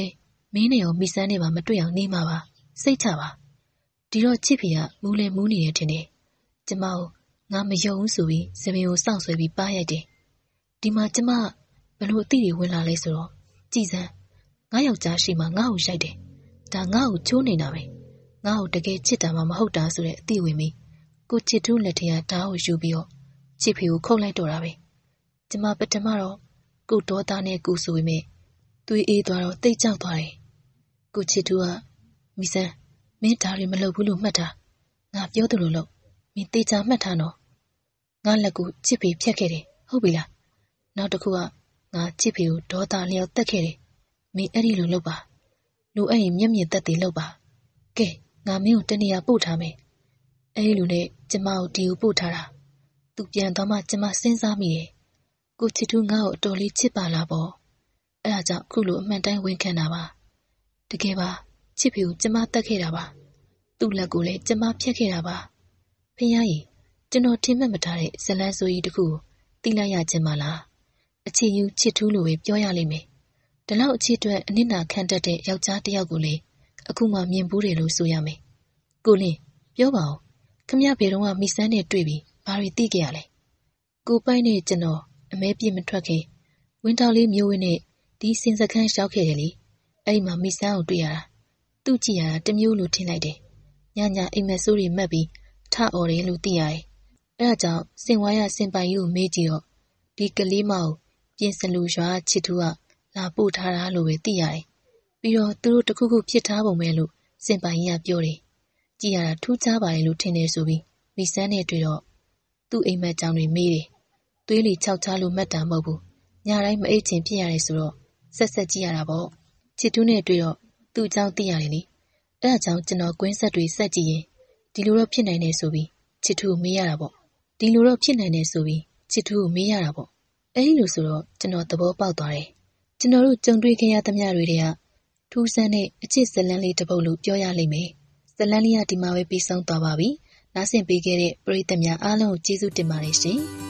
မင်းနဲ့ရောမိဆန်းနဲ့ပါမတွေ့အောင်နေမှာပါစိတ်ချပါဒီတော့ချစ်ဖေကမူးလဲမူးနေတယ်ထင်တယ်ကျမကိုငါမယုံဘူးဆိုပြီးစပင်ကိုစောင့်ဆွဲပြီးပါရိုက်တယ်ဒီမှာကျမဘလို့အသည့်တွေဝင်လာလဲဆိုတော့ကြည်စမ်းငါယောက်ျားရှိမှငါ့ကိုရိုက်တယ်ဒါငါ့ကိုချိုးနေတာပဲငါ့ကိုတကယ်ချစ်တာမှမဟုတ်တာဆိုတဲ့အသည့်ဝင်ပြီးကိုချစ်ထူးလက်ထက်ကဓာတ်ကိုယူပြီးတော့ချစ်ဖေကိုခုတ်လိုက်တော့တာပဲကျမပထမတော့ကိုဒေါသနဲ့ကိုဆိုပေမဲ့သွေးအေးသွားတော့တိတ်ကြောက်သွားတယ်ကိုချစ်ထူးကမိစမ်းမင်းဒါတွေမလုပ်ဘူးလို့မှတ်တာငါပြောသလိုလုပ်မင်းတေချာမှတ်ထားနော်ငါလက်ကိုချစ်ဖေဖြတ်ခဲ့တယ်ဟုတ်ပြီလားနောက်တစ်ခုကငါချစ်ဖေကိုဒေါသလျောက်တက်ခဲ့တယ်မင်းအဲ့ဒီလိုလုပ်ပါလူအဲ့ရင်မျက်မြင်သက်သေလုပ်ပါကဲငါမင်းကိုတနေရာပို့ထားမယ်အဲ့ဒီလူနဲ့ကျမကိုဒီကိုပို့ထားတာသူပြန်သွားမှကျမစဉ်းစားမိတယ်ကိုချစ်ထူးငါ့ကိုအတော်လေးချစ်ပါလားပေါ့အဲ့ဒါကြောင့်အခုလိုအမှန်တိုင်းဝန်ခံတာပါတကယ်ပါချစ်ဖေကိုကျမတတ်ခဲ့တာပါသူ့လက်ကိုလည်းကျမဖြတ်ခဲ့တာပါဖခင်ကြီးကျွန်တော်ထင်မှတ်မထားတဲ့ဇလန်းဆိုကြီးတခုကိုသိလိုက်ရခြင်းမလားအချစ်ယူချစ်ထူးလိုပဲပြောရလိမ့်မယ်ဒီလောက်အချစ်အတွက်အနစ်နာခံတတ်တဲ့ယောက်ျားတစ်ယောက်ကိုလေအခုမှမြင်ဘူးတယ်လို့ဆိုရမယ်ကိုလင်းပြောပါဦးခမရဘယ်တော့မှမိဆန်းနဲ့တွေ့ပြီးဘာတွေသိခဲ့ရလဲကိုပိုက်နဲ့ကျွန်တော်အမဲပြစ်မထွက်ခင်ဝင်းတောက်လေးမျိုးဝင်းနဲ့ဒီစင်စခန်းရှောက်ခဲ့တယ်လေအဲ့ဒီမှာမိဆန်းကိုတွေ့ရတာသူ့ကြည့်ရတာတမျိုးလိုထင်လိုက်တယ်ညညအိမ်မက်ဆိုးတွေမှတ်ပြီးထအော်တယ်လို့သိရတယ်အဲ့ဒါကြောင့်စင်ဝါရစင်ပိုင်ကြီးကိုမေးကြည့်တော့ဒီကလေးမကိုပြင်စလူရွာချစ်ထူးကလာပို့ထားတာလို့ပဲသိရတယ်ပြီးတော့သူတို့တခုခုဖြစ်ထားပုံပဲလို့စင်ပိုင်ကြီးကပြောတယ်ကြည့်ရတာထူးခြားပါတယ်လို့ထင်တယ်ဆိုပြီးမိဆန်းနဲ့တွေ့တော့သူ့အိမ်မက်ကြောင်တွေမေးတယ်သွေးလီခြောက်ချလို့မှတ်တာမဟုတ်ဘူးညတိုင်းမအိတ်ချင်ဖြစ်ရတယ်ဆိုတော့ဆက်ဆက်ကြည့်ရတာပေါ့ချစ်ထူးနဲ့တွေ့တော့သူ့အကြောင်းသိရတယ်လေအဲ့ဒါကြောင့်ကျွန်တော်ကွင်းဆက်တွေဆက်ကြည့်ရင်ဒီလိုတော့ဖြစ်နိုင်တယ်ဆိုပြီးချစ်ထူးကိုမေးရတာပေါ့ဒီလိုတော့ဖြစ်နိုင်တယ်ဆိုပြီးချစ်ထူးကိုမေးရတာပေါ့အဲ့ဒီလိုဆိုတော့ကျွန်တော်သဘောပေါက်သွားတယ်ကျွန်တော်တို့ကြုံတွေ့ခဲ့ရသမျှတွေတည်းကထူးဆန်းတဲ့အချစ်ဇလန်းလေးတစ်ပုဒ်လို့ပြောရလိမ့်မယ်ဇလန်းလေးကဒီမှာပဲပြီးဆုံးသွားပါပြီနားဆင်ပေးခဲ့တဲ့ပရိသတ်များအားလုံးကိုကျေးဇူးတင်ပါတယ်ရှင်